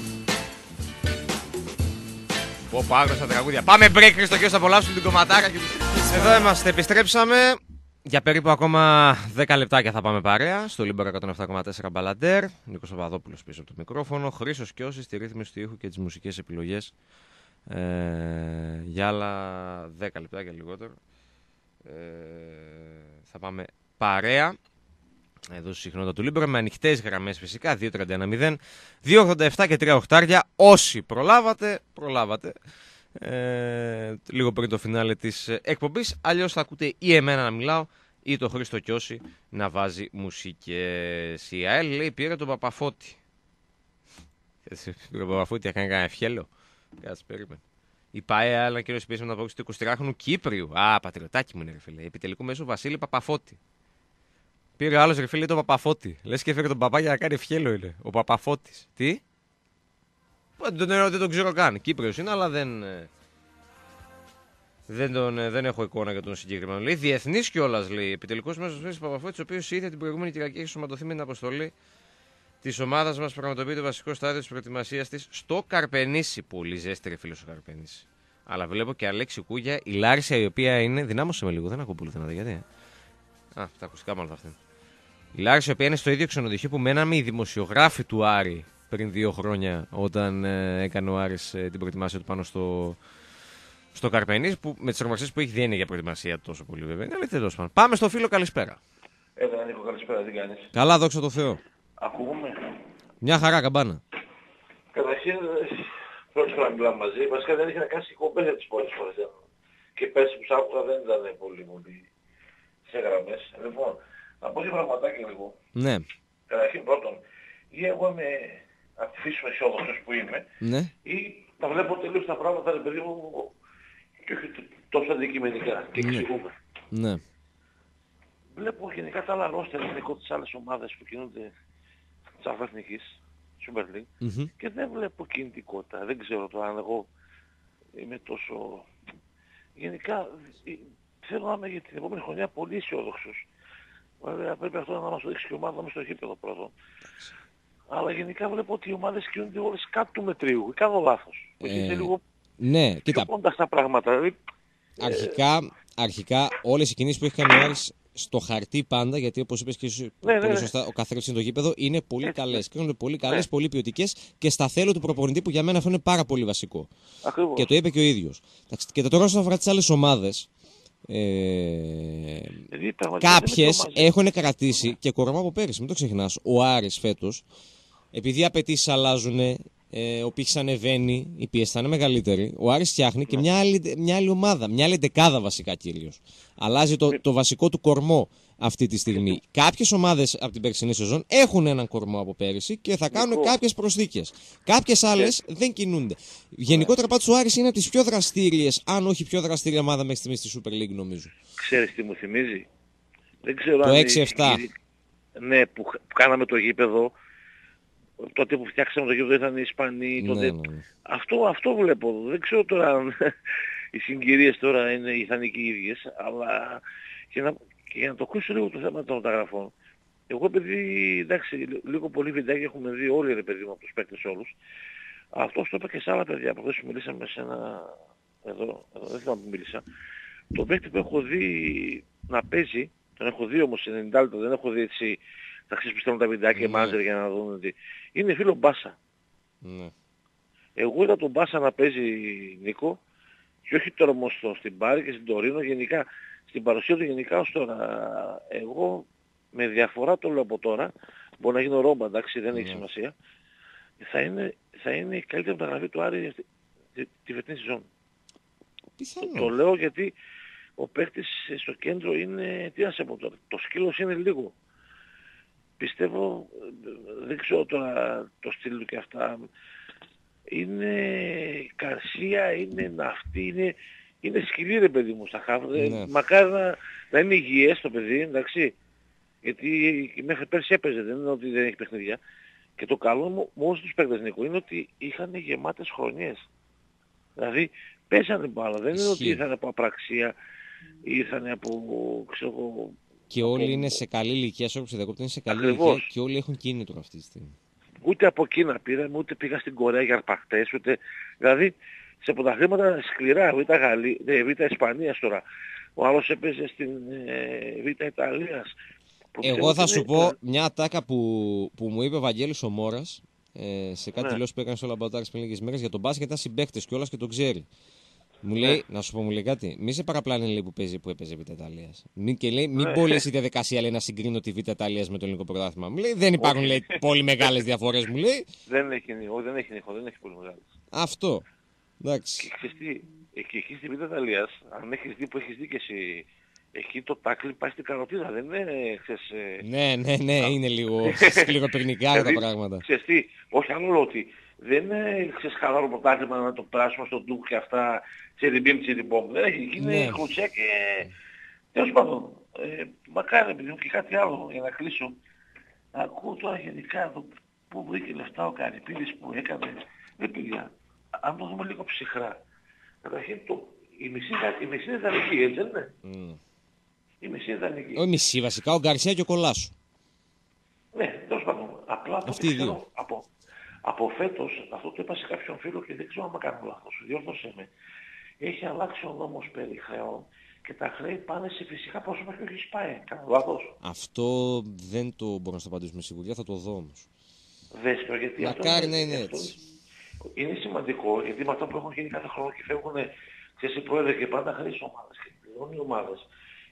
Πω πω άγνωστα τραγούδια. Πάμε break Χριστοκιώση, θα απολαύσουμε την κομματάρα και... Εδώ είμαστε, επιστρέψαμε. Για περίπου ακόμα δέκα λεπτάκια θα πάμε παρέα στο Λίμπερο εκατόν επτά κόμμα τέσσερα Μπαλαντέρ. Νίκος Παπαδόπουλος πίσω από το μικρόφωνο. Χρήστος Κιώσης στη ρύθμιση του ήχου και τις μουσικές επιλογές. Ε, για άλλα δέκα λεπτάκια λιγότερο. Ε, θα πάμε παρέα. Εδώ στη συχνότητα του Λίμπερο με ανοιχτές γραμμές φυσικά. δύο τριάντα ένα μηδέν, δύο ογδόντα επτά και τρία οχτάρια. Όσοι προλάβατε, προλάβατε. Ε, λίγο πριν το φινάλε της εκπομπής. Αλλιώς θα ακούτε ή εμένα να μιλάω ή το Χρήστο Κιώση να βάζει μουσικές. Η ΑΕΛ λέει πήρε τον Παπαφώτη. Τον Παπαφώτη έκανε κανένα ευχέλο. Κάτσε περίμενε. Η ΠΑΕ άλλα κύριο επίσημα να απόκριση του εικοσιτριάχρονου Κύπριου. Α, πατριωτάκι μου είναι ρε φίλε. Επιτελικού μέσου Βασίλη Παπαφώτη. Πήρε ο άλλος ρε φίλε τον Παπαφώτη. Λες και έφερε τον παπά για να κάνει ευχέλο είναι. Ο Παπαφώτης. Τι? Δεν τον, δεν τον ξέρω καν. Κύπριος είναι, αλλά δεν. Δεν, τον, δεν έχω εικόνα για τον συγκεκριμένο. Λέει διεθνής κιόλας λέει. Επιτελικός μέσος Βασίλης Παπαφώτης, ο οποίος ήρθε την προηγούμενη Κυριακή έχει σωματωθεί με την αποστολή της ομάδας μας. Πραγματοποιεί το βασικό στάδιο της προετοιμασίας της στο Καρπενήσι. Πολύ ζέστη ρε φίλε στο Καρπενήσι. Αλλά βλέπω και Αλέξη Κούγια, η Λάρισα η οποία είναι. Δυνάμωσε με λίγο, δεν ακούω πολύ δυνατά γιατί. Α, τα ακουστικά μάλλον θα αυτή. Η Λάρισα η οποία είναι στο ίδιο ξενοδοχείο που μέναμε οι δημοσιογράφοι του Άρη πριν δύο χρόνια όταν ε, έκανε ο Άρης ε, την προετοιμασία του πάνω στο, στο Καρπενήσι που με τις ορμαξίες που έχει δεν είναι για προετοιμασία τόσο πολύ βέβαια. Είναι, αλλά τέλος πάντων. Πάμε στο φίλο, καλησπέρα. Έλα Νίκο, καλησπέρα, τι κάνεις? Καλά, δόξα τω Θεώ. Ακούγομαι? Μια χαρά, Καμπάνα. Καταρχήν, πρώτη φορά μιλάμε μαζί. Βασικά δεν είχα να κάνει εκπομπές για τις πολλές φορές. Και πέρσι που σ' άκουγα δεν ήταν πολύ πολύ σε γραμμές. Λοιπόν, να πω δύο πραγματάκια λίγο. Ναι. Καταρχήν πρώτον, ή εγώ είμαι από τη φύση μου αισιόδοξος που είμαι, Ναι. ή τα βλέπω τελείως τα πράγματα, ρε παιδί μου, και όχι τόσο αντικειμενικά και εξηγούμε. Ναι. Βλέπω γενικά τα άλλα ρόστερ ελληνικό τις άλλες ομάδες που κινούνται της Αφρεθνικής, Super League, Mm-hmm. και δεν βλέπω κινητικότητα. Δεν ξέρω το αν εγώ είμαι τόσο... Γενικά θέλω να είμαι για την επόμενη χρονιά πολύ αισιόδοξος. Βέβαια πρέπει αυτό να μας το δείξει και η ομάδα μες στο γήπεδο πρώτον. Αλλά γενικά βλέπω ότι οι ομάδες κινούνται όλες κάτω του μετρίου. Κάνω λάθος. Ε, είναι λίγο ναι, πιο κοίτα. κοντά στα πράγματα. Δηλαδή, Αρχικά, αρχικά όλες οι κινήσεις που έχει κάνει ο Άρης στο χαρτί πάντα, γιατί όπως είπες και εσύ ναι, πολύ ναι, σωστά, ο καθρέφτης είναι το γήπεδο, είναι πολύ Έτσι, καλές. ναι. Κρίνονται πολύ καλές, Ναι. πολύ ποιοτικές και στα θέλω του προπονητή που για μένα αυτό είναι πάρα πολύ βασικό. Ακριβώς. Και το είπε και ο ίδιος. Εντάξει, και τώρα όσον αφορά τις άλλες ομάδες, ε, Δηλαδή, πραγματικά δεν κάποιες είναι το έχουν κρατήσει και κορμό από πέρυσι, μην το ξεχνάς. Ο Άρης φέτος, επειδή οι απαιτήσεις αλλάζουν, ε, ο πύχης ανεβαίνει, η πίεση θα είναι μεγαλύτερη. Ο Άρης φτιάχνει και μια άλλη, μια άλλη ομάδα, μια άλλη δεκάδα βασικά κυρίως. Αλλάζει το, το βασικό του κορμό αυτή τη στιγμή. Κάποιες ομάδες από την περσινή σεζόν έχουν έναν κορμό από πέρυσι και θα κάνουν κάποιες προσθήκες. Κάποιες άλλες δεν κινούνται. Γενικότερα πάντως ο Άρης είναι από τις πιο δραστήριες, αν όχι πιο δραστήρια ομάδα μέχρι στιγμής στη Super League νομίζω. Ξέρεις τι μου θυμίζει? Δεν ξέρω Το αν έξι επτά. η- Ναι, που, που κάναμε το γήπεδο. Τότε που φτιάξαμε το γήπεδο ήταν οι Ισπανοί. Ναι, Τότε... ναι, ναι. Αυτό, αυτό βλέπω. Δεν ξέρω τώρα αν οι συγκυρίες τώρα είναι, θα είναι και οι ίδιες. Αλλά και, να, και για να το ακούσω λίγο το θέμα των μεταγραφών. Εγώ επειδή, εντάξει, λίγο πολύ βιντεάκι έχουμε δει όλοι ρε παιδί μου από τους παίκτες όλους. Αυτό το είπα και σε άλλα παιδιά που χθες μιλήσαμε σε ένα... Εδώ, εδώ δεν θυμάμαι που μίλησα. Το παίκτη που έχω δει να παίζει, τον έχω δει όμως σε ενενήντα λεπτά, δεν έχω δει έτσι τα χθες που στέλνουν τα βιντεάκια Ναι. μάζερ για να δουν τι. Είναι φίλο Μπάσα. Ναι. Εγώ είδα τον Μπάσα να παίζει, Νίκο, και όχι τώρα όμως στο, στην Πάρη και στην Τωρίνο, γενικά, στην παρουσία του γενικά ως τώρα. Εγώ με διαφορά το λέω από τώρα, μπορεί να γίνω ρόμπα, εντάξει, δεν έχει Ναι. σημασία, θα είναι, θα είναι η καλύτερη μεταγραφή του Άρη τη, τη, τη φετινή σεζόν. Πιθανό. Το λέω γιατί ο παίκτης στο κέντρο είναι, τι να σε πω τώρα, το σκύλος είναι λίγο. Πιστεύω, δεν ξέρω τώρα το στυλ του και αυτά, είναι καρσία, είναι ναυτή, είναι, είναι σκυλί ρε παιδί μου στα χάβρα. Ναι. Μακάρι να, να είναι υγιές το παιδί, εντάξει. Γιατί μέχρι πέρσι έπαιζε, δεν είναι ότι δεν έχει παιχνίδια. Και το καλό μου, μόνο τους παίκτες Νίκο, είναι ότι είχαν γεμάτες χρονιές. Δηλαδή παίζανε μπάλα, δεν είναι ότι Ισχύει. ήρθαν από απραξία, ήρθαν από, ξέρω εγώ, Και όλοι είναι σε καλή ηλικία, σε όποιο είναι σε καλή Ακριβώς. ηλικία και όλοι έχουν κίνητρο αυτή τη στιγμή. ούτε από Κίνα πήραμε, ούτε πήγα στην Κορέα για αρπακτές, ούτε... Δηλαδή σε πρωταθλήματα σκληρά, Β' Γαλλία, ε, Β' Ισπανίας τώρα. Ο άλλος έπαιζε στην ε, Β' Ιταλίας. Που πιστεύω Εγώ θα ότι σου είναι- πω μια ατάκα που, που μου είπε ο Βαγγέλης ο Μόρας ε, σε κάτι Ναι. δηλώσεις που έκανε στο Λαμπατάρι πριν λίγες μέρες για τον μπάσκετ, ήταν συμπαίκτες κιόλας και τον ξέρει. Μου λέει, να σου πω, μου λέει κάτι, μη σε παραπλάνει λέει, που, παίζει, που έπαιζε Β' Ιταλίας. Μην, και λέει, μην πω λέει, στη διαδικασία λέει, να συγκρίνω τη Β' Ιταλίας με το ελληνικό πρωτάθλημα. Μου λέει, δεν υπάρχουν Όχι. λέει, πολύ μεγάλες διαφορές, μου λέει. Δεν έχει, όχι, δεν έχει, Νίκο, δεν έχει πολύ μεγάλη. Αυτό. Εντάξει. Και ξέρεις τι, εκεί, εκεί στη Β' Ιταλίας, αν έχεις δει που έχεις δει και εσύ, εκεί το τάκλι πάει στην καροτίδα, δεν είναι, ξέρεις... ε, Ναι, ναι, ναι, είναι λίγο σκληροπυρνικά τα Δηλαδή, πράγματα. Ξέρεις τι, όχι άλλο λέω ότι δεν είναι ξέρεις, χαλαρό πρωτάθλημα να το περάσουμε στον ντουκ και αυτά, τσιριμπίμ, τσιριμπόμ. Δεν έχει, εκεί είναι Ναι. χρουτσιά και... Τέλος πάντων, ε, μακάρι επειδή μου και κάτι άλλο για να κλείσω. Ακούω τώρα γενικά το που βρήκε λεφτά ο Καρυπίδης που έκανε. Δεν παιδιά, αν το δούμε λίγο ψυχρά. Καταρχήν το, η μισή, η μισή είναι ιδανική, έτσι δεν είναι. Mm. Η μισή είναι ιδανική. Ο μισή βασικά, ο Γκαρσία και ο Κολάσου. Ναι, τέλος πάντων. Απλά το Αυτοί οι δύο. ξέρω από, από φέτος, αυτό το είπα σε κάποιον φίλο και δεν ξέρω αν κάνω λάθος, διόρθωσέ με. Έχει αλλάξει ο νόμος περί χρεών και τα χρέη πάνε σε φυσικά πρόσωπα και όχι σπάει. Κάνω λάθος. Αυτό δεν το μπορώ να στο απαντήσω με σιγουριά, θα το δω όμως. Δες το γιατί Μακάρι αυτό να είναι αυτό έτσι. Είναι σημαντικό γιατί με αυτά που έχουν γίνει κάθε χρόνο και φεύγουν ξέρεις οι πρόεδροι και πάντα χρέη στις ομάδες και πληρώνουν οι ομάδες.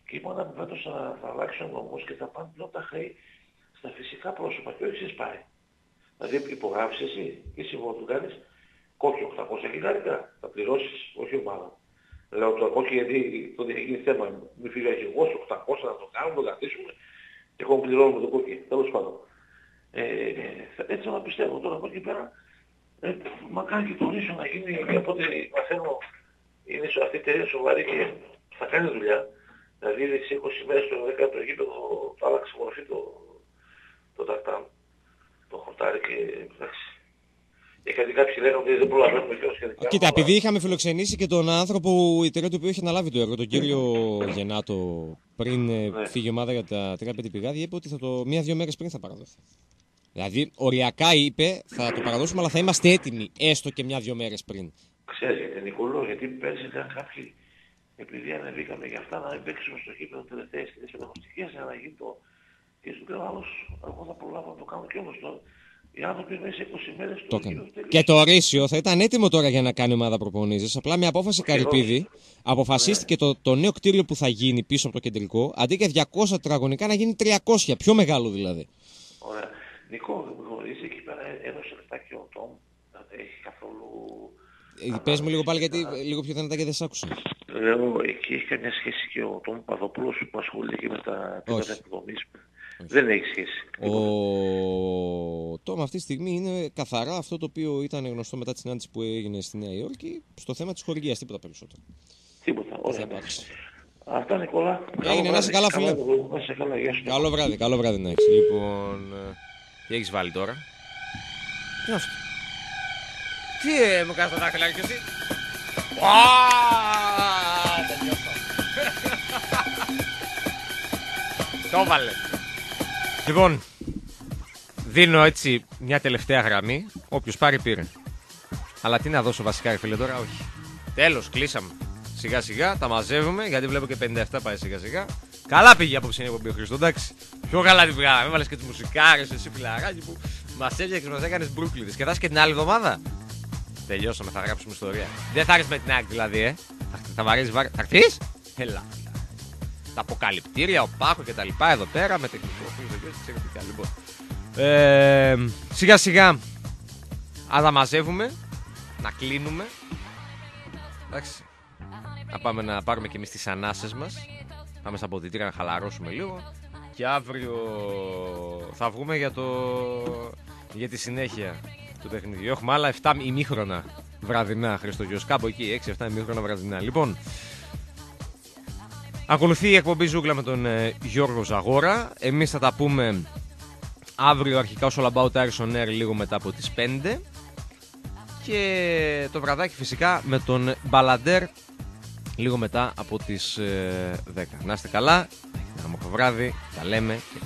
Και είπα να φέτος θα, θα αλλάξουν νόμους και θα πάνε πλέον τα χρέη στα φυσικά πρόσωπα και όχι σε σπάει. Δηλαδή υπογράψεις εσύ και συμβόλαιο του κάνεις κόκκι οκτακόσια χιλιάρικα, θα πληρώσεις, όχι ομάδα. Λέω το κόκκι γιατί το έχει γίνει θέμα, μη φύγει εγώ οκτακόσια να το κάνουμε, το καθίσουμε και εγώ πληρώνουμε το κόκκι, τέλος πάντων. Ε, έτσι να πιστεύω τώρα από εκεί πέρα, ε, μακάρι και το ίσο να γίνει, και από ό,τι μαθαίνω είναι αυτή η εταιρεία σοβαρή και θα κάνει δουλειά. Δηλαδή σε είκοσι μέρες το δέκατο γήπεδο θα άλλαξε μορφή το, το τακτάμ, το χορτάρι και εντάξει. Και κάτι κάποιοι λένε ότι δεν προλαβαίνουμε και σχετικά. Κοίτα, επειδή είχαμε φιλοξενήσει και τον άνθρωπο, η εταιρεία του οποίου είχε αναλάβει το έργο, τον κύριο Γεννάτο, πριν ναι. φύγει η ομάδα για τα τρία πέντε πηγάδια, είπε ότι θα το μία-δύο μέρες πριν θα παραδοθεί. Δηλαδή, οριακά είπε, θα το παραδώσουμε, αλλά θα είμαστε έτοιμοι έστω και μια-δύο μέρες πριν. Ξέρεις γιατί, Νικολό, γιατί πέρσι ήταν κάποιοι, επειδή ανεβήκαμε για αυτά, να παίξουμε στο γήπεδο τελευταίες και τις μεταγωνιστικές, για να γίνει το. Και σου λέω άλλος, εγώ θα προλάβω να το κάνω κι όμως τώρα. Οι άνθρωποι μέσα σε είκοσι μέρες το έκανε. Και το Ρήσιο θα ήταν έτοιμο τώρα για να κάνει ομάδα προπονήσεις. Απλά με απόφαση Καρυπίδη αποφασίστηκε ναι. το, το νέο κτίριο που θα γίνει πίσω από το κεντρικό, αντί για διακόσια τετραγωνικά να γίνει τριακόσια, πιο μεγάλο δηλαδή. Ωραία. Νικό, γνωρίζει εκεί πέρα έδωσε λεφτά και ο Τόμ, δεν έχει καθόλου... Ε, πες μου λίγο πάλι γιατί λίγο πιο δυνατά και δεν σ' άκουσα. Λέω, εκεί έχει καμιά σχέση και ο Τόμ Παδοπούλος που ασχολείται και με τα επίπεδα εκδομής. Δεν έχει σχέση. Ο Τόμ αυτή τη στιγμή είναι καθαρά αυτό το οποίο ήταν γνωστό μετά τη συνάντηση που έγινε στη Νέα Υόρκη στο θέμα της χορηγίας, τίποτα περισσότερο. Τίποτα, ωραία. Αυτά, Νικόλα. Έγινε, να είσαι καλά, φίλε. Καλό βράδυ, καλό βράδυ να έχεις. Λοιπόν, τι έχεις βάλει τώρα? Τι είναι αυτό? Τι ε, μου κάνεις το δάχτυλάκι κι εσύ? Τελειώσω. Το βάλε. Λοιπόν, δίνω έτσι μια τελευταία γραμμή. Όποιος πάρει πήρε. Αλλά τι να δώσω βασικά, ρε φίλε, τώρα? Όχι. Τέλος, κλείσαμε. Σιγά σιγά τα μαζεύουμε, γιατί βλέπω και πενήντα επτά πάει σιγά σιγά. Καλά πήγε απόψε η εκπομπή ο Χρήστο, εντάξει. Πιο καλά την πήγαμε. Έβαλες και τις μουσικάρες, εσύ φιλαράκι που μας έφτιαξες, μας έκανες μπρούκλιδες. Και θα είσαι και την άλλη εβδομάδα. Τελειώσαμε, θα γράψουμε ιστορία. Δεν θα έρθεις με την άκρη δηλαδή, ε. Θα, θα βαρύσεις βάρη. Θα έρθεις? Έλα. Τα αποκαλυπτήρια, ο Πάκο και τα λοιπά εδώ πέρα με τεχνικό. Λοιπόν. Ε, σιγά σιγά αν τα μαζεύουμε, να κλείνουμε. Εντάξει. Να πάμε να πάρουμε και εμείς τις ανάσες μας. Πάμε στα ποδητήρια να χαλαρώσουμε λίγο. Και αύριο θα βγούμε για, το... για τη συνέχεια του παιχνιδιού. Έχουμε άλλα επτά ημίχρονα βραδινά, Χριστογιός. Κάπου εκεί, έξι επτά ημίχρονα βραδινά. Λοιπόν, ακολουθεί η εκπομπή Ζούγκλα με τον ε, Γιώργο Ζαγόρα. Εμείς θα τα πούμε αύριο αρχικά ως All About Irish on Air λίγο μετά από τις πέντε. Και το βραδάκι φυσικά με τον Μπαλαντέρ λίγο μετά από τις ε, δέκα. Να είστε καλά, ένα όμορφο βράδυ, τα λέμε και